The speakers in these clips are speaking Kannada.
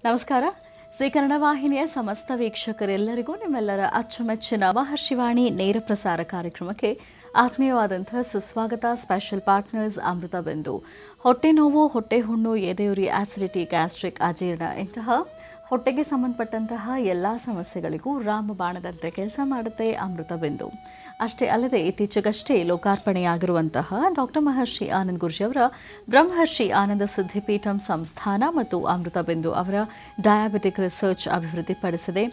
ನಮಸ್ಕಾರ. ಸಿ ಕನ್ನಡ ವಾಹಿನಿಯ ಸಮಸ್ತ ವೀಕ್ಷಕರೆಲ್ಲರಿಗೂ ನಿಮ್ಮೆಲ್ಲರ ಅಚ್ಚುಮೆಚ್ಚಿನ ಮಹರ್ಷಿವಾಣಿ ನೇರ ಪ್ರಸಾರ ಕಾರ್ಯಕ್ರಮಕ್ಕೆ ಆತ್ಮೀಯವಾದಂತಹ ಸುಸ್ವಾಗತ. ಸ್ಪೆಷಲ್ ಪಾರ್ಟ್ನರ್ಸ್ ಅಮೃತ ಬಿಂದು. ಹೊಟ್ಟೆ ನೋವು, ಹೊಟ್ಟೆ ಹುಣ್ಣು, ಎದೆಯುರಿ, ಆಸಿಡಿಟಿ, ಗ್ಯಾಸ್ಟ್ರಿಕ್, ಅಜೀರ್ಣ ಇಂತಹ ಹೊಟ್ಟೆಗೆ ಸಂಬಂಧಪಟ್ಟಂತಹ ಎಲ್ಲ ಸಮಸ್ಯೆಗಳಿಗೂ ರಾಮಬಾಣದಂತೆ ಕೆಲಸ ಮಾಡುತ್ತೆ ಅಮೃತ ಬಿಂದು. ಅಷ್ಟೇ ಅಲ್ಲದೆ ಇತ್ತೀಚೆಗಷ್ಟೇ ಲೋಕಾರ್ಪಣೆಯಾಗಿರುವಂತಹ ಡಾಕ್ಟರ್ ಮಹರ್ಷಿ ಆನಂದ್ ಗುರೂಜಿ ಅವರ ಬ್ರಹ್ಮರ್ಷಿ ಆನಂದ ಸಿದ್ಧಿಪೀಠಂ ಸಂಸ್ಥಾನ ಮತ್ತು ಅಮೃತ ಬಿಂದು ಅವರ ಡಯಾಬಿಟಿಕ್ ರಿಸರ್ಚ್ ಅಭಿವೃದ್ಧಿಪಡಿಸಿದೆ.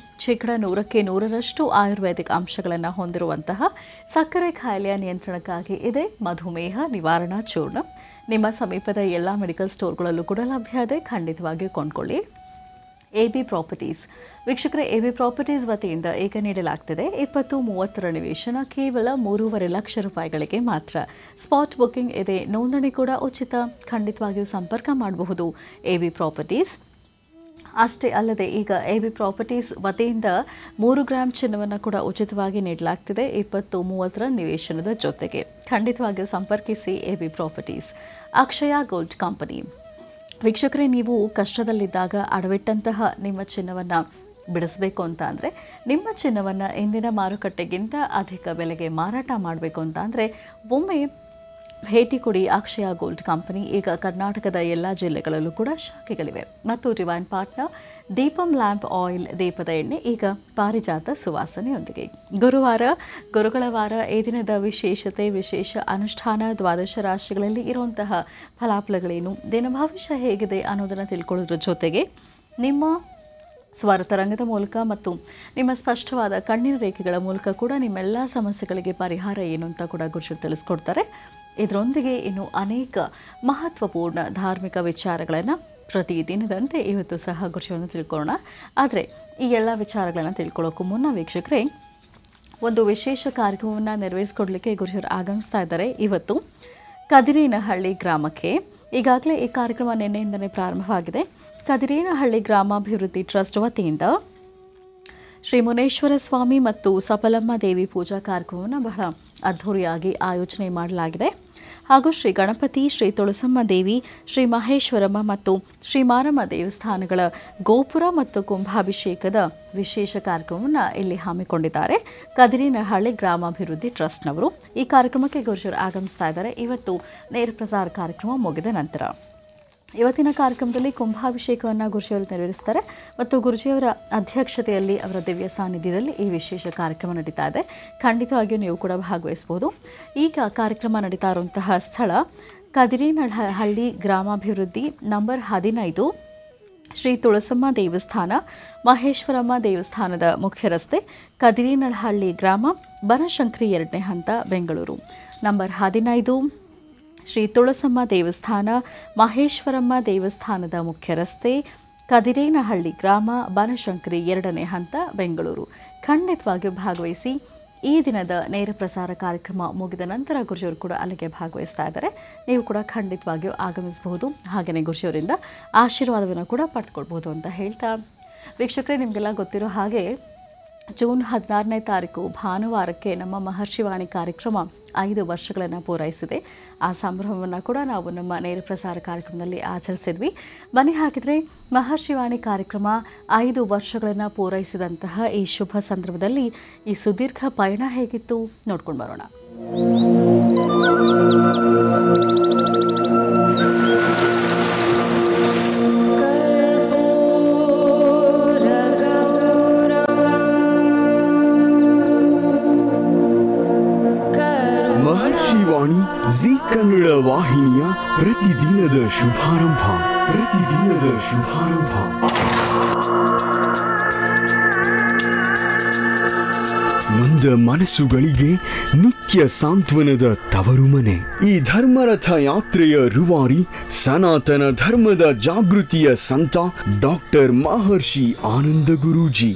100% ಆಯುರ್ವೇದಿಕ್ ಅಂಶಗಳನ್ನು ಹೊಂದಿರುವಂತಹ ಸಕ್ಕರೆ ಕಾಯಿಲೆಯ ನಿಯಂತ್ರಣಕ್ಕಾಗಿ ಇದೆ ಮಧುಮೇಹ ನಿವಾರಣಾ ಚೂರ್ಣ. ನಿಮ್ಮ ಸಮೀಪದ ಎಲ್ಲ ಮೆಡಿಕಲ್ ಸ್ಟೋರ್ಗಳಲ್ಲೂ ಕೂಡ ಲಭ್ಯ ಇದೆ, ಖಂಡಿತವಾಗಿಯೂ ಕೊಂಡ್ಕೊಳ್ಳಿ. AB ಪ್ರಾಪರ್ಟೀಸ್ ವೀಕ್ಷಕರೇ, AB ಪ್ರಾಪರ್ಟೀಸ್ ವತಿಯಿಂದ ಈಗ ನೀಡಲಾಗ್ತಿದೆ 20-30 ನಿವೇಶನ ಕೇವಲ 3.5 ಲಕ್ಷ ರೂಪಾಯಿಗಳಿಗೆ ಮಾತ್ರ. ಸ್ಪಾಟ್ ಬುಕ್ಕಿಂಗ್ ಇದೆ, ನೋಂದಣಿ ಕೂಡ ಉಚಿತ. ಖಂಡಿತವಾಗಿಯೂ ಸಂಪರ್ಕ ಮಾಡಬಹುದು AB ಪ್ರಾಪರ್ಟೀಸ್. ಅಷ್ಟೇ ಅಲ್ಲದೆ ಈಗ AB ಪ್ರಾಪರ್ಟೀಸ್ ವತಿಯಿಂದ 3 ಗ್ರಾಮ್ ಚಿನ್ನವನ್ನು ಕೂಡ ಉಚಿತವಾಗಿ ನೀಡಲಾಗ್ತಿದೆ 20-30 ನಿವೇಶನದ ಜೊತೆಗೆ. ಖಂಡಿತವಾಗಿಯೂ ಸಂಪರ್ಕಿಸಿ AB properties. Akshaya gold company ವೀಕ್ಷಕರೇ, ನೀವು ಕಷ್ಟದಲ್ಲಿದ್ದಾಗ ಅಡವಿಟ್ಟಂತಹ ನಿಮ್ಮ ಚಿನ್ನವನ್ನು ಬಿಡಿಸಬೇಕು ಅಂತ ಅಂದರೆ, ನಿಮ್ಮ ಚಿನ್ನವನ್ನು ಇಂದಿನ ಮಾರುಕಟ್ಟೆಗಿಂತ ಅಧಿಕ ಬೆಲೆಗೆ ಮಾರಾಟ ಮಾಡಬೇಕು ಅಂತ ಅಂದರೆ ಒಮ್ಮೆ ಭೇಟಿ ಕೊಡಿ ಅಕ್ಷಯ ಗೋಲ್ಡ್ ಕಂಪನಿ. ಈಗ ಕರ್ನಾಟಕದ ಎಲ್ಲ ಜಿಲ್ಲೆಗಳಲ್ಲೂ ಕೂಡ ಶಾಖೆಗಳಿವೆ ಮತ್ತು divine partner Deepam lamp oil ದೀಪದ ಎಣ್ಣೆ ಈಗ ಪಾರಿಜಾತ ಸುವಾಸನೆಯೊಂದಿಗೆ. ಗುರುವಾರ ಗುರುಗಳ ವಾರ. ಈ ದಿನದ ವಿಶೇಷತೆ, ವಿಶೇಷ ಅನುಷ್ಠಾನ, ದ್ವಾದಶ ರಾಶಿಗಳಲ್ಲಿ ಇರುವಂತಹ ಫಲಾಫಲಗಳೇನು, ದಿನ ಭವಿಷ್ಯ ಹೇಗಿದೆ ಅನ್ನೋದನ್ನು ತಿಳ್ಕೊಳ್ಳೋದ್ರ ಜೊತೆಗೆ ನಿಮ್ಮ ಸ್ವರತರಂಗದ ಮೂಲಕ ಮತ್ತು ನಿಮ್ಮ ಸ್ಪಷ್ಟವಾದ ಕಣ್ಣಿನ ರೇಖೆಗಳ ಮೂಲಕ ಕೂಡ ನಿಮ್ಮೆಲ್ಲ ಸಮಸ್ಯೆಗಳಿಗೆ ಪರಿಹಾರ ಏನು ಅಂತ ಕೂಡ ಗುರುಜಿ ತಿಳಿಸ್ಕೊಡ್ತಾರೆ. ಇದರೊಂದಿಗೆ ಇನ್ನು ಅನೇಕ ಮಹತ್ವಪೂರ್ಣ ಧಾರ್ಮಿಕ ವಿಚಾರಗಳನ್ನು ಪ್ರತಿದಿನದಂತೆ ಇವತ್ತು ಸಹ ಗುರುಜಿಯನ್ನು ತಿಳ್ಕೊಳ್ಳೋಣ. ಆದರೆ ಈ ಎಲ್ಲ ವಿಚಾರಗಳನ್ನು ತಿಳ್ಕೊಳ್ಳೋಕ್ಕೂ ಮುನ್ನ ವೀಕ್ಷಕರೇ, ಒಂದು ವಿಶೇಷ ಕಾರ್ಯಕ್ರಮವನ್ನು ನೆರವೇರಿಸಿಕೊಡ್ಲಿಕ್ಕೆ ಗುರುಜಿಯವರು ಆಗಮಿಸ್ತಾ ಇದ್ದಾರೆ ಇವತ್ತು ಕದಿರೇನಹಳ್ಳಿ ಗ್ರಾಮಕ್ಕೆ. ಈಗಾಗಲೇ ಈ ಕಾರ್ಯಕ್ರಮ ನಿನ್ನೆಯಿಂದಲೇ ಪ್ರಾರಂಭವಾಗಿದೆ. ಕದಿರೇನಹಳ್ಳಿ ಗ್ರಾಮಾಭಿವೃದ್ಧಿ ಟ್ರಸ್ಟ್ ವತಿಯಿಂದ ಶ್ರೀ ಮುನೇಶ್ವರ ಸ್ವಾಮಿ ಮತ್ತು ಸಫಲಮ್ಮ ದೇವಿ ಪೂಜಾ ಕಾರ್ಯಕ್ರಮವನ್ನು ಬಹಳ ಅದ್ಧೂರಿಯಾಗಿ ಆಯೋಜನೆ ಮಾಡಲಾಗಿದೆ. ಹಾಗೂ ಶ್ರೀ ಗಣಪತಿ, ಶ್ರೀ ತುಳಸಮ್ಮ ದೇವಿ, ಶ್ರೀ ಮಹೇಶ್ವರಮ್ಮ ಮತ್ತು ಶ್ರೀ ಮಾರಮ್ಮ ದೇವಸ್ಥಾನಗಳ ಗೋಪುರ ಮತ್ತು ಕುಂಭಾಭಿಷೇಕದ ವಿಶೇಷ ಕಾರ್ಯಕ್ರಮವನ್ನು ಇಲ್ಲಿ ಹಮ್ಮಿಕೊಂಡಿದ್ದಾರೆ ಕದಿರೇನಹಳ್ಳಿ ಗ್ರಾಮಾಭಿವೃದ್ಧಿ ಟ್ರಸ್ಟ್ನವರು. ಈ ಕಾರ್ಯಕ್ರಮಕ್ಕೆ ಗುರುಜಿಯವರು ಆಗಮಿಸ್ತಾ ಇದ್ದಾರೆ ಇವತ್ತು ನೇರ ಪ್ರಸಾರ ಕಾರ್ಯಕ್ರಮ ಮುಗಿದ ನಂತರ. ಇವತ್ತಿನ ಕಾರ್ಯಕ್ರಮದಲ್ಲಿ ಕುಂಭಾಭಿಷೇಕವನ್ನು ಗುರುಜಿಯವರು ನೆರವೇರಿಸ್ತಾರೆ ಮತ್ತು ಗುರುಜಿಯವರ ಅಧ್ಯಕ್ಷತೆಯಲ್ಲಿ, ಅವರ ದಿವ್ಯ ಸಾನ್ನಿಧ್ಯದಲ್ಲಿ ಈ ವಿಶೇಷ ಕಾರ್ಯಕ್ರಮ ನಡೀತಾ ಇದೆ. ಖಂಡಿತವಾಗಿಯೂ ನೀವು ಕೂಡ ಭಾಗವಹಿಸಬಹುದು. ಈಗ ಕಾರ್ಯಕ್ರಮ ನಡೀತಾ ಇರುವಂತಹ ಸ್ಥಳ ಕದಿರೇನಹಳ್ಳಿ ಗ್ರಾಮಾಭಿವೃದ್ಧಿ ನಂಬರ್ 15, ಶ್ರೀ ತುಳಸಮ್ಮ ದೇವಸ್ಥಾನ, ಮಹೇಶ್ವರಮ್ಮ ದೇವಸ್ಥಾನದ ಮುಖ್ಯ ರಸ್ತೆ, ಕದಿರೇನಹಳ್ಳಿ ಗ್ರಾಮ, ಬನಶಂಕರಿ 2ನೇ ಹಂತ, ಬೆಂಗಳೂರು. ನಂಬರ್ 15 ಶ್ರೀ ತುಳಸಮ್ಮ ದೇವಸ್ಥಾನ, ಮಹೇಶ್ವರಮ್ಮ ದೇವಸ್ಥಾನದ ಮುಖ್ಯ ರಸ್ತೆ, ಕದಿರೇನಹಳ್ಳಿ ಗ್ರಾಮ, ಬನಶಂಕರಿ 2ನೇ ಹಂತ, ಬೆಂಗಳೂರು. ಖಂಡಿತವಾಗಿಯೂ ಭಾಗವಹಿಸಿ. ಈ ದಿನದ ನೇರ ಪ್ರಸಾರ ಕಾರ್ಯಕ್ರಮ ಮುಗಿದ ನಂತರ ಗುರುಜಿಯವರು ಕೂಡ ಅಲ್ಲಿಗೆ ಭಾಗವಹಿಸ್ತಾ ಇದ್ದಾರೆ. ನೀವು ಕೂಡ ಖಂಡಿತವಾಗಿಯೂ ಆಗಮಿಸಬಹುದು. ಹಾಗೆಯೇ ಗುರುಜಿಯವರಿಂದ ಆಶೀರ್ವಾದವನ್ನು ಕೂಡ ಪಡೆದುಕೊಳ್ಬಹುದು ಅಂತ ಹೇಳ್ತಾ, ವೀಕ್ಷಕರೇ ನಿಮಗೆಲ್ಲ ಗೊತ್ತಿರೋ ಹಾಗೆ ಜೂನ್ 16ನೇ ತಾರೀಕು ಭಾನುವಾರಕ್ಕೆ ನಮ್ಮ ಮಹರ್ಷಿವಾಣಿ ಕಾರ್ಯಕ್ರಮ 5 ವರ್ಷಗಳನ್ನು ಪೂರೈಸಿದೆ. ಆ ಸಂಭ್ರಮವನ್ನು ಕೂಡ ನಾವು ನಮ್ಮ ನೇರ ಪ್ರಸಾರ ಕಾರ್ಯಕ್ರಮದಲ್ಲಿ ಆಚರಿಸಿದ್ವಿ. ಬನ್ನಿ ಹಾಗಿದ್ರೆ ಮಹರ್ಷಿವಾಣಿ ಕಾರ್ಯಕ್ರಮ 5 ವರ್ಷಗಳನ್ನು ಪೂರೈಸಿದಂತಹ ಈ ಶುಭ ಸಂದರ್ಭದಲ್ಲಿ ಈ ಸುದೀರ್ಘ ಪಯಣ ಹೇಗಿತ್ತು ನೋಡ್ಕೊಂಡು ಬರೋಣ. ಮಹರ್ಷಿವಾಣಿ ಜಿ ಕನ್ನಡ ವಾಹಿನಿಯ ಪ್ರತಿದಿನದ ಶುಭಾರಂಭ. ನೊಂದ ಮನಸ್ಸುಗಳಿಗೆ ನಿತ್ಯ ಸಾಂತ್ವನದ ತವರು ಮನೆ. ಈ ಧರ್ಮರಥ ಯಾತ್ರೆಯ ರೂವಾರಿ, ಸನಾತನ ಧರ್ಮದ ಜಾಗೃತಿಯ ಸಂತ ಡಾಕ್ಟರ್ ಮಹರ್ಷಿ ಆನಂದ ಗುರೂಜಿ.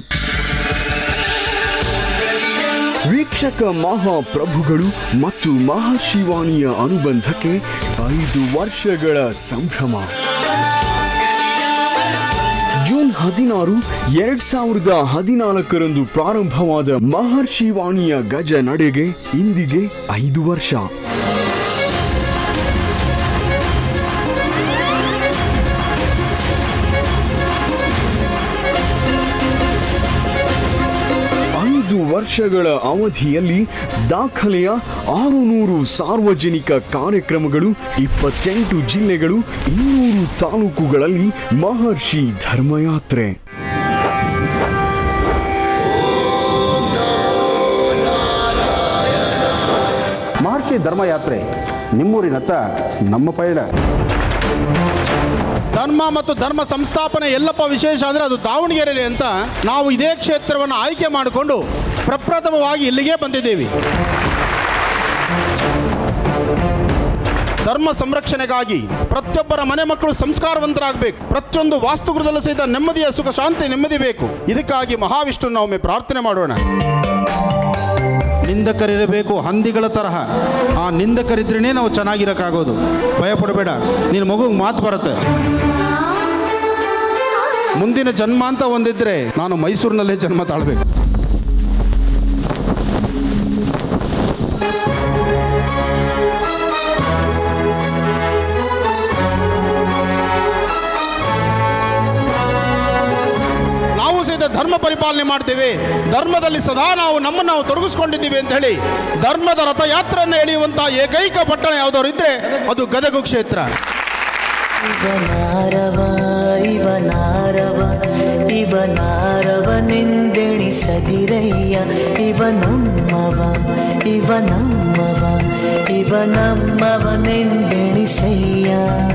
ವೀಕ್ಷಕ ಮಹಾಪ್ರಭುಗಳು ಮತ್ತು ಮಹರ್ಷಿವಾಣಿಯ ಅನುಬಂಧಕ್ಕೆ 5 ವರ್ಷಗಳ ಸಂಭ್ರಮ. ಜೂನ್ 16, 2014 ಪ್ರಾರಂಭವಾದ ಮಹರ್ಷಿವಾಣಿಯ ಗಜ ನಡೆಗೆ ಇಂದಿಗೆ 5 ವರ್ಷ. ವರ್ಷಗಳ ಅವಧಿಯಲ್ಲಿ ದಾಖಲೆಯ 600 ಸಾರ್ವಜನಿಕ ಕಾರ್ಯಕ್ರಮಗಳು, 28 ಜಿಲ್ಲೆಗಳು, 200 ತಾಲೂಕುಗಳಲ್ಲಿ ಮಹರ್ಷಿ ಧರ್ಮಯಾತ್ರೆ. ಮಹರ್ಷಿ ಧರ್ಮಯಾತ್ರೆ ನಿಮ್ಮೂರಿನತ್ತ ನಮ್ಮ ಪಯಣ. ಧರ್ಮ ಮತ್ತು ಧರ್ಮ ಸಂಸ್ಥಾಪನೆ ಎಲ್ಲಪ್ಪ ವಿಶೇಷ ಅಂದರೆ ಅದು ದಾವಣಗೆರೆಯಲ್ಲಿ ಅಂತ ನಾವು ಇದೇ ಕ್ಷೇತ್ರವನ್ನು ಆಯ್ಕೆ ಮಾಡಿಕೊಂಡು ಪ್ರಪ್ರಥಮವಾಗಿ ಇಲ್ಲಿಗೆ ಬಂದಿದ್ದೇವೆ. ಧರ್ಮ ಸಂರಕ್ಷಣೆಗಾಗಿ ಪ್ರತಿಯೊಬ್ಬರ ಮನೆ ಮಕ್ಕಳು ಸಂಸ್ಕಾರವಂತರಾಗಬೇಕು. ಪ್ರತಿಯೊಂದು ವಾಸ್ತುಗೃಹದಲ್ಲೂ ಸಹಿತ ನೆಮ್ಮದಿಯ ಸುಖ ಶಾಂತಿ ನೆಮ್ಮದಿ ಬೇಕು. ಇದಕ್ಕಾಗಿ ಮಹಾವಿಷ್ಣು ಒಮ್ಮೆ ಪ್ರಾರ್ಥನೆ ಮಾಡೋಣ. ನಿಂದಕರಿರಬೇಕು ಹಂದಿಗಳ ತರಹ. ಆ ನಿಂದಕರಿದ್ರೇ ನಾವು ಚೆನ್ನಾಗಿರೋಕ್ಕಾಗೋದು. ಭಯಪಡಬೇಡ, ನಿನ್ನ ಮಗುಗೆ ಮಾತು ಬರುತ್ತೆ. ಮುಂದಿನ ಜನ್ಮ ಅಂತ ಒಂದಿದ್ರೆ ನಾನು ಮೈಸೂರಿನಲ್ಲೇ ಜನ್ಮ ತಾಳ್ಬೇಕು. ನಾವು ಸಹಿತ ಧರ್ಮ ಪರಿಪಾಲನೆ ಮಾಡ್ತೇವೆ. ಧರ್ಮದಲ್ಲಿ ಸದಾ ನಮ್ಮನ್ನು ತೊಡಗಿಸ್ಕೊಂಡಿದ್ದೀವಿ ಅಂತ ಹೇಳಿ ಧರ್ಮದ ರಥಯಾತ್ರೆಯನ್ನು ಎಳೆಯುವಂತಹ ಏಕೈಕ ಪಟ್ಟಣ ಯಾವುದಾದ್ರು ಇದ್ರೆ ಅದು ಗದಗ ಕ್ಷೇತ್ರ. ಇವನಾರವನೆಂದೆಣಿಸದಿರಯ್ಯ, ಇವನಮ್ಮವನೆಂದೆಣಿಸಯ್ಯ.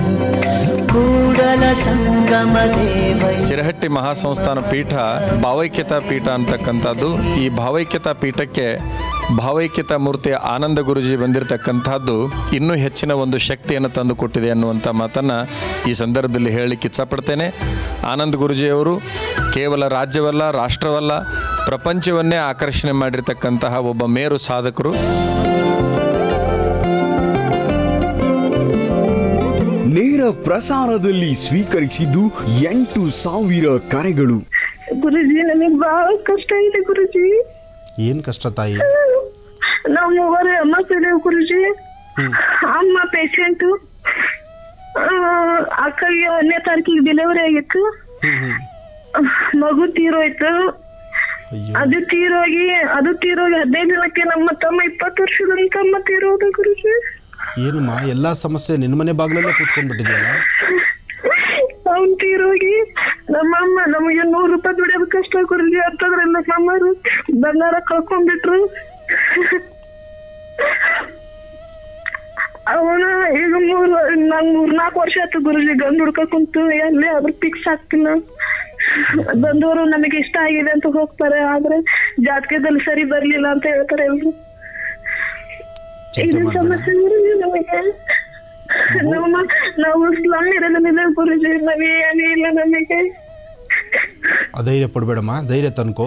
ಕೂಡಲ ಸಂಗಮ ದೇವ. ಶಿರಹಟ್ಟಿ ಮಹಾಸಂಸ್ಥಾನ ಪೀಠ ಭಾವೈಕ್ಯತಾ ಪೀಠ ಅಂತಕ್ಕಂಥದ್ದು. ಈ ಭಾವೈಕ್ಯತಾ ಪೀಠಕ್ಕೆ ಭಾವೈಕ್ಯತಾ ಮೂರ್ತಿ ಆನಂದ ಗುರುಜಿ ಬಂದಿರತಕ್ಕಂಥದ್ದು ಇನ್ನೂ ಹೆಚ್ಚಿನ ಒಂದು ಶಕ್ತಿಯನ್ನು ತಂದು ಕೊಟ್ಟಿದೆ ಅನ್ನುವಂಥ ಮಾತನ್ನು ಈ ಸಂದರ್ಭದಲ್ಲಿ ಹೇಳಲಿಕ್ಕೆ ಇಚ್ಛಪಡ್ತೇನೆ. ಆನಂದ ಗುರುಜಿಯವರು ಕೇವಲ ರಾಜ್ಯವಲ್ಲ, ರಾಷ್ಟ್ರವಲ್ಲ, ಪ್ರಪಂಚವನ್ನೇ ಆಕರ್ಷಣೆ ಮಾಡಿರ್ತಕ್ಕಂತಹ ಒಬ್ಬ ಮೇರು ಸಾಧಕರು. ನೇರ ಪ್ರಸಾರದಲ್ಲಿ ಸ್ವೀಕರಿಸಿದ್ದು 8,000 ಕರೆಗಳು. ಗುರುಜಿ, ನನಗೆ ಬಹಳ ಕಷ್ಟ ಇದೆ ಗುರುಜಿ. ಏನ್ ಕಷ್ಟ ತಾಯಿ? ನಾವು ಮೂವರು ಅಮ್ಮ ಸೇರಿವಿ ಗುರುಜಿ. ಅಮ್ಮ ಪೇಷಂಟ್, ಅಕ್ಕಗೆ 1ನೇ ತಾರೀಕಿಗೆ ಡೆಲಿವರಿ ಆಗಿತ್ತು. ಮಗು ತೀರೋಯ್ತು. ಅದು ತೀರೋಗಿ 15 ದಿನಕ್ಕೆ ನಮ್ಮ ತಮ್ಮ 20 ವರ್ಷದ ತಮ್ಮ ತೀರೋದ ಗುರುಜಿ. ಏನಮ್ಮ ಎಲ್ಲಾ ಸಮಸ್ಯೆ ನಿನ್ನ ಮನೆ ಬಾಗಿಲಲ್ಲೇ ಕೂತ್ಕೊಂಡ್ಬಿಟ್ಟಿದೆಯಲ್ಲ? ಅವ್ನು ತೀರೋಗಿ ನಮ್ಮಮ್ಮ ನಮಗೆ 100 ರೂಪಾಯಿ ದುಡಿಯೋದು ಕಷ್ಟ ಗುರುಜಿ. ಅಂತದ್ರಿಂದ ನಮ್ಮರು ಬಂಗಾರ ಕಳ್ಕೊಂಡ್ಬಿಟ್ರು. ಅವನ ಈಗ 3-4 ವರ್ಷ ಆಯ್ತು ಗುರುಜಿ ಗಂಡು ಹುಡ್ಕ ಕುಂತು ಎಲ್ಲಿ ಅದ್ರ ಫಿಕ್ಸ್ ಆಗ್ತಿಲ್ಲ. ಬಂದವರು ನಮಗೆ ಇಷ್ಟ ಆಗಿದೆ ಅಂತ ಹೋಗ್ತಾರೆ, ಆದ್ರೆ ಜಾತಕದಲ್ಲಿ ಸರಿ ಬರ್ಲಿಲ್ಲ ಅಂತ ಹೇಳ್ತಾರೆ ಎಲ್ರು. ಇದು ಸಮಸ್ಯೆ ಗುರುಜಿ ನಮಗೆ. ನಾವು ಸ್ಲಮ್ ಇರೋದಿಲ್ಲ ಗುರುಜಿ, ನಮಗೆ ಏನೇ ಇಲ್ಲ. ನಮಗೆ ಧೈರ್ಯ ಪಡ್ಬೇಡಮ್ಮ, ಧೈರ್ಯ ತನ್ಕೋ.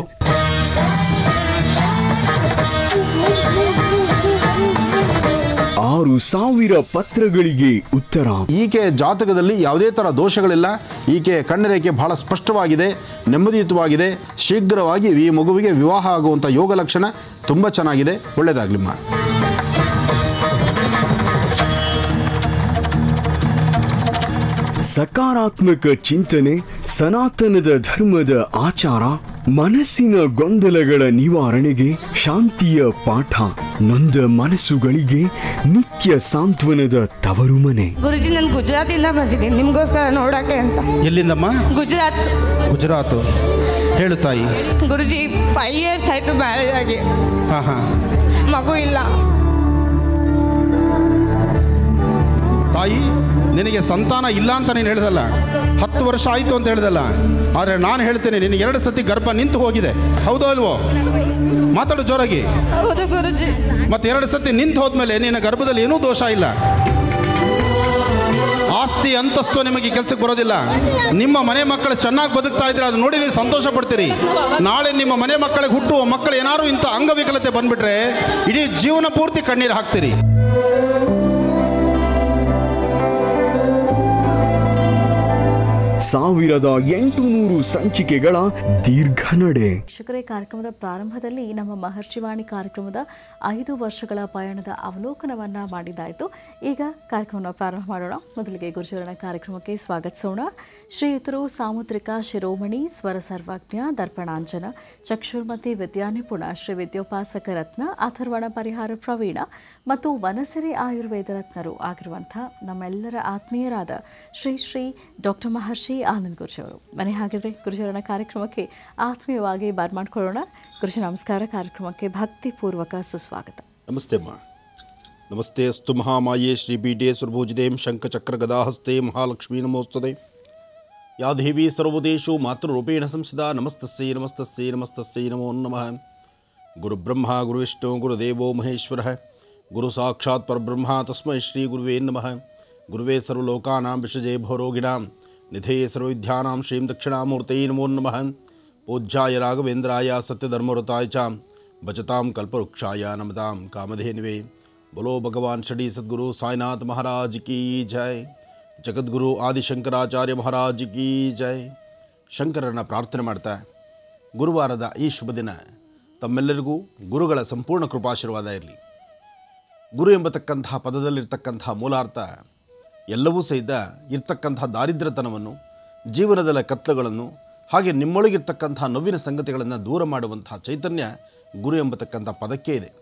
6,000 ಪತ್ರಗಳಿಗೆ ಉತ್ತರ. ಈಕೆ ಜಾತಕದಲ್ಲಿ ಯಾವುದೇ ಥರ ದೋಷಗಳಿಲ್ಲ. ಈಕೆ ಕಣ್ಣರೇಖೆ ಬಹಳ ಸ್ಪಷ್ಟವಾಗಿದೆ, ನೆಮ್ಮದಿಯುತವಾಗಿದೆ. ಶೀಘ್ರವಾಗಿ ಈ ಮಗುವಿಗೆ ವಿವಾಹ ಆಗುವಂಥ ಯೋಗ ಲಕ್ಷಣ ತುಂಬ ಚೆನ್ನಾಗಿದೆ. ಒಳ್ಳೆಯದಾಗಲಿಮ್ಮ. ಸಕಾರಾತ್ಮಕ ಚಿಂತನೆ, ಸನಾತನದ ಧರ್ಮದ ಆಚಾರ, ಮನಸ್ಸಿನ ಗೊಂದಲಗಳ ನಿವಾರಣೆಗೆ ಶಾಂತಿಯ ಪಾಠ, ನೊಂದ ಮನಸ್ಸುಗಳಿಗೆ ನಿತ್ಯ ಸಾಂತ್ವನದ ತವರು ಮನೆ. ಗುರುಜಿ, ನಾನು ಗುಜರಾತಿಂದ ಬಂದಿದ್ದೀನಿ ನಿಮ್ಗೋಸ್ಕರ ನೋಡಕ್ಕೆ ಅಂತ. ಎಲ್ಲಿಂದಮ್ಮ? ಗುಜರಾತ್. ಹೇಳು ತಾಯಿ. ಗುರುಜಿ, 5 years ಆಯ್ತು ಮ್ಯಾರೇಜ್ ಆಗಿ. ಮಗು ಇಲ್ಲ. ತಾಯಿ, ನಿನಗೆ ಸಂತಾನ ಇಲ್ಲ ಅಂತ ನೀನು ಹೇಳ್ದಲ್ಲ, 10 ವರ್ಷ ಆಯಿತು ಅಂತ ಹೇಳ್ದಲ್ಲ. ಆದರೆ ನಾನು ಹೇಳ್ತೇನೆ, ನಿನಗೆ 2 ಸತಿ ಗರ್ಭ ನಿಂತು ಹೋಗಿದೆ. ಹೌದೋ ಅಲ್ವೋ? ಮಾತಾಡು ಜೋರಾಗಿ. ಹೌದು ಗುರುಜಿ. ಮತ್ತೆ 2 ಸತಿ ನಿಂತು ಹೋದ್ಮೇಲೆ ನಿನ್ನ ಗರ್ಭದಲ್ಲಿ ಏನೂ ದೋಷ ಇಲ್ಲ. ಆಸ್ತಿ ಅಂತಸ್ತು ನಿಮಗೆ ಕೆಲಸಕ್ಕೆ ಬರೋದಿಲ್ಲ. ನಿಮ್ಮ ಮನೆ ಮಕ್ಕಳು ಚೆನ್ನಾಗಿ ಬದುಕ್ತಾ ಇದ್ರೆ ಅದು ನೋಡಿ ನೀವು ಸಂತೋಷ ಪಡ್ತೀರಿ. ನಾಳೆ ನಿಮ್ಮ ಮನೆ ಮಕ್ಕಳಿಗೆ ಹುಟ್ಟುವ ಮಕ್ಕಳು ಏನಾದ್ರು ಇಂಥ ಅಂಗವಿಕಲತೆ ಬಂದ್ಬಿಟ್ರೆ ಇಡೀ ಜೀವನ ಪೂರ್ತಿ ಕಣ್ಣೀರು ಹಾಕ್ತೀರಿ. 1800 ಸಂಚಿಕೆಗಳ ದೀರ್ಘ ನಡೆ. ವೀಕ್ಷಕರೇ, ಕಾರ್ಯಕ್ರಮದ ಪ್ರಾರಂಭದಲ್ಲಿ ನಮ್ಮ ಮಹರ್ಷಿವಾಣಿ ಕಾರ್ಯಕ್ರಮದ 5 ವರ್ಷಗಳ ಪಯಣದ ಅವಲೋಕನವನ್ನ ಮಾಡಿದ್ದಾಯಿತು. ಈಗ ಕಾರ್ಯಕ್ರಮವನ್ನು ಪ್ರಾರಂಭ ಮಾಡೋಣ. ಮೊದಲಿಗೆ ಗುರುಚರಣ ಕಾರ್ಯಕ್ರಮಕ್ಕೆ ಸ್ವಾಗತಿಸೋಣ. ಶ್ರೀಯುತರು ಸಾಮುದ್ರಿಕ ಶಿರೋಮಣಿ, ಸ್ವರ ಸರ್ವಜ್ಞ, ದರ್ಪಣಾಂಜನ, ಚಕ್ಷುರ್ಮತಿ ವಿದ್ಯಾನಿಪುಣ, ಶ್ರೀ ವಿದ್ಯೋಪಾಸಕ ರತ್ನ, ಅಥರ್ವಣ ಪರಿಹಾರ ಪ್ರವೀಣ ಮತ್ತು ವನಸಿರಿ ಆಯುರ್ವೇದ ರತ್ನರು ಆಗಿರುವಂತಹ ನಮ್ಮೆಲ್ಲರ ಆತ್ಮೀಯರಾದ ಶ್ರೀ ಶ್ರೀ ಡಾಕ್ಟರ್ ಮಹರ್ಷಿ ಆನಂದ್ ಗುರುಜಿಯವರು. ಮನೆ ಹಾಗಿದ್ರೆ ಗುರುಚರಣ ಕಾರ್ಯಕ್ರಮಕ್ಕೆ ಆತ್ಮೀಯವಾಗಿ ಬರ್ಮಾಡ್ಕೊಳ್ಳೋಣ. ಗುರುಜಿ ನಮಸ್ಕಾರ. ಕಾರ್ಯಕ್ರಮಕ್ಕೆ ಭಕ್ತಿಪೂರ್ವಕ ಸುಸ್ವಾಗತ. ನಮಸ್ತೆ ಅಮ್ಮ. ನಮಸ್ತೆ ಅಸ್ತು ಮಹಾಮಾಯೇ ಶ್ರೀ ಪೀಠೆ ಸುರಭುಜದೇಂ ಶಂಖಚಕ್ರ ಗದಾಹಸ್ತೆ ಮಹಾಲಕ್ಷ್ಮೀ ನಮೋಸ್ತುತೆ. ಯಾ ದೇವಿ ಸರ್ವದೇಶು ಮಾತೃರೂಪೇಣ ಸಂಸ್ಥಿತಾ ನಮಸ್ತಸ್ಯೈ ನಮಸ್ತಸ್ಯೈ ನಮಸ್ತಸ್ಯೈ ನಮೋ ನಮಃ. ಗುರುಬ್ರಹ್ಮ ಗುರುವಿಷ್ಣು ಗುರುದೇವೋ ಮಹೇಶ್ವರಃ ಗುರು ಸಾಕ್ಷಾತ್ ಪರಬ್ರಹ್ಮ ತಸ್ಮೈ ಶ್ರೀ ಗುರುವೇ ನಮಃ. ಗುರುವೇ ಸರ್ವಲೋಕಾನಾಂ ವಿಷಜೇ ಭವರೋಗಿಣಾಂ ನಿಧೇ ಸರ್ವವಿದ್ಯಾನಾಂ ಶ್ರೀಂ ದಕ್ಷಿಣಾಮೂರ್ತೈ ನಮೋ ನಮಃ. ಪೂಜ್ಯಾಯ ರಾಘವೇಂದ್ರಾಯ ಸತ್ಯಧರ್ಮವೃತಾಯ ಚ ಭಜತಾಂ ಕಲ್ಪವೃಕ್ಷಾಯ ನಮತಾಂ ಕಾಮಧೇನುವೇ. बोलो भगवान श्री सद्गुरु साईनाथ महाराज की जय. जगद्गुरु ಆದಿಶಂಕರಾಚಾರ್ಯ महाराज की जय. ಶಂಕರನ ಪ್ರಾರ್ಥನೆ ಮಾಡ್ತಾ ಗುರುವಾರದ ಈ ಶುಭ ದಿನ ತಮ್ಮೆಲ್ಲರಿಗೂ ಗುರುಗಳ ಸಂಪೂರ್ಣ ಕೃಪಾಶೀರ್ವಾದ ಇರಲಿ. ಗುರು ಎಂಬತಕ್ಕಂತಹ ಪದದಲ್ಲಿರ್ತಕ್ಕಂತಹ ಮೂಲಾರ್ಥ ಎಲ್ಲವೂ ಸಹಿತ ಇರ್ತಕ್ಕಂತಹ ದಾರಿದ್ರ್ಯತನವನ್ನು, ಜೀವನದ ಕತ್ತಲುಗಳನ್ನು, ಹಾಗೆ ನಿಮ್ಮೊಳಗಿರ್ತಕ್ಕಂತಹ ನೋವಿನ ಸಂಗತಿಗಳನ್ನು ದೂರ ಮಾಡುವಂತಹ ಚೈತನ್ಯ ಗುರು ಎಂಬತಕ್ಕಂಥ ಪದಕ್ಕೆ ಇದೆ.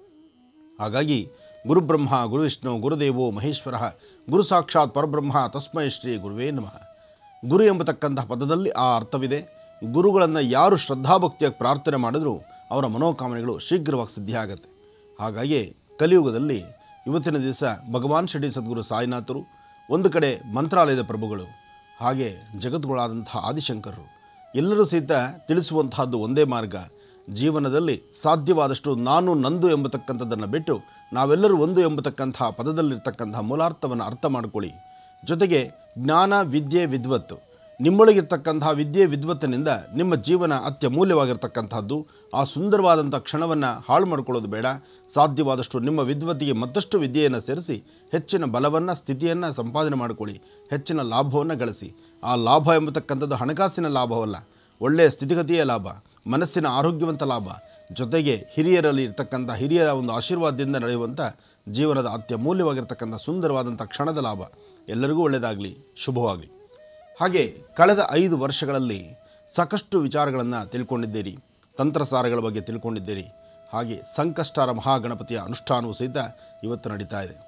ಹಾಗಾಗಿ ಗುರುಬ್ರಹ್ಮ ಗುರುವಿಷ್ಣು ಗುರುದೇವೋ ಮಹೇಶ್ವರ ಗುರು ಸಾಕ್ಷಾತ್ ಪರಬ್ರಹ್ಮ ತಸ್ಮೈ ಶ್ರೀ ಗುರುವೇ ನಮಃ. ಗುರು ಎಂಬತಕ್ಕಂತಹ ಪದದಲ್ಲಿ ಆ ಅರ್ಥವಿದೆ. ಗುರುಗಳನ್ನು ಯಾರು ಶ್ರದ್ಧಾಭಕ್ತಿಯಾಗಿ ಪ್ರಾರ್ಥನೆ ಮಾಡಿದ್ರೂ ಅವರ ಮನೋಕಾಮನೆಗಳು ಶೀಘ್ರವಾಗಿ ಸಿದ್ಧಿಯಾಗತ್ತೆ. ಹಾಗಾಗಿ ಕಲಿಯುಗದಲ್ಲಿ ಇವತ್ತಿನ ದಿವಸ ಭಗವಾನ್ ಶ್ರೀ ಸದ್ಗುರು ಸಾಯಿನಾಥರು, ಒಂದು ಕಡೆ ಮಂತ್ರಾಲಯದ ಪ್ರಭುಗಳು, ಹಾಗೆ ಜಗದ್ಗುರುಗಳಾದಂಥ ಆದಿಶಂಕರರು ಎಲ್ಲರೂ ಸಹಿತ ತಿಳಿಸುವಂತಹದ್ದು ಒಂದೇ ಮಾರ್ಗ. ಜೀವನದಲ್ಲಿ ಸಾಧ್ಯವಾದಷ್ಟು ನಾನು ನಂದು ಎಂಬತಕ್ಕಂಥದ್ದನ್ನು ಬಿಟ್ಟು ನಾವೆಲ್ಲರೂ ಒಂದು ಎಂಬತಕ್ಕಂಥ ಪದದಲ್ಲಿರ್ತಕ್ಕಂಥ ಮೂಲಾರ್ಥವನ್ನು ಅರ್ಥ ಮಾಡಿಕೊಳ್ಳಿ. ಜೊತೆಗೆ ಜ್ಞಾನ ವಿದ್ಯೆ ವಿದ್ವತ್ತು, ನಿಮ್ಮೊಳಗಿರ್ತಕ್ಕಂಥ ವಿದ್ಯೆ ವಿದ್ವತ್ತಿನಿಂದ ನಿಮ್ಮ ಜೀವನ ಅತ್ಯಮೂಲ್ಯವಾಗಿರ್ತಕ್ಕಂಥದ್ದು. ಆ ಸುಂದರವಾದಂಥ ಕ್ಷಣವನ್ನು ಹಾಳು ಮಾಡಿಕೊಳ್ಳೋದು ಬೇಡ. ಸಾಧ್ಯವಾದಷ್ಟು ನಿಮ್ಮ ವಿದ್ವತ್ತಿಗೆ ಮತ್ತಷ್ಟು ವಿದ್ಯೆಯನ್ನು ಸೇರಿಸಿ ಹೆಚ್ಚಿನ ಬಲವನ್ನು ಸ್ಥಿತಿಯನ್ನು ಸಂಪಾದನೆ ಮಾಡಿಕೊಳ್ಳಿ, ಹೆಚ್ಚಿನ ಲಾಭವನ್ನು ಗಳಿಸಿ. ಆ ಲಾಭ ಎಂಬತಕ್ಕಂಥದ್ದು ಹಣಕಾಸಿನ ಲಾಭವಲ್ಲ, ಒಳ್ಳೆಯ ಸ್ಥಿತಿಗತಿಯ ಲಾಭ, ಮನಸ್ಸಿನ ಆರೋಗ್ಯವಂತ ಲಾಭ, ಜೊತೆಗೆ ಹಿರಿಯರಲ್ಲಿ ಇರ್ತಕ್ಕಂಥ ಹಿರಿಯರ ಒಂದು ಆಶೀರ್ವಾದದಿಂದ ನಡೆಯುವಂಥ ಜೀವನದ ಅತ್ಯಮೂಲ್ಯವಾಗಿರ್ತಕ್ಕಂಥ ಸುಂದರವಾದಂಥ ಕ್ಷಣದ ಲಾಭ. ಎಲ್ಲರಿಗೂ ಒಳ್ಳೆಯದಾಗಲಿ, ಶುಭವಾಗಲಿ. ಹಾಗೆ ಕಳೆದ 5 ವರ್ಷಗಳಲ್ಲಿ ಸಾಕಷ್ಟು ವಿಚಾರಗಳನ್ನು ತಿಳ್ಕೊಂಡಿದ್ದೀರಿ, ತಂತ್ರಸಾರಗಳ ಬಗ್ಗೆ ತಿಳ್ಕೊಂಡಿದ್ದೀರಿ. ಹಾಗೆ ಸಂಕಷ್ಟಾರ ಮಹಾಗಣಪತಿಯ ಅನುಷ್ಠಾನವೂ ಸಹಿತ ಇವತ್ತು ನಡೀತಾ ಇದೆ.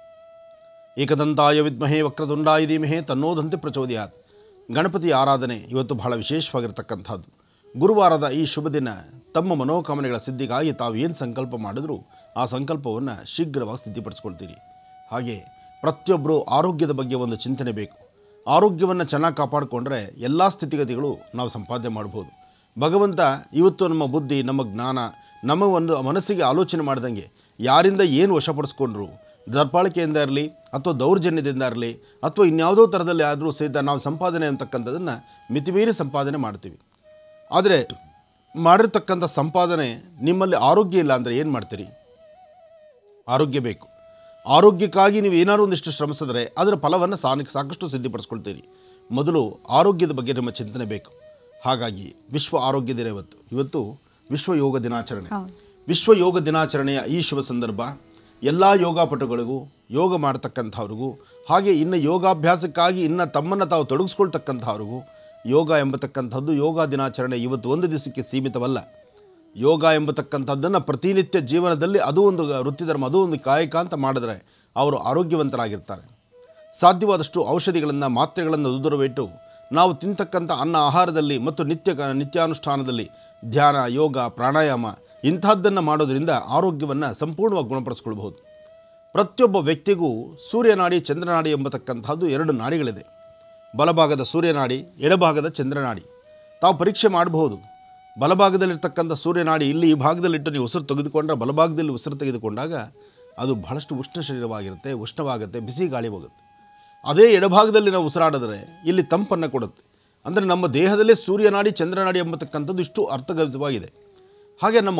ಏಕದಂತಾಯ ವಿದ್ಮಹೇ ವಕ್ರತುಂಡಾಯ ಧೀಮಹಿ ತನ್ನೋದಂತೆ ಪ್ರಚೋದಯಾತ್. ಗಣಪತಿ ಆರಾಧನೆ ಇವತ್ತು ಬಹಳ ವಿಶೇಷವಾಗಿರ್ತಕ್ಕಂಥದ್ದು. ಗುರುವಾರದ ಈ ಶುಭ ದಿನ ತಮ್ಮ ಮನೋಕಾಮನೆಗಳ ಸಿದ್ಧಿಗಾಗಿ ತಾವು ಏನು ಸಂಕಲ್ಪ ಮಾಡಿದ್ರೂ ಆ ಸಂಕಲ್ಪವನ್ನು ಶೀಘ್ರವಾಗಿ ಸಿದ್ಧಿಪಡಿಸ್ಕೊಳ್ತೀರಿ. ಹಾಗೆ ಪ್ರತಿಯೊಬ್ಬರು ಆರೋಗ್ಯದ ಬಗ್ಗೆ ಒಂದು ಚಿಂತನೆ ಬೇಕು. ಆರೋಗ್ಯವನ್ನು ಚೆನ್ನಾಗಿ ಕಾಪಾಡಿಕೊಂಡ್ರೆ ಎಲ್ಲ ಸ್ಥಿತಿಗತಿಗಳು ನಾವು ಸಂಪಾದನೆ ಮಾಡ್ಬೋದು. ಭಗವಂತ ಇವತ್ತು ನಮ್ಮ ಬುದ್ಧಿ, ನಮ್ಮ ಜ್ಞಾನ, ನಮ್ಮ ಒಂದು ಮನಸ್ಸಿಗೆ ಆಲೋಚನೆ ಮಾಡ್ದಂಗೆ ಯಾರಿಂದ ಏನು ವಶಪಡಿಸ್ಕೊಂಡ್ರು, ದರ್ಪಾಳಿಕೆಯಿಂದ ಇರಲಿ ಅಥವಾ ದೌರ್ಜನ್ಯದಿಂದ ಇರಲಿ ಅಥವಾ ಇನ್ಯಾವುದೋ ಥರದಲ್ಲಿ ಆದರೂ ಸಹಿತ ನಾವು ಸಂಪಾದನೆ ಅಂತಕ್ಕಂಥದ್ದನ್ನು ಮಿತಿಮೀರಿ ಸಂಪಾದನೆ ಮಾಡ್ತೀವಿ. ಆದರೆ ಮಾಡಿರ್ತಕ್ಕಂಥ ಸಂಪಾದನೆ ನಿಮ್ಮಲ್ಲಿ ಆರೋಗ್ಯ ಇಲ್ಲ ಅಂದರೆ ಏನು ಮಾಡ್ತೀರಿ? ಆರೋಗ್ಯ ಬೇಕು. ಆರೋಗ್ಯಕ್ಕಾಗಿ ನೀವು ಏನಾದರೂ ಒಂದಿಷ್ಟು ಶ್ರಮಿಸಿದ್ರೆ ಅದರ ಫಲವನ್ನು ಸಾಕಷ್ಟು ಸಿದ್ಧಿಪಡಿಸ್ಕೊಳ್ತೀರಿ. ಮೊದಲು ಆರೋಗ್ಯದ ಬಗ್ಗೆ ನಿಮ್ಮ ಚಿಂತನೆ ಬೇಕು. ಹಾಗಾಗಿ ವಿಶ್ವ ಆರೋಗ್ಯ ದಿನ ಇವತ್ತು ವಿಶ್ವ ಯೋಗ ದಿನಾಚರಣೆ. ವಿಶ್ವ ಯೋಗ ದಿನಾಚರಣೆಯ ಈ ಶುಭ ಸಂದರ್ಭ ಎಲ್ಲ ಯೋಗಾಪಟುಗಳಿಗೂ, ಯೋಗ ಮಾಡ್ತಕ್ಕಂಥವ್ರಿಗೂ, ಹಾಗೆ ಇನ್ನು ಯೋಗಾಭ್ಯಾಸಕ್ಕಾಗಿ ಇನ್ನು ತಮ್ಮನ್ನು ತಾವು ತೊಡಗಿಸ್ಕೊಳ್ತಕ್ಕಂಥವ್ರಿಗೂ ಯೋಗ ಎಂಬತಕ್ಕಂಥದ್ದು ಯೋಗ ದಿನಾಚರಣೆ ಇವತ್ತು ಒಂದು ದಿವಸಕ್ಕೆ ಸೀಮಿತವಲ್ಲ. ಯೋಗ ಎಂಬತಕ್ಕಂಥದ್ದನ್ನು ಪ್ರತಿನಿತ್ಯ ಜೀವನದಲ್ಲಿ ಅದು ಒಂದು ವೃತ್ತಿಧರ್ಮ, ಅದು ಒಂದು ಕಾಯಕ ಅಂತ ಮಾಡಿದ್ರೆ ಅವರು ಆರೋಗ್ಯವಂತರಾಗಿರ್ತಾರೆ. ಸಾಧ್ಯವಾದಷ್ಟು ಔಷಧಿಗಳನ್ನು, ಮಾತ್ರೆಗಳನ್ನು ದೂರವಿಟ್ಟು ನಾವು ತಿಂತಕ್ಕಂಥ ಅನ್ನ ಆಹಾರದಲ್ಲಿ ಮತ್ತು ನಿತ್ಯಾನುಷ್ಠಾನದಲ್ಲಿ ಧ್ಯಾನ, ಯೋಗ, ಪ್ರಾಣಾಯಾಮ ಇಂಥದ್ದನ್ನು ಮಾಡೋದರಿಂದ ಆರೋಗ್ಯವನ್ನು ಸಂಪೂರ್ಣವಾಗಿ ಗುಣಪಡಿಸ್ಕೊಳ್ಬಹುದು. ಪ್ರತಿಯೊಬ್ಬ ವ್ಯಕ್ತಿಗೂ ಸೂರ್ಯನಾಡಿ, ಚಂದ್ರನಾಡಿ ಎಂಬತಕ್ಕಂಥದ್ದು 2 ನಾಡಿಗಳಿದೆ. ಬಲಭಾಗದ ಸೂರ್ಯನಾಡಿ, ಎಡಭಾಗದ ಚಂದ್ರನಾಡಿ. ತಾವು ಪರೀಕ್ಷೆ ಮಾಡಬಹುದು. ಬಲಭಾಗದಲ್ಲಿರ್ತಕ್ಕಂಥ ಸೂರ್ಯನಾಡಿ ಇಲ್ಲಿ ಈ ಭಾಗದಲ್ಲಿಟ್ಟು ನೀವು ಉಸಿರು ತೆಗೆದುಕೊಂಡ್ರೆ, ಬಲಭಾಗದಲ್ಲಿ ಉಸಿರು ತೆಗೆದುಕೊಂಡಾಗ ಅದು ಬಹಳಷ್ಟು ಉಷ್ಣ ಶರೀರವಾಗಿರುತ್ತೆ, ಉಷ್ಣವಾಗುತ್ತೆ, ಬಿಸಿ ಗಾಳಿ ಹೋಗುತ್ತೆ. ಅದೇ ಎಡಭಾಗದಲ್ಲಿ ನಾವು ಉಸಿರಾಡಿದ್ರೆ ಇಲ್ಲಿ ತಂಪನ್ನು ಕೊಡುತ್ತೆ. ಅಂದರೆ ನಮ್ಮ ದೇಹದಲ್ಲೇ ಸೂರ್ಯನಾಡಿ, ಚಂದ್ರನಾಡಿ ಎಂಬತಕ್ಕಂಥದ್ದು ಇಷ್ಟು ಅರ್ಥಗತವಾಗಿದೆ. ಹಾಗೆ ನಮ್ಮ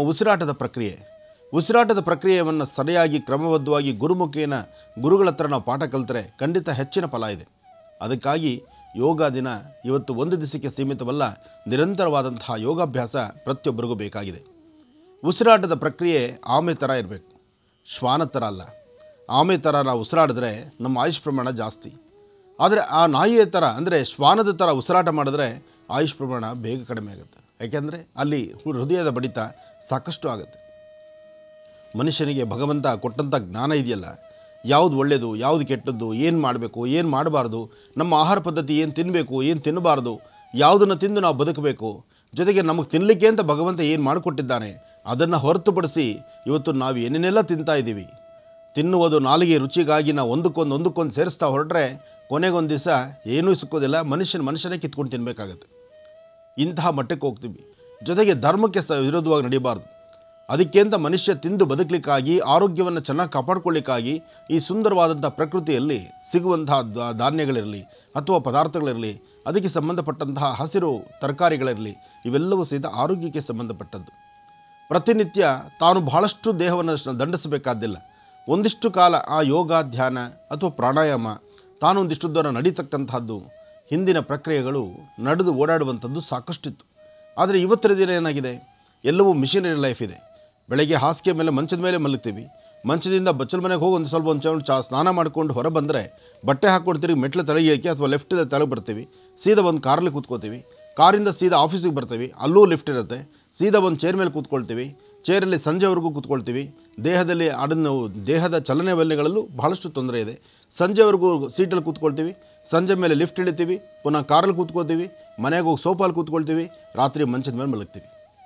ಉಸಿರಾಟದ ಪ್ರಕ್ರಿಯೆಯನ್ನು ಸರಿಯಾಗಿ ಕ್ರಮಬದ್ಧವಾಗಿ ಗುರುಮುಖೇನ ಗುರುಗಳ ಹತ್ರ ನಾವು ಪಾಠ ಕಲಿತರೆ ಖಂಡಿತ ಹೆಚ್ಚಿನ ಫಲ ಇದೆ. ಅದಕ್ಕಾಗಿ ಯೋಗ ದಿನ ಇವತ್ತು ಒಂದು ದಿವಸಕ್ಕೆ ಸೀಮಿತವಲ್ಲ, ನಿರಂತರವಾದಂತಹ ಯೋಗಾಭ್ಯಾಸ ಪ್ರತಿಯೊಬ್ಬರಿಗೂ ಬೇಕಾಗಿದೆ. ಉಸಿರಾಟದ ಪ್ರಕ್ರಿಯೆ ಆಮೆ ಥರ ಇರಬೇಕು, ಶ್ವಾನ ಥರ ಅಲ್ಲ. ಆಮೆ ಥರ ನಾವು ಉಸಿರಾಡಿದ್ರೆ ನಮ್ಮ ಆಯುಷ್ ಪ್ರಮಾಣ ಜಾಸ್ತಿ. ಆದರೆ ಆ ನಾಯಿಯ ಥರ ಅಂದರೆ ಶ್ವಾನದ ಥರ ಉಸಿರಾಟ ಮಾಡಿದ್ರೆ ಆಯುಷ್ ಪ್ರಮಾಣ ಬೇಗ ಕಡಿಮೆ ಆಗುತ್ತೆ. ಯಾಕೆಂದರೆ ಅಲ್ಲಿ ಹೃದಯದ ಬಡಿತ ಸಾಕಷ್ಟು ಆಗುತ್ತೆ. ಮನುಷ್ಯನಿಗೆ ಭಗವಂತ ಕೊಟ್ಟಂಥ ಜ್ಞಾನ ಇದೆಯಲ್ಲ, ಯಾವುದು ಒಳ್ಳೆಯದು, ಯಾವುದು ಕೆಟ್ಟದ್ದು, ಏನು ಮಾಡಬೇಕು, ಏನು ಮಾಡಬಾರ್ದು, ನಮ್ಮ ಆಹಾರ ಪದ್ಧತಿ ಏನು ತಿನ್ನಬೇಕು, ಏನು ತಿನ್ನಬಾರ್ದು, ಯಾವುದನ್ನು ತಿಂದು ನಾವು ಬದುಕಬೇಕು, ಜೊತೆಗೆ ನಮಗೆ ತಿನ್ನಲಿಕ್ಕೆ ಅಂತ ಭಗವಂತ ಏನು ಮಾಡಿಕೊಟ್ಟಿದ್ದಾನೆ ಅದನ್ನು ಹೊರತುಪಡಿಸಿ ಇವತ್ತು ನಾವು ಏನೇನೆಲ್ಲ ತಿಂತಾ ಇದ್ದೀವಿ. ತಿನ್ನುವುದು ನಾಲಿಗೆ ರುಚಿಗಾಗಿ ನಾವು ಒಂದಕ್ಕೊಂದು ಸೇರಿಸ್ತಾ ಹೊರಟ್ರೆ ಕೊನೆಗೊಂದು ದಿವಸ ಏನೂ ಸಿಕ್ಕೋದಿಲ್ಲ, ಮನುಷ್ಯನೇ ಕಿತ್ಕೊಂಡು ತಿನ್ನಬೇಕಾಗತ್ತೆ. ಇಂತಹ ಮಟ್ಟಕ್ಕೆ ಹೋಗ್ತೀವಿ. ಜೊತೆಗೆ ಧರ್ಮಕ್ಕೆ ವಿರೋಧವಾಗಿ ನಡೀಬಾರ್ದು. ಅದಕ್ಕೆ ಅಂತ ಮನುಷ್ಯ ತಿಂದು ಬದುಕಲಿಕ್ಕಾಗಿ, ಆರೋಗ್ಯವನ್ನು ಚೆನ್ನಾಗಿ ಕಾಪಾಡ್ಕೊಳ್ಳಿಕ್ಕಾಗಿ ಈ ಸುಂದರವಾದಂಥ ಪ್ರಕೃತಿಯಲ್ಲಿ ಸಿಗುವಂತಹ ಧಾನ್ಯಗಳಿರಲಿ ಅಥವಾ ಪದಾರ್ಥಗಳಿರಲಿ, ಅದಕ್ಕೆ ಸಂಬಂಧಪಟ್ಟಂತಹ ಹಸಿರು ತರಕಾರಿಗಳಿರಲಿ, ಇವೆಲ್ಲವೂ ಸಹಿತ ಆರೋಗ್ಯಕ್ಕೆ ಸಂಬಂಧಪಟ್ಟದ್ದು. ಪ್ರತಿನಿತ್ಯ ತಾನು ಬಹಳಷ್ಟು ದೇಹವನ್ನು ದಂಡಿಸಬೇಕಾದ್ದಿಲ್ಲ. ಒಂದಿಷ್ಟು ಕಾಲ ಆ ಯೋಗ, ಧ್ಯಾನ ಅಥವಾ ಪ್ರಾಣಾಯಾಮ ತಾನು ಒಂದಿಷ್ಟು ದೂರ ನಡೀತಕ್ಕಂಥದ್ದು, ಹಿಂದಿನ ಪ್ರಕ್ರಿಯೆಗಳು ನಡೆದು ಓಡಾಡುವಂಥದ್ದು ಸಾಕಷ್ಟಿತ್ತು. ಆದರೆ ಇವತ್ತಿನ ದಿನ ಏನಾಗಿದೆ, ಎಲ್ಲವೂ ಮಿಷಿನರಿ ಲೈಫ್ ಇದೆ. ಬೆಳಗ್ಗೆ ಹಾಸಿಗೆ ಮೇಲೆ ಮಂಚದ ಮೇಲೆ ಮಲಗ್ತೀವಿ, ಮಂಚದಿಂದ ಬಚ್ಚಲ ಮನೆಗೆ ಹೋಗಿ ಒಂದು ಸ್ನಾನ ಮಾಡಿಕೊಂಡು ಹೊರ ಬಂದರೆ ಬಟ್ಟೆ ಹಾಕ್ಕೊಂಡು ತಿರುಗಿ ಮೆಟ್ಲು ತಲೆಗೆ ಇಳಿಕೆ ಅಥವಾ ಲೆಫ್ಟ್ ತಲೆಗೆ ಬರ್ತೀವಿ, ಸೀದಾ ಒಂದು ಕಾರಲ್ಲಿ ಕೂತ್ಕೋತೀವಿ, ಕಾರಿಂದ ಸೀದಾ ಆಫೀಸಿಗೆ ಬರ್ತೀವಿ, ಅಲ್ಲೂ ಲಿಫ್ಟ್ ಇರುತ್ತೆ, ಸೀದಾ ಒಂದು ಚೇರ್ ಮೇಲೆ ಕೂತ್ಕೊಳ್ತೀವಿ, ಚೇರಲ್ಲಿ ಸಂಜೆವರೆಗೂ ಕೂತ್ಕೊಳ್ತೀವಿ. ದೇಹದಲ್ಲಿ ದೇಹದ ಚಲನೆವಲನೆಗಳಲ್ಲೂ ಬಹಳಷ್ಟು ತೊಂದರೆ ಇದೆ. ಸಂಜೆವರೆಗೂ ಸೀಟಲ್ಲಿ ಕೂತ್ಕೊಳ್ತೀವಿ, ಸಂಜೆ ಮೇಲೆ ಲಿಫ್ಟ್ ಇಳಿತೀವಿ, ಪುನಃ ಕಾರಲ್ಲಿ ಕೂತ್ಕೋತೀವಿ, ಮನೆಗೆ ಹೋಗಿ ಸೋಫಾಲ್ಲಿ ಕೂತ್ಕೊಳ್ತೀವಿ, ರಾತ್ರಿ ಮಂಚದ ಮೇಲೆ ಮಲಗ್ತೀವಿ.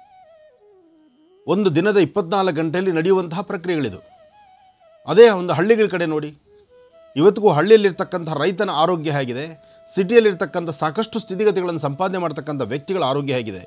ಒಂದು ದಿನದ 24 ಗಂಟೆಯಲ್ಲಿ ನಡೆಯುವಂತಹ ಪ್ರಕ್ರಿಯೆಗಳಿದು. ಅದೇ ಒಂದು ಹಳ್ಳಿಗಳ ಕಡೆ ನೋಡಿ, ಇವತ್ತಿಗೂ ಹಳ್ಳಿಯಲ್ಲಿರ್ತಕ್ಕಂಥ ರೈತನ ಆರೋಗ್ಯ ಹೇಗಿದೆ, ಸಿಟಿಯಲ್ಲಿರ್ತಕ್ಕಂಥ ಸಾಕಷ್ಟು ಸ್ಥಿತಿಗತಿಗಳನ್ನು ಸಂಪಾದನೆ ಮಾಡ್ತಕ್ಕಂಥ ವ್ಯಕ್ತಿಗಳ ಆರೋಗ್ಯ ಹೇಗಿದೆ.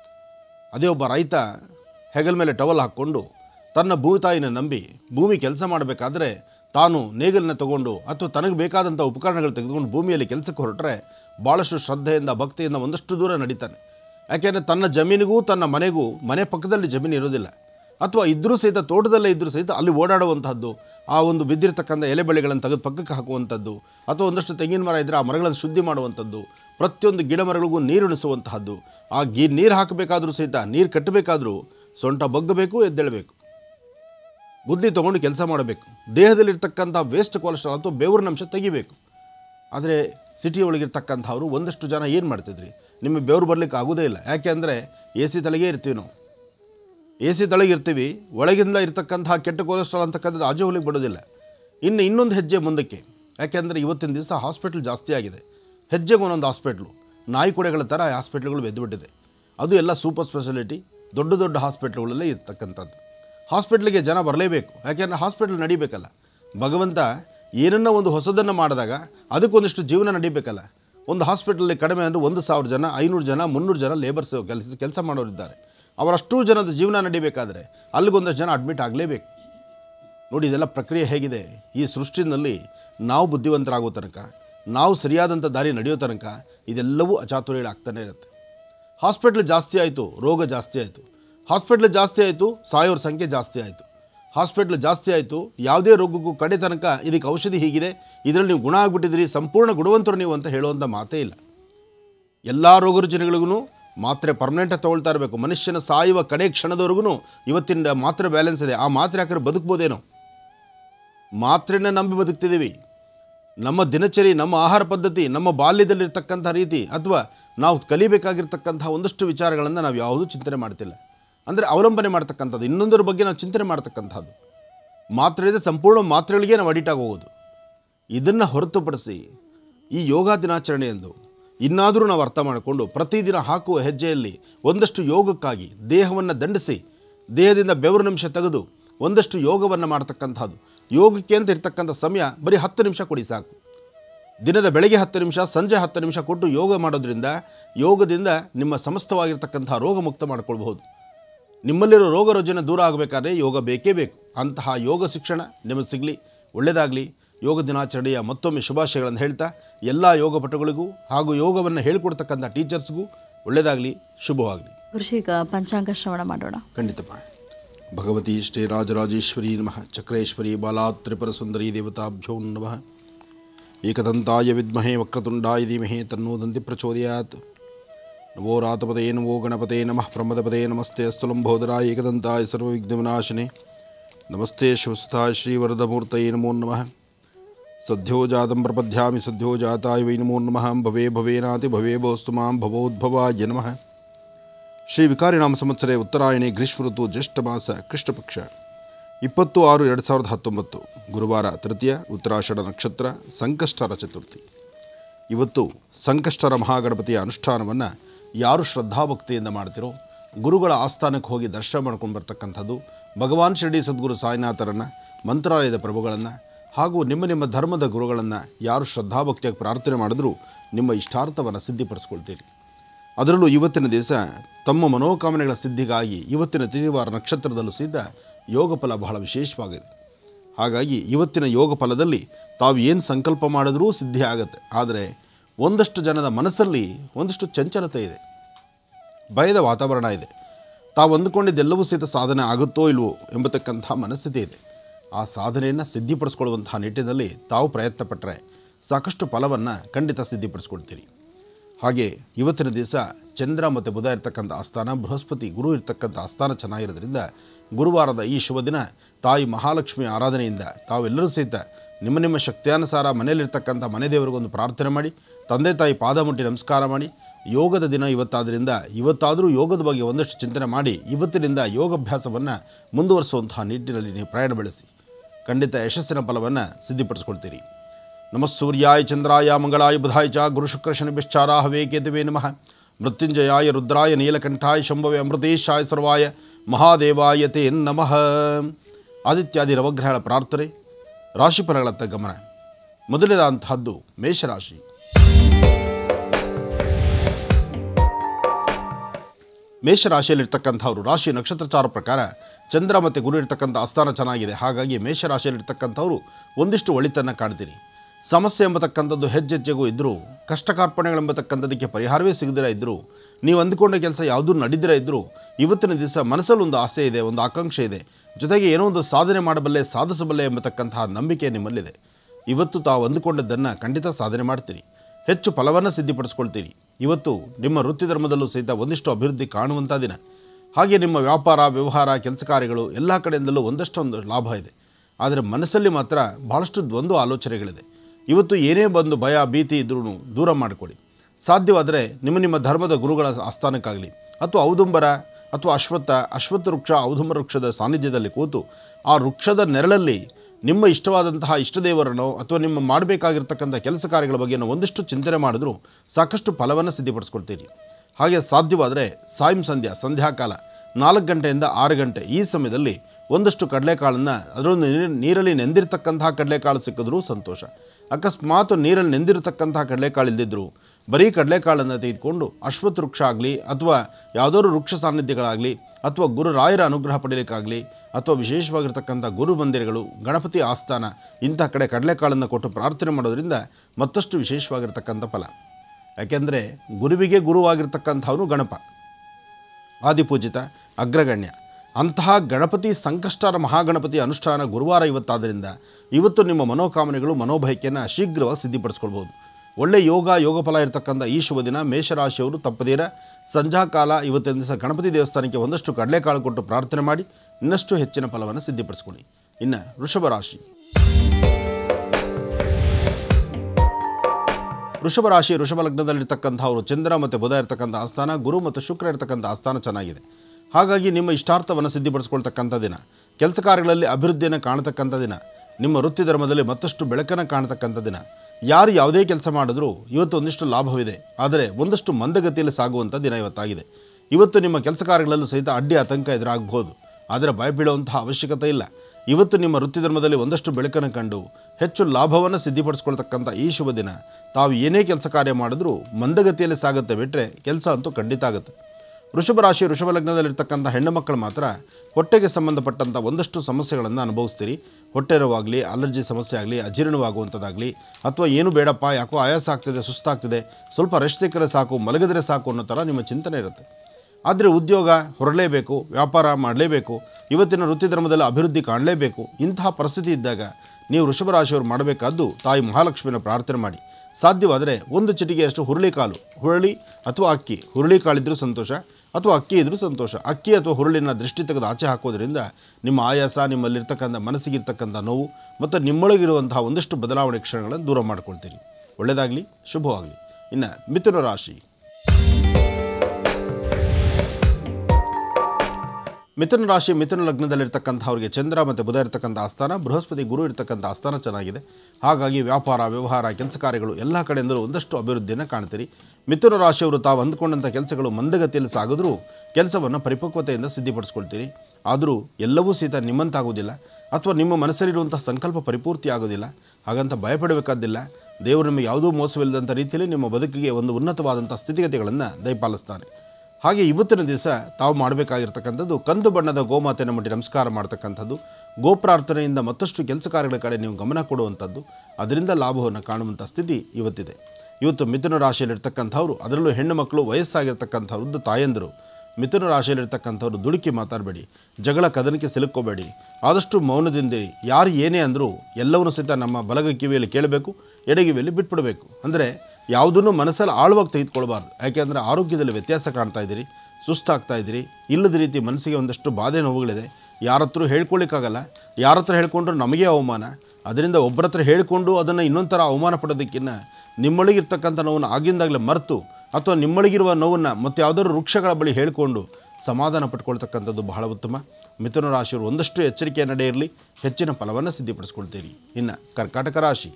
ಅದೇ ಒಬ್ಬ ರೈತ ಹೆಗಲ ಮೇಲೆ ಟವಲ್ ಹಾಕ್ಕೊಂಡು ತನ್ನ ಭೂತಾಯಿನ ನಂಬಿ ಭೂಮಿ ಕೆಲಸ ಮಾಡಬೇಕಾದ್ರೆ ತಾನು ನೇಗಲನ್ನ ತಗೊಂಡು ಅಥವಾ ತನಗೆ ಬೇಕಾದಂಥ ಉಪಕರಣಗಳು ತೆಗೆದುಕೊಂಡು ಭೂಮಿಯಲ್ಲಿ ಕೆಲಸಕ್ಕೆ ಹೊರಟ್ರೆ ಭಾಳಷ್ಟು ಶ್ರದ್ಧೆಯಿಂದ ಭಕ್ತಿಯಿಂದ ಒಂದಷ್ಟು ದೂರ ನಡೀತಾನೆ. ಯಾಕೆಂದರೆ ತನ್ನ ಜಮೀನಿಗೂ ತನ್ನ ಮನೆಗೂ ಮನೆ ಪಕ್ಕದಲ್ಲಿ ಜಮೀನು ಇರೋದಿಲ್ಲ, ಅಥವಾ ಇದ್ದರೂ ಸಹಿತ ತೋಟದಲ್ಲೇ ಇದ್ದರೂ ಸಹಿತ ಅಲ್ಲಿ ಓಡಾಡುವಂಥದ್ದು, ಆ ಒಂದು ಬಿದ್ದಿರ್ತಕ್ಕಂಥ ಎಲೆ ಬೆಳೆಗಳನ್ನು ತೆಗೆದು ಪಕ್ಕಕ್ಕೆ ಹಾಕುವಂಥದ್ದು, ಅಥವಾ ಒಂದಷ್ಟು ತೆಂಗಿನ ಮರ ಇದ್ದರೆ ಆ ಮರಗಳನ್ನು ಶುದ್ಧಿ ಮಾಡುವಂಥದ್ದು, ಪ್ರತಿಯೊಂದು ಗಿಡ ಮರಗಳಿಗೂ ನೀರುಣಿಸುವಂತಹದ್ದು, ಆ ನೀರು ಹಾಕಬೇಕಾದ್ರೂ ಸಹಿತ ನೀರು ಕಟ್ಟಬೇಕಾದ್ರೂ ಸೊಂಟ ಬಗ್ಗಬೇಕು, ಎದ್ದೇಳಬೇಕು, ಬುದ್ಧಿ ತೊಗೊಂಡು ಕೆಲಸ ಮಾಡಬೇಕು, ದೇಹದಲ್ಲಿರ್ತಕ್ಕಂಥ ವೇಸ್ಟ್ ಕೊಲೆಸ್ಟ್ರಾಲ್ ಅಥವಾ ಬೆವರಿನಂಶ ತೆಗಿಬೇಕು. ಆದರೆ ಸಿಟಿಯೊಳಗಿರ್ತಕ್ಕಂಥವ್ರು ಒಂದಷ್ಟು ಜನ ಏನು ಮಾಡ್ತಿದ್ರಿ, ನಿಮಗೆ ಬೆವರು ಬರಲಿಕ್ಕೆ ಆಗೋದೇ ಇಲ್ಲ. ಯಾಕೆ ಅಂದರೆ ಎ ಸಿ ತಲೆಗೆ ಇರ್ತೀವಿ ನಾವು, ಎ ಸಿ ತಲೆಗೆ ಇರ್ತೀವಿ, ಒಳಗಿಂದ ಇರ್ತಕ್ಕಂತಹ ಕೆಟ್ಟ ಕೊಲೆಸ್ಟ್ರಾಲ್ ಅಂತಕ್ಕಂಥದ್ದು ಆಜು ಹೋಲಿಗೆ ಬಿಡೋದಿಲ್ಲ. ಇನ್ನೊಂದು ಹೆಜ್ಜೆ ಮುಂದಕ್ಕೆ, ಯಾಕೆಂದರೆ ಇವತ್ತಿನ ದಿವಸ ಹಾಸ್ಪಿಟ್ಲ್ ಜಾಸ್ತಿ ಆಗಿದೆ, ಹೆಜ್ಜೆಗೆ ಒಂದೊಂದು ಹಾಸ್ಪಿಟ್ಲು, ನಾಯಿ ಕೊಡೆಗಳ ಥರ ಹಾಸ್ಪಿಟ್ಲ್ಗಳು ಬೆದ್ದುಬಿಟ್ಟಿದೆ. ಅದು ಎಲ್ಲ ಸೂಪರ್ ಸ್ಪೆಷಾಲಿಟಿ ದೊಡ್ಡ ದೊಡ್ಡ ಹಾಸ್ಪಿಟ್ಲ್ಗಳಲ್ಲೇ ಇರ್ತಕ್ಕಂಥದ್ದು. ಹಾಸ್ಪಿಟ್ಲಿಗೆ ಜನ ಬರಲೇಬೇಕು, ಯಾಕೆಂದರೆ ಹಾಸ್ಪಿಟ್ಲ್ ನಡಿಬೇಕಲ್ಲ. ಭಗವಂತ ಏನನ್ನ ಒಂದು ಹೊಸದನ್ನು ಮಾಡಿದಾಗ ಅದಕ್ಕೊಂದಿಷ್ಟು ಜೀವನ ನಡಿಬೇಕಲ್ಲ. ಒಂದು ಹಾಸ್ಪಿಟ್ಲಲ್ಲಿ ಕಡಿಮೆ ಅಂದರೆ 1,000 ಜನ, 500 ಜನ, 300 ಜನ ಲೇಬರ್ಸ್ ಕೆಲಸ ಮಾಡೋರಿದ್ದಾರೆ. ಅವರಷ್ಟು ಜನದ ಜೀವನ ನಡಿಬೇಕಾದ್ರೆ ಅಲ್ಲಿಗೊಂದಷ್ಟು ಜನ ಅಡ್ಮಿಟ್ ಆಗಲೇಬೇಕು. ನೋಡಿ, ಇದೆಲ್ಲ ಪ್ರಕ್ರಿಯೆ ಹೇಗಿದೆ. ಈ ಸೃಷ್ಟಿನಲ್ಲಿ ನಾವು ಬುದ್ಧಿವಂತರಾಗೋ ತನಕ, ನಾವು ಸರಿಯಾದಂಥ ದಾರಿ ನಡೆಯೋ ತನಕ ಇದೆಲ್ಲವೂ ಅಚಾತುರ್ಯಗಳಾಗ್ತಾನೆ ಇರುತ್ತೆ. ಹಾಸ್ಪಿಟ್ಲ್ ಜಾಸ್ತಿ ಆಯಿತು, ರೋಗ ಜಾಸ್ತಿ ಆಯಿತು. ಹಾಸ್ಪಿಟ್ಲ್ ಜಾಸ್ತಿ ಆಯಿತು, ಸಾಯೋರ ಸಂಖ್ಯೆ ಜಾಸ್ತಿ ಆಯಿತು. ಹಾಸ್ಪಿಟ್ಲ್ ಜಾಸ್ತಿ ಆಯಿತು, ಯಾವುದೇ ರೋಗಕ್ಕೂ ಕಡೆ ತನಕ ಇದಕ್ಕೆ ಔಷಧಿ ಹೀಗಿದೆ, ಇದರಲ್ಲಿ ನೀವು ಗುಣ ಆಗಿಬಿಟ್ಟಿದ್ರಿ, ಸಂಪೂರ್ಣ ಗುಣವಂತರು ನೀವು ಅಂತ ಹೇಳುವಂಥ ಮಾತೇ ಇಲ್ಲ. ಎಲ್ಲ ರೋಗ ರುಜಿನಗಳಿಗೂ ಮಾತ್ರೆ ಪರ್ಮನೆಂಟಾಗಿ ತೊಗೊಳ್ತಾ ಇರಬೇಕು. ಮನುಷ್ಯನ ಸಾಯುವ ಕಡೆ ಕ್ಷಣದವರೆಗೂ ಇವತ್ತಿನ ಮಾತ್ರೆ ಬ್ಯಾಲೆನ್ಸ್ ಇದೆ. ಆ ಮಾತ್ರೆ ಹಾಕಿದ್ರೆ ಬದುಕ್ಬೋದೇನೋ? ಮಾತ್ರೆನ ನಂಬಿ ಬದುಕ್ತಿದ್ದೀವಿ. ನಮ್ಮ ದಿನಚರಿ, ನಮ್ಮ ಆಹಾರ ಪದ್ಧತಿ, ನಮ್ಮ ಬಾಲ್ಯದಲ್ಲಿರ್ತಕ್ಕಂಥ ರೀತಿ, ಅಥವಾ ನಾವು ಕಲಿಬೇಕಾಗಿರ್ತಕ್ಕಂಥ ಒಂದಷ್ಟು ವಿಚಾರಗಳನ್ನು ನಾವು ಯಾವುದೂ ಚಿಂತನೆ ಮಾಡ್ತಿಲ್ಲ. ಅಂದರೆ ಅವಲಂಬನೆ ಮಾಡ್ತಕ್ಕಂಥದ್ದು, ಇನ್ನೊಂದರ ಬಗ್ಗೆ ನಾವು ಚಿಂತನೆ ಮಾಡ್ತಕ್ಕಂಥದ್ದು. ಮಾತ್ರೆ ಸಂಪೂರ್ಣ ಮಾತ್ರೆಗಳಿಗೆ ನಾವು ಅಡಿಟ್ ಆಗೋಗೋದು. ಇದನ್ನು ಹೊರತುಪಡಿಸಿ ಈ ಯೋಗ ದಿನಾಚರಣೆಯಂದು ಇನ್ನಾದರೂ ನಾವು ಅರ್ಥ ಮಾಡಿಕೊಂಡು ಪ್ರತಿದಿನ ಹಾಕುವ ಹೆಜ್ಜೆಯಲ್ಲಿ ಒಂದಷ್ಟು ಯೋಗಕ್ಕಾಗಿ ದೇಹವನ್ನು ದಂಡಿಸಿ, ದೇಹದಿಂದ ಬೆವರಿನಂಶ ತೆಗೆದು ಒಂದಷ್ಟು ಯೋಗವನ್ನು ಮಾಡ್ತಕ್ಕಂಥದ್ದು. ಯೋಗಕ್ಕೆ ಅಂತ ಇರ್ತಕ್ಕಂಥ ಸಮಯ ಬರೀ 10 ನಿಮಿಷ ಕೊಡಿ ಸಾಕು. ದಿನದ ಬೆಳಗ್ಗೆ 10 ನಿಮಿಷ, ಸಂಜೆ 10 ನಿಮಿಷ ಕೊಟ್ಟು ಯೋಗ ಮಾಡೋದ್ರಿಂದ ಯೋಗದಿಂದ ನಿಮ್ಮ ಸಮಸ್ತವಾಗಿರ್ತಕ್ಕಂಥ ರೋಗ ಮುಕ್ತ ಮಾಡಿಕೊಳ್ಬಹುದು. ನಿಮ್ಮಲ್ಲಿರೋ ರೋಗ ರುಜಿನ ದೂರ ಆಗಬೇಕಾದ್ರೆ ಯೋಗ ಬೇಕೇ ಬೇಕು. ಅಂತಹ ಯೋಗ ಶಿಕ್ಷಣ ನಿಮಗೆ ಸಿಗಲಿ, ಒಳ್ಳೆಯದಾಗಲಿ. ಯೋಗ ದಿನಾಚರಣೆಯ ಮತ್ತೊಮ್ಮೆ ಶುಭಾಶಯಗಳನ್ನು ಹೇಳ್ತಾ ಎಲ್ಲ ಯೋಗ ಪಟುಗಳಿಗೂ ಹಾಗೂ ಯೋಗವನ್ನು ಹೇಳ್ಕೊಡ್ತಕ್ಕಂಥ ಟೀಚರ್ಸ್ಗೂ ಒಳ್ಳೆಯದಾಗಲಿ, ಶುಭವಾಗಲಿ. ಗುರುಜೀಗ ಪಂಚಾಂಗ ಶ್ರವಣ ಮಾಡೋಣ. ಖಂಡಿತಪ್ಪ. ಭಗವತಿ ಶ್ರೀ ರಾಜರಾಜೇಶ್ವರಿ ನಮಃ. ಚಕ್ರೇಶ್ವರಿ ಬಾಲಾ ತ್ರಿಪುರ ಸುಂದರಿ ದೇವತಾಭ್ಯೋ ನಮಃ. ಏಕದಂತಾಯ ವಿದ್ಮಹೇ ವಕ್ರತುಂಡಾಯ ಧೀಮಹಿ ತನ್ನೋ ದಂತಿ ಪ್ರಚೋದಯಾತ್. ನಮೋ ರಾತಪದೇ ನಮೋ ಗಣಪತೆ ನಮಃ ಪ್ರಮದಪದೇ ನಮಸ್ತೆ ಅಸ್ತುಲಂಬೋದರಾಯ ಏಕದಂತಾಯ ಸರ್ವವಿಘ್ನವಿನಾಶಿನೇ ನಮಸ್ತೆ ಶಿವಸುತಾಯ ಶ್ರೀವರದಮೂರ್ತಯೇ ನಮೋ ನಮಃ. ಸದ್ಯೋ ಜಾತಂ ಪ್ರಪದ್ಯಾಮಿ ಸದ್ಯೋ ಜಾತಾಯ ವೈ ನಮೋ ನಮಃ. ಭವೇ ಭವೇನಾತಿ ಭವೇ ಭವಸ್ತು ಮಾಂ ಭವೋದ್ಭವಾಯ ನಮಃ. ಶ್ರೀ ವಿಕಾರಿನಾಮ ಸಂವತ್ಸರೆ ಉತ್ತರಾಯಣಿ ಗ್ರೀಷ್ಮ ಋತು ಜ್ಯೇಷ್ಠ ಮಾಸ ಕೃಷ್ಣಪಕ್ಷ 20/6/2019 ಗುರುವಾರ ತೃತೀಯ ಉತ್ತರಾಷಾಢ ನಕ್ಷತ್ರ ಸಂಕಷ್ಟರ ಚತುರ್ಥಿ. ಇವತ್ತು ಸಂಕಷ್ಟರ ಮಹಾಗಣಪತಿಯ ಅನುಷ್ಠಾನವನ್ನು ಯಾರು ಶ್ರದ್ಧಾಭಕ್ತಿಯಿಂದ ಮಾಡ್ತಿರೋ ಗುರುಗಳ ಆಸ್ಥಾನಕ್ಕೆ ಹೋಗಿ ದರ್ಶನ ಮಾಡ್ಕೊಂಡು ಬರ್ತಕ್ಕಂಥದ್ದು, ಭಗವಾನ್ ಶಿರಡಿ ಸದ್ಗುರು ಸಾಯಿನಾಥರನ್ನು, ಮಂತ್ರಾಲಯದ ಪ್ರಭುಗಳನ್ನು ಹಾಗೂ ನಿಮ್ಮ ಧರ್ಮದ ಗುರುಗಳನ್ನು ಯಾರು ಶ್ರದ್ಧಾಭಕ್ತಿಯಾಗಿ ಪ್ರಾರ್ಥನೆ ಮಾಡಿದ್ರೂ ನಿಮ್ಮ ಇಷ್ಟಾರ್ಥವನ್ನು ಸಿದ್ಧಿಪಡಿಸ್ಕೊಳ್ತೀರಿ. ಅದರಲ್ಲೂ ಇವತ್ತಿನ ದಿವಸ ತಮ್ಮ ಮನೋಕಾಮನೆಗಳ ಸಿದ್ಧಿಗಾಗಿ ಇವತ್ತಿನ ತಿಥಿವಾರ ನಕ್ಷತ್ರದಲ್ಲೂ ಸಹಿತ ಯೋಗ ಫಲ ಬಹಳ ವಿಶೇಷವಾಗಿದೆ. ಹಾಗಾಗಿ ಇವತ್ತಿನ ಯೋಗ ಫಲದಲ್ಲಿ ತಾವು ಏನು ಸಂಕಲ್ಪ ಮಾಡಿದ್ರೂ ಸಿದ್ಧಿ ಆಗುತ್ತೆ. ಆದರೆ ಒಂದಷ್ಟು ಜನದ ಮನಸ್ಸಲ್ಲಿ ಒಂದಷ್ಟು ಚಂಚಲತೆ ಇದೆ, ಭಯದ ವಾತಾವರಣ ಇದೆ. ತಾವು ಅಂದುಕೊಂಡಿದ್ದೆಲ್ಲವೂ ಸಹಿತ ಸಾಧನೆ ಆಗುತ್ತೋ ಇಲ್ವೋ ಎಂಬತಕ್ಕಂಥ ಮನಸ್ಥಿತಿ ಇದೆ. ಆ ಸಾಧನೆಯನ್ನು ಸಿದ್ಧಿಪಡಿಸ್ಕೊಳ್ಳುವಂತಹ ನಿಟ್ಟಿನಲ್ಲಿ ತಾವು ಪ್ರಯತ್ನ ಪಟ್ಟರೆ ಸಾಕಷ್ಟು ಫಲವನ್ನು ಖಂಡಿತ ಸಿದ್ಧಿಪಡಿಸ್ಕೊಳ್ತೀರಿ. ಹಾಗೆ ಇವತ್ತಿನ ದಿವಸ ಚಂದ್ರ ಮತ್ತು ಬುಧ ಇರತಕ್ಕಂಥ ಆಸ್ಥಾನ, ಬೃಹಸ್ಪತಿ ಗುರು ಇರತಕ್ಕಂಥ ಆಸ್ಥಾನ ಚೆನ್ನಾಗಿರೋದ್ರಿಂದ ಗುರುವಾರದ ಈ ಶುಭ ದಿನ ತಾಯಿ ಮಹಾಲಕ್ಷ್ಮಿ ಆರಾಧನೆಯಿಂದ ತಾವೆಲ್ಲರೂ ಸಹಿತ ನಿಮ್ಮ ಶಕ್ತಿಯಾನುಸಾರ ಮನೆಯಲ್ಲಿರ್ತಕ್ಕಂಥ ಮನೆ ದೇವರಿಗೊಂದು ಪ್ರಾರ್ಥನೆ ಮಾಡಿ, ತಂದೆ ತಾಯಿ ಪಾದ ಮುಟ್ಟಿ ನಮಸ್ಕಾರ ಮಾಡಿ, ಯೋಗದ ದಿನ ಇವತ್ತಾದ್ದರಿಂದ ಇವತ್ತಾದರೂ ಯೋಗದ ಬಗ್ಗೆ ಒಂದಷ್ಟು ಚಿಂತನೆ ಮಾಡಿ ಇವತ್ತಿನಿಂದ ಯೋಗಾಭ್ಯಾಸವನ್ನು ಮುಂದುವರಿಸುವಂತಹ ನಿಟ್ಟಿನಲ್ಲಿ ನೀವು ಪ್ರಯಾಣ ಬೆಳೆಸಿ ಖಂಡಿತ ಯಶಸ್ಸಿನ ಫಲವನ್ನು ಸಿದ್ಧಿಪಡಿಸ್ಕೊಳ್ತೀರಿ. ನಮಃ ಸೂರ್ಯಾಯ ಚಂದ್ರಾಯ ಮಂಗಳಾಯ ಬುಧಾಯ ಚ ಗುರು ಶುಕ್ರ ಶನಿಶ್ಚಾರಾಹವೇ ಕೇತುವೇ ನಮಃ. ಮೃತ್ಯುಂಜಯಾಯ ರುದ್ರಾಯ ನೀಲಕಂಠಾಯ ಶಂಭವೇ ಅಮೃತೇಶಾಯ ಸರ್ವಾಯ ಮಹಾದೇವಾಯ ತೇ ನಮಃ. ಆದಿತ್ಯಾದಿ ನವಗ್ರಹಗಳ ಪ್ರಾರ್ಥನೆ, ರಾಶಿಫಲಗಳತ್ತ ಗಮನ. ಮೊದಲನೇದಂತಹದ್ದು ಮೇಷರಾಶಿ. ಮೇಷರಾಶಿಯಲ್ಲಿರ್ತಕ್ಕಂಥವ್ರು ರಾಶಿ ನಕ್ಷತ್ರಚಾರ ಪ್ರಕಾರ ಚಂದ್ರ ಮತ್ತು ಗುರು ಇರ್ತಕ್ಕಂಥ ಆಸ್ಥಾನ ಚೆನ್ನಾಗಿದೆ. ಹಾಗಾಗಿ ಮೇಷರಾಶಿಯಲ್ಲಿರ್ತಕ್ಕಂಥವ್ರು ಒಂದಿಷ್ಟು ಒಳಿತನ್ನು ಕಾಣ್ತೀರಿ. ಸಮಸ್ಯೆ ಎಂಬತಕ್ಕಂಥದ್ದು ಹೆಜ್ಜೆಜ್ಜೆಗೂ ಇದ್ದರೂ, ಕಷ್ಟ ಕಾರ್ಪಣ್ಯಗಳೆಂಬತಕ್ಕಂಥದ್ದಕ್ಕೆ ಪರಿಹಾರವೇ ಸಿಗದಿರ ಇದ್ದರೂ, ನೀವು ಅಂದುಕೊಂಡ ಕೆಲಸ ಯಾವುದೂ ನಡೀದಿರ ಇದ್ದರೂ ಇವತ್ತಿನ ದಿವಸ ಮನಸ್ಸಲ್ಲಿ ಒಂದು ಆಸೆ ಇದೆ, ಒಂದು ಆಕಾಂಕ್ಷೆ ಇದೆ, ಜೊತೆಗೆ ಏನೋ ಒಂದು ಸಾಧನೆ ಮಾಡಬಲ್ಲೆ, ಸಾಧಿಸಬಲ್ಲೆ ಎಂಬತಕ್ಕಂತಹ ನಂಬಿಕೆ ನಿಮ್ಮಲ್ಲಿದೆ. ಇವತ್ತು ತಾವು ಅಂದುಕೊಂಡದ್ದನ್ನು ಖಂಡಿತ ಸಾಧನೆ ಮಾಡ್ತೀರಿ, ಹೆಚ್ಚು ಫಲವನ್ನು ಸಿದ್ಧಿಪಡಿಸ್ಕೊಳ್ತೀರಿ. ಇವತ್ತು ನಿಮ್ಮ ವೃತ್ತಿ ಧರ್ಮದಲ್ಲೂ ಸಹಿತ ಒಂದಿಷ್ಟು ಅಭಿವೃದ್ಧಿ ಕಾಣುವಂಥ ದಿನ. ಹಾಗೆ ನಿಮ್ಮ ವ್ಯಾಪಾರ, ವ್ಯವಹಾರ, ಕೆಲಸ ಕಾರ್ಯಗಳು ಎಲ್ಲ ಕಡೆಯಿಂದಲೂ ಒಂದಷ್ಟೊಂದು ಲಾಭ ಇದೆ. ಆದರೆ ಮನಸ್ಸಲ್ಲಿ ಮಾತ್ರ ಭಾಳಷ್ಟು ದ್ವಂದ್ವ ಆಲೋಚನೆಗಳಿದೆ. ಇವತ್ತು ಏನೇ ಬಂದು ಭಯ ಭೀತಿ ಇದ್ರೂ ದೂರ ಮಾಡಿಕೊಡಿ. ಸಾಧ್ಯವಾದರೆ ನಿಮ್ಮ ಧರ್ಮದ ಗುರುಗಳ ಆಸ್ಥಾನಕ್ಕಾಗಲಿ ಅಥವಾ ಔದುಂಬರ ಅಥವಾ ಅಶ್ವತ್ಥ ವೃಕ್ಷ, ಔದುಂಬರ ವೃಕ್ಷದ ಸಾನ್ನಿಧ್ಯದಲ್ಲಿ ಕೂತು ಆ ವೃಕ್ಷದ ನೆರಳಲ್ಲಿ ನಿಮ್ಮ ಇಷ್ಟವಾದಂತಹ ಇಷ್ಟದೇವರನ್ನು ಅಥವಾ ನಿಮ್ಮ ಮಾಡಬೇಕಾಗಿರ್ತಕ್ಕಂಥ ಕೆಲಸ ಕಾರ್ಯಗಳ ಬಗ್ಗೆ ಒಂದಿಷ್ಟು ಚಿಂತನೆ ಮಾಡಿದ್ರೂ ಸಾಕಷ್ಟು ಫಲವನ್ನು ಸಿದ್ಧಿಪಡಿಸ್ಕೊಳ್ತೀರಿ. ಹಾಗೆ ಸಾಧ್ಯವಾದರೆ ಸಂಧ್ಯಾಕಾಲ 4 ಗಂಟೆಯಿಂದ 6 ಗಂಟೆ ಈ ಸಮಯದಲ್ಲಿ ಒಂದಷ್ಟು ಕಡಲೆಕಾಳನ್ನು, ಅದರೊಂದು ನೀರಲ್ಲಿ ನೆಂದಿರ್ತಕ್ಕಂತಹ ಕಡಲೆಕಾಳು ಸಿಕ್ಕಿದ್ರೂ ಸಂತೋಷ. ಅಕಸ್ಮಾತ್ ನೀರಲ್ಲಿ ನೆಂದಿರತಕ್ಕಂತಹ ಕಡಲೆಕಾಳು ಇಲ್ದಿದ್ರು ಬರೀ ಕಡಲೆಕಾಳನ್ನು ತೆಗೆದುಕೊಂಡು ಅಶ್ವತ್ಥ ವೃಕ್ಷ ಆಗಲಿ ಅಥವಾ ಯಾವುದಾದ್ರು ವೃಕ್ಷ ಸಾನ್ನಿಧ್ಯಗಳಾಗಲಿ ಅಥವಾ ಗುರುರಾಯರ ಅನುಗ್ರಹ ಪಡೆಯಲಿಕ್ಕಾಗಲಿ ಅಥವಾ ವಿಶೇಷವಾಗಿರ್ತಕ್ಕಂಥ ಗುರು ಮಂದಿರಗಳು, ಗಣಪತಿ ಆಸ್ಥಾನ ಇಂಥ ಕಡೆ ಕಡಲೆಕಾಳನ್ನು ಕೊಟ್ಟು ಪ್ರಾರ್ಥನೆ ಮಾಡೋದ್ರಿಂದ ಮತ್ತಷ್ಟು ವಿಶೇಷವಾಗಿರ್ತಕ್ಕಂಥ ಫಲ. ಯಾಕೆಂದರೆ ಗುರುವಿಗೆ ಗುರುವಾಗಿರ್ತಕ್ಕಂಥವನು ಗಣಪ, ಆದಿಪೂಜಿತ, ಅಗ್ರಗಣ್ಯ. ಅಂತಹ ಗಣಪತಿ ಸಂಕಷ್ಟರ ಮಹಾಗಣಪತಿ ಅನುಷ್ಠಾನ ಗುರುವಾರ ಇವತ್ತಾದ್ದರಿಂದ ಇವತ್ತು ನಿಮ್ಮ ಮನೋಕಾಮನೆಗಳು, ಮನೋಭಯಕೆಯನ್ನು ಶೀಘ್ರವಾಗಿ ಸಿದ್ಧಿಪಡಿಸ್ಕೊಳ್ಬೋದು. ಒಳ್ಳೆ ಯೋಗ ಫಲ ಇರತಕ್ಕಂಥ ಈ ಶುಭ ದಿನ ಮೇಷರಾಶಿಯವರು ತಪ್ಪದೇರ ಸಂಧ್ಯಾಕಾಲ ಇವತ್ತಿನ ದಿವಸ ಗಣಪತಿ ದೇವಸ್ಥಾನಕ್ಕೆ ಒಂದಷ್ಟು ಕಡಲೆಕಾಳು ಕೊಟ್ಟು ಪ್ರಾರ್ಥನೆ ಮಾಡಿ ಇನ್ನಷ್ಟು ಹೆಚ್ಚಿನ ಫಲವನ್ನು ಸಿದ್ಧಿಪಡಿಸ್ಕೊಳ್ಳಿ. ಇನ್ನು ವೃಷಭ ರಾಶಿ. ವೃಷಭ ಲಗ್ನದಲ್ಲಿರ್ತಕ್ಕಂಥವರು ಚಂದ್ರ ಮತ್ತು ಬುಧ ಇರತಕ್ಕಂಥ ಆಸ್ಥಾನ, ಗುರು ಮತ್ತು ಶುಕ್ರ ಇರತಕ್ಕಂಥ ಆಸ್ಥಾನ ಚೆನ್ನಾಗಿದೆ. ಹಾಗಾಗಿ ನಿಮ್ಮ ಇಷ್ಟಾರ್ಥವನ್ನು ಸಿದ್ಧಿಪಡಿಸ್ಕೊಳ್ತಕ್ಕಂಥ ದಿನ, ಕೆಲಸ ಕಾರ್ಯಗಳಲ್ಲಿ ಅಭಿವೃದ್ಧಿಯನ್ನು ಕಾಣತಕ್ಕಂಥ ದಿನ, ನಿಮ್ಮ ವೃತ್ತಿ ಧರ್ಮದಲ್ಲಿ ಮತ್ತಷ್ಟು ಬೆಳಕನ್ನು ಕಾಣತಕ್ಕಂಥ ದಿನ. ಯಾರು ಯಾವುದೇ ಕೆಲಸ ಮಾಡಿದ್ರೂ ಇವತ್ತು ಒಂದಿಷ್ಟು ಲಾಭವಿದೆ, ಆದರೆ ಒಂದಷ್ಟು ಮಂದಗತಿಯಲ್ಲಿ ಸಾಗುವಂಥ ದಿನ ಇವತ್ತಾಗಿದೆ. ಇವತ್ತು ನಿಮ್ಮ ಕೆಲಸ ಕಾರ್ಯಗಳಲ್ಲೂ ಸಹಿತ ಅಡ್ಡಿ ಆತಂಕ ಎದುರಾಗಬಹುದು, ಆದರೆ ಭಯಬೀಳುವಂತಹ ಅವಶ್ಯಕತೆ ಇಲ್ಲ. ಇವತ್ತು ನಿಮ್ಮ ವೃತ್ತಿ ಧರ್ಮದಲ್ಲಿ ಒಂದಷ್ಟು ಬೆಳಕನ್ನು ಕಂಡು ಹೆಚ್ಚು ಲಾಭವನ್ನು ಸಿದ್ಧಿಪಡಿಸ್ಕೊಳ್ತಕ್ಕಂಥ ಈ ಶುಭ ದಿನ ತಾವು ಏನೇ ಕೆಲಸ ಕಾರ್ಯ ಮಾಡಿದ್ರೂ ಮಂದಗತಿಯಲ್ಲಿ ಸಾಗುತ್ತೆ ಬಿಟ್ಟರೆ ಕೆಲಸ ಅಂತೂ ಖಂಡಿತ ಆಗುತ್ತೆ. ವೃಷಭ ರಾಶಿ, ವೃಷಭ ಲಗ್ನದಲ್ಲಿರ್ತಕ್ಕಂಥ ಹೆಣ್ಣು ಮಕ್ಕಳು ಮಾತ್ರ ಹೊಟ್ಟೆಗೆ ಸಂಬಂಧಪಟ್ಟಂಥ ಒಂದಷ್ಟು ಸಮಸ್ಯೆಗಳನ್ನು ಅನುಭವಿಸ್ತೀರಿ. ಹೊಟ್ಟೆ ನೋವಾಗಲಿ, ಅಲರ್ಜಿ ಸಮಸ್ಯೆ ಆಗಲಿ, ಅಜೀರ್ಣವಾಗುವಂಥದ್ದಾಗಲಿ, ಅಥವಾ ಏನು ಬೇಡಪ್ಪ, ಯಾಕೋ ಆಯಾಸ ಆಗ್ತಿದೆ, ಸುಸ್ತಾಗ್ತಿದೆ, ಸ್ವಲ್ಪ ರೆಸ್ಟ್ ಸಿಕ್ಕರೆ ಸಾಕು, ಮಲಗಿದ್ರೆ ಸಾಕು ಅನ್ನೋ ಥರ ನಿಮ್ಮ ಚಿಂತನೆ ಇರುತ್ತೆ. ಆದರೆ ಉದ್ಯೋಗ ಹೊರಲೇಬೇಕು, ವ್ಯಾಪಾರ ಮಾಡಲೇಬೇಕು, ಇವತ್ತಿನ ವೃತ್ತಿ ಧರ್ಮದಲ್ಲಿ ಅಭಿವೃದ್ಧಿ ಕಾಣಲೇಬೇಕು. ಇಂತಹ ಪರಿಸ್ಥಿತಿ ಇದ್ದಾಗ ನೀವು ವೃಷಭ ರಾಶಿಯವರು ಮಾಡಬೇಕಾದ್ದು ತಾಯಿ ಮಹಾಲಕ್ಷ್ಮಿನ ಪ್ರಾರ್ಥನೆ ಮಾಡಿ. ಸಾಧ್ಯವಾದರೆ ಒಂದು ಚಿಟಿಕೆಯಷ್ಟು ಹುರುಳಿಕಾಳು, ಹುರುಳಿ ಅಥವಾ ಅಕ್ಕಿ, ಹುರುಳಿಕಾಳಿದ್ರೂ ಸಂತೋಷ ಅಥವಾ ಅಕ್ಕಿ ಇದ್ರೂ ಸಂತೋಷ. ಅಕ್ಕಿ ಅಥವಾ ಹುರುಳಿನ ದೃಷ್ಟಿ ತೆಗೆದು ಆಚೆ ಹಾಕೋದ್ರಿಂದ ನಿಮ್ಮ ಆಯಾಸ, ನಿಮ್ಮಲ್ಲಿರ್ತಕ್ಕಂಥ ಮನಸ್ಸಿಗಿರ್ತಕ್ಕಂಥ ನೋವು ಮತ್ತು ನಿಮ್ಮೊಳಗಿರುವಂತಹ ಒಂದಷ್ಟು ಬದಲಾವಣೆ ಕ್ಷಣಗಳನ್ನು ದೂರ ಮಾಡ್ಕೊಳ್ತೀರಿ. ಒಳ್ಳೆಯದಾಗಲಿ, ಶುಭವಾಗಲಿ. ಇನ್ನು ಮಿಥುನ ರಾಶಿ. ಮಿಥುನ ರಾಶಿ, ಮಿಥುನ ಲಗ್ನದಲ್ಲಿರ್ತಕ್ಕಂಥವ್ರಿಗೆ ಚಂದ್ರ ಮತ್ತು ಬುಧ ಇರ್ತಕ್ಕಂಥ ಆಸ್ಥಾನ, ಬೃಹಸ್ಪತಿ ಗುರು ಇರ್ತಕ್ಕಂಥ ಆಸ್ಥಾನ ಚೆನ್ನಾಗಿದೆ. ಹಾಗಾಗಿ ವ್ಯಾಪಾರ, ವ್ಯವಹಾರ, ಕೆಲಸ ಕಾರ್ಯಗಳು ಎಲ್ಲ ಕಡೆಯಿಂದಲೂ ಒಂದಷ್ಟು ಅಭಿವೃದ್ಧಿಯನ್ನು ಕಾಣ್ತೀರಿ. ಮಿಥುನ ರಾಶಿಯವರು ತಾವು ಅಂದುಕೊಂಡಂಥ ಕೆಲಸಗಳು ಮಂದಗತಿಯಲ್ಲಿ ಸಾಗಿದ್ರೂ ಕೆಲಸವನ್ನು ಪರಿಪಕ್ವತೆಯಿಂದ ಸಿದ್ಧಪಡಿಸ್ಕೊಳ್ತೀರಿ. ಆದರೂ ಎಲ್ಲವೂ ಸಹಿತ ನಿಮ್ಮಂತಾಗೋದಿಲ್ಲ ಅಥವಾ ನಿಮ್ಮ ಮನಸ್ಸಲ್ಲಿರುವಂಥ ಸಂಕಲ್ಪ ಪರಿಪೂರ್ತಿ ಆಗೋದಿಲ್ಲ. ಹಾಗಂತ ಭಯಪಡಬೇಕಾದ್ದಿಲ್ಲ. ದೇವರು ನಿಮಗೆ ಯಾವುದೂ ಮೋಸವಿಲ್ಲದಂಥ ರೀತಿಯಲ್ಲಿ ನಿಮ್ಮ ಬದುಕಿಗೆ ಒಂದು ಉನ್ನತವಾದಂಥ ಸ್ಥಿತಿಗತಿಗಳನ್ನು ದಯಪಾಲಿಸ್ತಾನೆ. ಹಾಗೆ ಇವತ್ತಿನ ದಿವಸ ತಾವು ಮಾಡಬೇಕಾಗಿರ್ತಕ್ಕಂಥದ್ದು ಕಂದು ಬಣ್ಣದ ಗೋಮಾತೆಯನ್ನು ಮುಟ್ಟಿ ನಮಸ್ಕಾರ ಮಾಡ್ತಕ್ಕಂಥದ್ದು, ಗೋಪ್ರಾರ್ಥನೆಯಿಂದ ಮತ್ತಷ್ಟು ಕೆಲಸ ಕಾರ್ಯಗಳ ಕಡೆ ನೀವು ಗಮನ ಕೊಡುವಂಥದ್ದು, ಅದರಿಂದ ಲಾಭವನ್ನು ಕಾಣುವಂಥ ಸ್ಥಿತಿ ಇವತ್ತಿದೆ. ಇವತ್ತು ಮಿಥುನ ರಾಶಿಯಲ್ಲಿರ್ತಕ್ಕಂಥವ್ರು, ಅದರಲ್ಲೂ ಹೆಣ್ಣು ಮಕ್ಕಳು, ವಯಸ್ಸಾಗಿರ್ತಕ್ಕಂಥ ವೃದ್ಧ ತಾಯಂದರು, ಮಿಥುನ ರಾಶಿಯಲ್ಲಿರ್ತಕ್ಕಂಥವ್ರು ದುಡುಕಿ ಮಾತಾಡಬೇಡಿ, ಜಗಳ ಕದನಕ್ಕೆ ಸಿಲುಕೋಬೇಡಿ, ಆದಷ್ಟು ಮೌನದಿಂದಿರಿ. ಯಾರು ಏನೇ ಅಂದರೂ ಎಲ್ಲವನ್ನೂ ಸಹಿತ ನಮ್ಮ ಬಲಗ ಕಿವಿಯಲ್ಲಿ ಕೇಳಬೇಕು, ಎಡಗಿವಿಯಲ್ಲಿ ಬಿಟ್ಬಿಡಬೇಕು. ಅಂದರೆ ಯಾವುದನ್ನು ಮನಸ್ಸಲ್ಲಿ ಆಳವಾಗಿ ತೆಗೆದುಕೊಳ್ಬಾರ್ದು. ಯಾಕೆಂದರೆ ಆರೋಗ್ಯದಲ್ಲಿ ವ್ಯತ್ಯಾಸ ಕಾಣ್ತಾ ಇದ್ದೀರಿ, ಸುಸ್ತಾಗ್ತಾ ಇದ್ದೀರಿ, ಇಲ್ಲದ ರೀತಿ ಮನಸ್ಸಿಗೆ ಒಂದಷ್ಟು ಬಾಧೆ ನೋವುಗಳಿದೆ. ಯಾರ ಹತ್ರ ಹೇಳ್ಕೊಳ್ಳಿಕ್ಕಾಗಲ್ಲ, ಯಾರ ಹತ್ರ ಹೇಳ್ಕೊಂಡ್ರೂ ನಮಗೆ ಅವಮಾನ. ಅದರಿಂದ ಒಬ್ಬರ ಹತ್ರ ಹೇಳಿಕೊಂಡು ಅದನ್ನು ಇನ್ನೊಂದು ಥರ ಅವಮಾನ ಪಡೋದಕ್ಕಿಂತ ನಿಮ್ಮೊಳಗಿರ್ತಕ್ಕಂಥ ನೋವನ್ನು ಆಗಿಂದಾಗಲೇ ಮರೆತು ಅಥವಾ ನಿಮ್ಮೊಳಗಿರುವ ನೋವನ್ನು ಮತ್ತು ಯಾವುದಾದ್ರು ವೃಕ್ಷಗಳ ಬಳಿ ಹೇಳಿಕೊಂಡು ಸಮಾಧಾನ ಪಟ್ಕೊಳ್ತಕ್ಕಂಥದ್ದು ಬಹಳ ಉತ್ತಮ. ಮಿಥುನ ರಾಶಿಯವರು ಒಂದಷ್ಟು ಎಚ್ಚರಿಕೆಯ ನಡೆ ಇರಲಿ, ಹೆಚ್ಚಿನ ಫಲವನ್ನು ಸಿದ್ಧಪಡಿಸ್ಕೊಳ್ತೀರಿ. ಇನ್ನು ಕರ್ಕಾಟಕ ರಾಶಿ.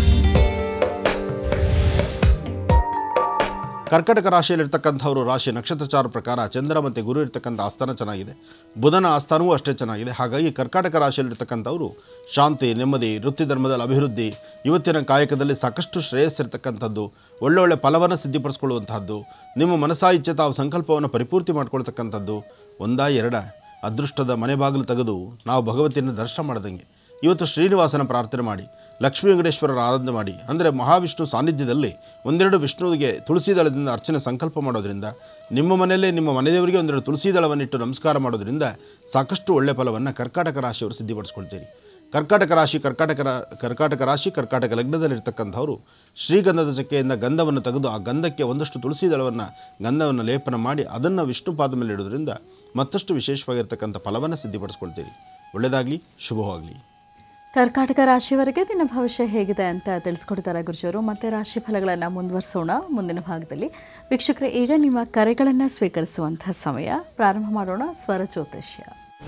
ಕರ್ಕಾಟಕ ರಾಶಿಯಲ್ಲಿರ್ತಕ್ಕಂಥವರು ರಾಶಿ ನಕ್ಷತ್ರಚಾರ ಪ್ರಕಾರ ಚಂದ್ರ ಮತ್ತು ಗುರು ಇರ್ತಕ್ಕಂಥ ಆಸ್ಥಾನ ಚೆನ್ನಾಗಿದೆ, ಬುಧನ ಆಸ್ಥಾನವೂ ಅಷ್ಟೇ ಚೆನ್ನಾಗಿದೆ. ಹಾಗಾಗಿ ಕರ್ಕಾಟಕ ರಾಶಿಯಲ್ಲಿರ್ತಕ್ಕಂಥವರು ಶಾಂತಿ, ನೆಮ್ಮದಿ, ವೃತ್ತಿ ಧರ್ಮದಲ್ಲಿ ಅಭಿವೃದ್ಧಿ, ಇವತ್ತಿನ ಕಾಯಕದಲ್ಲಿ ಸಾಕಷ್ಟು ಶ್ರೇಯಸ್ಸಿರ್ತಕ್ಕಂಥದ್ದು, ಒಳ್ಳೊಳ್ಳೆ ಫಲವನ್ನು ಸಿದ್ಧಪಡಿಸ್ಕೊಳ್ಳುವಂತಹದ್ದು, ನಿಮ್ಮ ಮನಸಾ ಇಚ್ಛೆ ತಾವು ಸಂಕಲ್ಪವನ್ನು ಪರಿಪೂರ್ತಿ ಮಾಡ್ಕೊಳ್ತಕ್ಕಂಥದ್ದು, ಒಂದಾ ಎರಡ ಅದೃಷ್ಟದ ಮನೆ ಬಾಗಿಲು ತೆಗೆದು ನಾವು ಭಗವತಿಯನ್ನು ದರ್ಶನ ಮಾಡ್ದಂಗೆ ಇವತ್ತು ಶ್ರೀನಿವಾಸನ ಪ್ರಾರ್ಥನೆ ಮಾಡಿ, ಲಕ್ಷ್ಮೀ ವೆಂಕಟೇಶ್ವರರ ಆರಾಧನೆ ಮಾಡಿ. ಅಂದರೆ ಮಹಾವಿಷ್ಣು ಸಾನ್ನಿಧ್ಯದಲ್ಲಿ ಒಂದೆರಡು ವಿಷ್ಣುವಿಗೆ ತುಳಸಿ ದಳದಿಂದ ಅರ್ಚನೆ ಸಂಕಲ್ಪ ಮಾಡೋದ್ರಿಂದ, ನಿಮ್ಮ ಮನೆಯಲ್ಲೇ ನಿಮ್ಮ ಮನೆದೇವರಿಗೆ ಒಂದೆರಡು ತುಳಸಿ ದಳವನ್ನಿಟ್ಟು ನಮಸ್ಕಾರ ಮಾಡೋದ್ರಿಂದ ಸಾಕಷ್ಟು ಒಳ್ಳೆಯ ಫಲವನ್ನು ಕರ್ಕಾಟಕ ರಾಶಿಯವರು ಸಿದ್ಧಪಡಿಸ್ಕೊಳ್ತೀರಿ. ಕರ್ಕಾಟಕ ರಾಶಿ ಕರ್ಕಾಟಕ ಲಗ್ನದಲ್ಲಿರ್ತಕ್ಕಂಥವರು ಶ್ರೀಗಂಧದ ಚಕ್ಕೆಯಿಂದ ಗಂಧವನ್ನು ತೆಗೆದು ಆ ಗಂಧಕ್ಕೆ ಒಂದಷ್ಟು ತುಳಸಿ ದಳವನ್ನು ಗಂಧವನ್ನು ಲೇಪನ ಮಾಡಿ ಅದನ್ನು ವಿಷ್ಣು ಪಾದ ಮೇಲೆ ಇಡೋದ್ರಿಂದ ಮತ್ತಷ್ಟು ವಿಶೇಷವಾಗಿರ್ತಕ್ಕಂಥ ಫಲವನ್ನು ಸಿದ್ಧಪಡಿಸ್ಕೊಳ್ತೀರಿ. ಒಳ್ಳೆಯದಾಗಲಿ, ಶುಭವಾಗಲಿ. ಕರ್ಕಾಟಕ ರಾಶಿಯವರಿಗೆ ದಿನ ಭವಿಷ್ಯ ಹೇಗಿದೆ ಅಂತ ತಿಳಿಸ್ಕೊಡ್ತಾರೆ ಗುರುಜಿಯವರು. ಮತ್ತೆ ರಾಶಿ ಫಲಗಳನ್ನು ಮುಂದುವರಿಸೋಣ ಮುಂದಿನ ಭಾಗದಲ್ಲಿ. ವೀಕ್ಷಕರೇ, ಈಗ ನಿಮ್ಮ ಕರೆಗಳನ್ನು ಸ್ವೀಕರಿಸುವಂತಹ ಸಮಯ. ಪ್ರಾರಂಭ ಮಾಡೋಣ ಸ್ವರ ಜ್ಯೋತಿಷ್ಯ.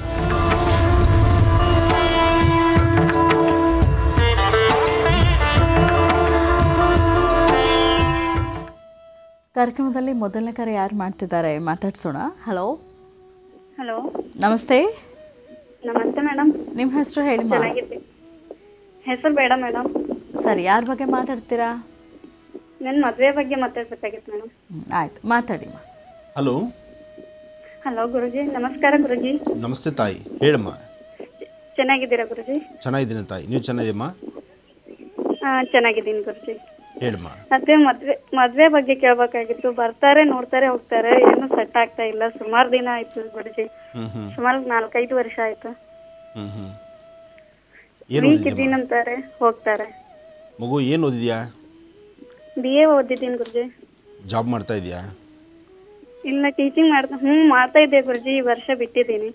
ಕಾರ್ಯಕ್ರಮದಲ್ಲಿ ಮೊದಲನೇ ಕರೆ ಯಾರು ಮಾಡ್ತಿದ್ದಾರೆ ಮಾತಾಡ್ಸೋಣ. ಹಲೋ. ಹಲೋ, ನಮಸ್ತೆ. ನಮಸ್ತೆ ಮೇಡಮ್. ನಿಮ್ಮ ಹೆಸರು ಹೇಳಿ. ಹೆಸರು ಬೇಡ ಮೇಡಮ್. ಸರಿ, ಯಾರ ಬಗ್ಗೆ ಮಾತಾಡ್ತೀರಾ? ನನ್ನ ಮದುವೆ ಬಗ್ಗೆ ಮಾತಾಡ್ಬೇಕಾಗಿತ್ತು ಮೇಡಮ್. ಆಯ್ತು, ಮಾತಾಡಿ. ಹಲೋ. ಹಲೋ ಗುರುಜಿ, ನಮಸ್ಕಾರ ಗುರುಜಿ. ನಮಸ್ತೆ ತಾಯಿ, ಹೇಳಮ್ಮ. ಚೆನ್ನಾಗಿದ್ದೀರಾ ಗುರುಜಿ? ಚೆನ್ನಾಗಿದ್ದೀನಿ ತಾಯಿ, ನೀವು ಚೆನ್ನಾಗಿದ್ದೀಮ್ಮ? ಚೆನ್ನಾಗಿದ್ದೀನಿ ಗುರುಜಿ. ಹೇಳಮ್ಮ. ಮತ್ತೆ ಮದ್ವೆ ಬಗ್ಗೆ ಕೇಳ್ಬೇಕಾಗಿತ್ತು. ಬರ್ತಾರೆ, ನೋಡ್ತಾರೆ, ಹೋಗ್ತಾರೆ, ಏನು ಸೆಟ್ ಆಗ್ತಾ ಇಲ್ಲ. ಸುಮಾರು ದಿನ ಆಯ್ತು ಗುರುಜಿ, ಸುಮಾರು 4-5 ವರ್ಷ ಆಯ್ತು. ವೀಕ್ ಇದ್ದೀನಂತಾರೆ, ಹೋಗ್ತಾರೆ. ಮಗು ಏನು ಓದಿದ್ಯಾ? BA ಓದಿದ್ದೀನಿ ಗುರುಜಿ. ಜಾಬ್ ಮಾಡ್ತಾ ಇದೆಯಾ? ಇಲ್ಲ, ಟೀಚಿಂಗ್ ಮಾಡ್ತಾ ಇದ್ದೆ ಗುರುಜಿ. ಈ ವರ್ಷ ಬಿಟ್ಟಿದ್ದೀನಿ.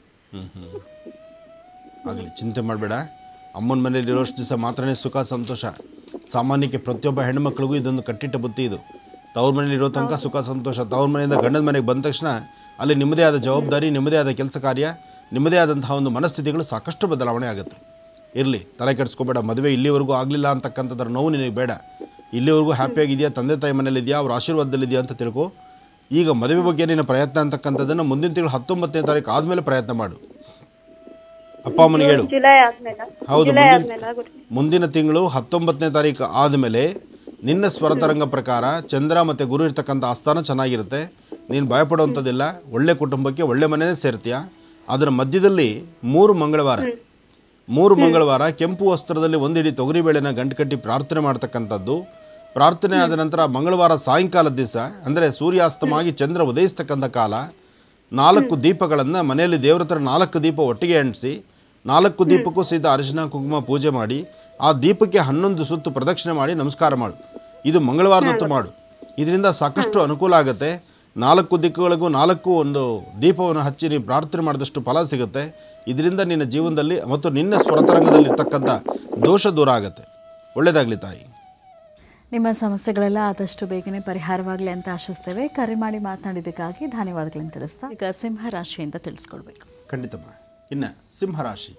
ಆಗಲಿ, ಚಿಂತೆ ಮಾಡಬೇಡ. ಅಮ್ಮನ ಮನೇಲಿ ಇರೋಷ್ಟು ದಿವಸ ಮಾತ್ರನೇ ಸುಖ ಸಂತೋಷ. ಸಾಮಾನ್ಯಕ್ಕೆ ಪ್ರತಿಯೊಬ್ಬ ಹೆಣ್ಮಕ್ಳಿಗೂ ಇದೊಂದು ಕಟ್ಟಿಟ್ಟ ಬುತ್ತಿ ಇದು. ತವ್ರ ಮನೇಲಿ ಇರೋ ತನಕ ಸುಖ ಸಂತೋಷ. ತವ್ರ ಮನೆಯಿಂದ ಗಂಡನ ಮನೆಗೆ ಬಂದ ತಕ್ಷಣ ಅಲ್ಲಿ ನಿಮ್ಮದೇ ಆದ ಜವಾಬ್ದಾರಿ, ನಿಮ್ಮದೇ ಆದ ಕೆಲಸ ಕಾರ್ಯ, ನಿಮ್ಮದೇ ಆದಂತಹ ಒಂದು ಮನಸ್ಥಿತಿಗಳು ಸಾಕಷ್ಟು ಬದಲಾವಣೆ ಆಗುತ್ತೆ. ಇರಲಿ, ತಲೆ ಕೆಡಿಸ್ಕೋಬೇಡ. ಮದುವೆ ಇಲ್ಲಿವರೆಗೂ ಆಗಲಿಲ್ಲ ಅಂತಕ್ಕಂಥದ್ರ ನೋವು ನಿನಗೆ ಬೇಡ. ಇಲ್ಲಿವರೆಗೂ ಹ್ಯಾಪಿಯಾಗಿದೆಯಾ, ತಂದೆ ತಾಯಿ ಮನೇಲಿದೆಯಾ, ಅವ್ರ ಆಶೀರ್ವಾದದಲ್ಲಿದೆಯಾ ಅಂತ ತಿಳ್ಕೊ. ಈಗ ಮದುವೆ ಬಗ್ಗೆ ನಿನ್ನ ಪ್ರಯತ್ನ ಅಂತಕ್ಕಂಥದ್ದನ್ನು ಮುಂದಿನ ತಿಂಗಳು 19ನೇ ತಾರೀಕು ಆದಮೇಲೆ ಪ್ರಯತ್ನ ಮಾಡು. ಅಪ್ಪ ಅಮ್ಮನಿಗೆ ಹೇಳು. ಹೌದು, ಮುಂದಿನ ತಿಂಗಳು 19ನೇ ತಾರೀಕು ಆದಮೇಲೆ ನಿನ್ನ ಸ್ವರತರಂಗ ಪ್ರಕಾರ ಚಂದ್ರ ಮತ್ತು ಗುರು ಇರ್ತಕ್ಕಂಥ ಆಸ್ಥಾನ ಚೆನ್ನಾಗಿರುತ್ತೆ. ನೀನು ಭಯಪಡುವಂಥದ್ದಿಲ್ಲ. ಒಳ್ಳೆ ಕುಟುಂಬಕ್ಕೆ ಒಳ್ಳೆ ಮನೆಯೇ ಸೇರ್ತೀಯ. ಅದರ ಮಧ್ಯದಲ್ಲಿ 3 ಮಂಗಳವಾರ ಕೆಂಪು ವಸ್ತ್ರದಲ್ಲಿ ಒಂದಿಡಿ ತೊಗರಿಬೇಳೆನ ಗಂಟು ಕಟ್ಟಿ ಪ್ರಾರ್ಥನೆ ಮಾಡ್ತಕ್ಕಂಥದ್ದು. ಪ್ರಾರ್ಥನೆ ಆದ ನಂತರ ಮಂಗಳವಾರ ಸಾಯಂಕಾಲದ ದಿವಸ, ಅಂದರೆ ಸೂರ್ಯಾಸ್ತಮಾಗಿ ಚಂದ್ರ ಉದಯಿಸ್ತಕ್ಕಂಥ ಕಾಲ, 4 ದೀಪಗಳನ್ನು ಮನೆಯಲ್ಲಿ ದೇವ್ರ ಹತ್ರ 4 ದೀಪ ಒಟ್ಟಿಗೆ ಅಂಟಿಸಿ 4 ದೀಪಕ್ಕೂ ಸಹಿತ ಅರಿಶಿನ ಕುಂಕುಮ ಪೂಜೆ ಮಾಡಿ ಆ ದೀಪಕ್ಕೆ 11 ಸುತ್ತು ಪ್ರದಕ್ಷಿಣೆ ಮಾಡಿ ನಮಸ್ಕಾರ ಮಾಡು. ಇದು ಮಂಗಳವಾರದ ಹೊತ್ತು ಮಾಡು. ಇದರಿಂದ ಸಾಕಷ್ಟು ಅನುಕೂಲ ಆಗುತ್ತೆ. 4 ದಿಕ್ಕುಗಳಿಗೂ 4 ಒಂದು ದೀಪವನ್ನು ಹಚ್ಚಿ ನೀವು ಪ್ರಾರ್ಥನೆ ಮಾಡಿದಷ್ಟು ಫಲ ಸಿಗುತ್ತೆ. ಇದರಿಂದ ನಿನ್ನ ಜೀವನದಲ್ಲಿ ಮತ್ತು ನಿನ್ನ ಸ್ವರತರಂಗದಲ್ಲಿ ಇರ್ತಕ್ಕಂಥ ದೋಷ ದೂರ ಆಗುತ್ತೆ. ಒಳ್ಳೆಯದಾಗಲಿ ತಾಯಿ. ನಿಮ್ಮ ಸಮಸ್ಯೆಗಳೆಲ್ಲ ಆದಷ್ಟು ಬೇಗನೆ ಪರಿಹಾರವಾಗಲಿ ಅಂತ ಆಶಿಸ್ತೇವೆ. ಕರೆ ಮಾಡಿ ಮಾತನಾಡಿದ್ದಕ್ಕಾಗಿ ಧನ್ಯವಾದಗಳನ್ನು ತಿಳಿಸ್ತಾ ಈಗ ಸಿಂಹ ರಾಶಿಯಿಂದ ತಿಳಿಸ್ಕೊಡ್ಬೇಕು. ಖಂಡಿತಮ್ಮ. ಇನ್ನು ಸಿಂಹರಾಶಿ.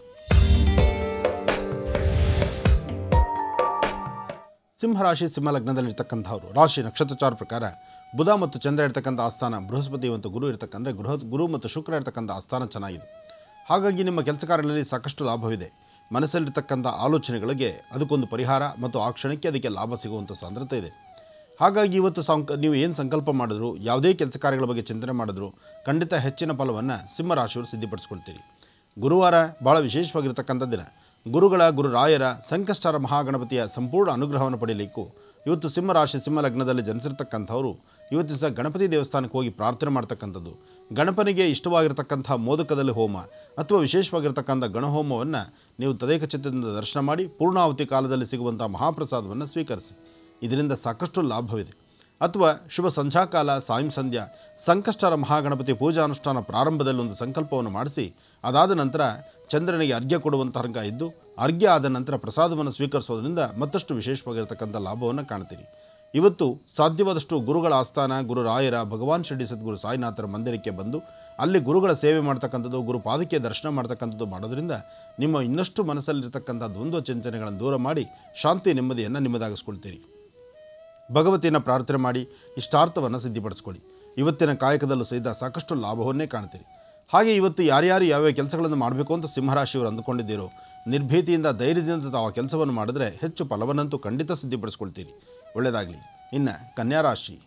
ಸಿಂಹರಾಶಿ ಸಿಂಹ ಲಗ್ನದಲ್ಲಿರ್ತಕ್ಕಂಥವ್ರು ರಾಶಿ ನಕ್ಷತ್ರಚಾರ ಪ್ರಕಾರ ಬುಧ ಮತ್ತು ಚಂದ್ರ ಇರ್ತಕ್ಕಂಥ ಆಸ್ಥಾನ, ಬೃಹಸ್ಪತಿ ಮತ್ತು ಗುರು ಇರ್ತಕ್ಕಂಥ ಗುರು ಮತ್ತು ಶುಕ್ರ ಇರ್ತಕ್ಕಂಥ ಆಸ್ಥಾನ ಚೆನ್ನಾಗಿದೆ. ಹಾಗಾಗಿ ನಿಮ್ಮ ಕೆಲಸ ಕಾರ್ಯಗಳಲ್ಲಿ ಸಾಕಷ್ಟು ಲಾಭವಿದೆ. ಮನಸ್ಸಲ್ಲಿರ್ತಕ್ಕಂಥ ಆಲೋಚನೆಗಳಿಗೆ ಅದಕ್ಕೊಂದು ಪರಿಹಾರ ಮತ್ತು ಆ ಕ್ಷಣಕ್ಕೆ ಅದಕ್ಕೆ ಲಾಭ ಸಿಗುವಂಥ ಸಾಂದ್ರತೆ ಇದೆ. ಹಾಗಾಗಿ ಇವತ್ತು ನೀವು ಏನು ಸಂಕಲ್ಪ ಮಾಡಿದ್ರು, ಯಾವುದೇ ಕೆಲಸ ಕಾರ್ಯಗಳ ಬಗ್ಗೆ ಚಿಂತನೆ ಮಾಡಿದ್ರು ಖಂಡಿತ ಹೆಚ್ಚಿನ ಫಲವನ್ನು ಸಿಂಹರಾಶಿಯವರು ಸಿದ್ಧಪಡಿಸ್ಕೊಳ್ತೀರಿ. ಗುರುವಾರ ಭಾಳ ವಿಶೇಷವಾಗಿರ್ತಕ್ಕಂಥ ದಿನ. ಗುರುರಾಯರ ಸಂಕಷ್ಟರ ಮಹಾಗಣಪತಿಯ ಸಂಪೂರ್ಣ ಅನುಗ್ರಹವನ್ನು ಪಡೆಯಲಿಕ್ಕೂ ಇವತ್ತು ಸಿಂಹರಾಶಿ ಸಿಂಹ ಲಗ್ನದಲ್ಲಿ ಜನಿಸಿರ್ತಕ್ಕಂಥವರು ಇವತ್ತು ಸಹ ಗಣಪತಿ ದೇವಸ್ಥಾನಕ್ಕೆ ಹೋಗಿ ಪ್ರಾರ್ಥನೆ ಮಾಡ್ತಕ್ಕಂಥದ್ದು, ಗಣಪನಿಗೆ ಇಷ್ಟವಾಗಿರ್ತಕ್ಕಂಥ ಮೋದಕದಲ್ಲಿ ಹೋಮ ಅಥವಾ ವಿಶೇಷವಾಗಿರ್ತಕ್ಕಂಥ ಗಣಹೋಮವನ್ನು ನೀವು ತದೇಕ ಚಿತ್ತದಿಂದ ದರ್ಶನ ಮಾಡಿ ಪೂರ್ಣಾಹುತಿ ಕಾಲದಲ್ಲಿ ಸಿಗುವಂಥ ಮಹಾಪ್ರಸಾದವನ್ನು ಸ್ವೀಕರಿಸಿ. ಇದರಿಂದ ಸಾಕಷ್ಟು ಲಾಭವಿದೆ. ಅಥವಾ ಶುಭ ಸಂಧ್ಯಾಕಾಲ ಸಾಯಂ ಸಂಧ್ಯಾ ಸಂಕಷ್ಟರ ಮಹಾಗಣಪತಿ ಪೂಜಾನುಷ್ಠಾನ ಪ್ರಾರಂಭದಲ್ಲಿ ಒಂದು ಸಂಕಲ್ಪವನ್ನು ಮಾಡಿಸಿ ಅದಾದ ನಂತರ ಚಂದ್ರನಿಗೆ ಅರ್ಘ್ಯ ಕೊಡುವಂಥ ಹಂಗ ಇದ್ದು ಅರ್ಘ್ಯ ಆದ ನಂತರ ಪ್ರಸಾದವನ್ನು ಸ್ವೀಕರಿಸೋದ್ರಿಂದ ಮತ್ತಷ್ಟು ವಿಶೇಷವಾಗಿರ್ತಕ್ಕಂಥ ಲಾಭವನ್ನು ಕಾಣ್ತೀರಿ. ಇವತ್ತು ಸಾಧ್ಯವಾದಷ್ಟು ಗುರುಗಳ ಆಸ್ಥಾನ ಗುರುರಾಯರ ಭಗವಾನ್ ಶಿರಡಿ ಸದ್ಗುರು ಸಾಯಿನಾಥರ ಮಂದಿರಕ್ಕೆ ಬಂದು ಅಲ್ಲಿ ಗುರುಗಳ ಸೇವೆ ಮಾಡ್ತಕ್ಕಂಥದ್ದು, ಗುರು ಪಾದಕ್ಕೆ ದರ್ಶನ ಮಾಡ್ತಕ್ಕಂಥದ್ದು ಮಾಡೋದ್ರಿಂದ ನಿಮ್ಮ ಇನ್ನಷ್ಟು ಮನಸ್ಸಲ್ಲಿರ್ತಕ್ಕಂಥ ದ್ವಂದ್ವ ಚಿಂತನೆಗಳನ್ನು ದೂರ ಮಾಡಿ ಶಾಂತಿ ನೆಮ್ಮದಿಯನ್ನು ನಿಮ್ಮದಾಗಿಸ್ಕೊಳ್ತೀರಿ. ಭಗವತಿಯನ್ನು ಪ್ರಾರ್ಥನೆ ಮಾಡಿ ಇಷ್ಟಾರ್ಥವನ್ನು ಸಿದ್ಧಿಪಡಿಸ್ಕೊಳ್ಳಿ. ಇವತ್ತಿನ ಕಾಯಕದಲ್ಲೂ ಸಹಿತ ಸಾಕಷ್ಟು ಲಾಭವನ್ನೇ ಕಾಣ್ತೀರಿ. ಹಾಗೆ ಇವತ್ತು ಯಾರ್ಯಾರು ಯಾವ್ಯಾವ ಕೆಲಸಗಳನ್ನು ಮಾಡಬೇಕು ಅಂತ ಸಿಂಹರಾಶಿಯವರು ಅಂದುಕೊಂಡಿದ್ದೀರೋ ನಿರ್ಭೀತಿಯಿಂದ ಧೈರ್ಯದಿಂದ ತಾವು ಆ ಕೆಲಸವನ್ನು ಮಾಡಿದ್ರೆ ಹೆಚ್ಚು ಫಲವನ್ನಂತೂ ಖಂಡಿತ ಸಿದ್ಧಿಪಡಿಸ್ಕೊಳ್ತೀರಿ. ಒಳ್ಳೆಯದಾಗಲಿ. ಇನ್ನು ಕನ್ಯಾರಾಶಿ.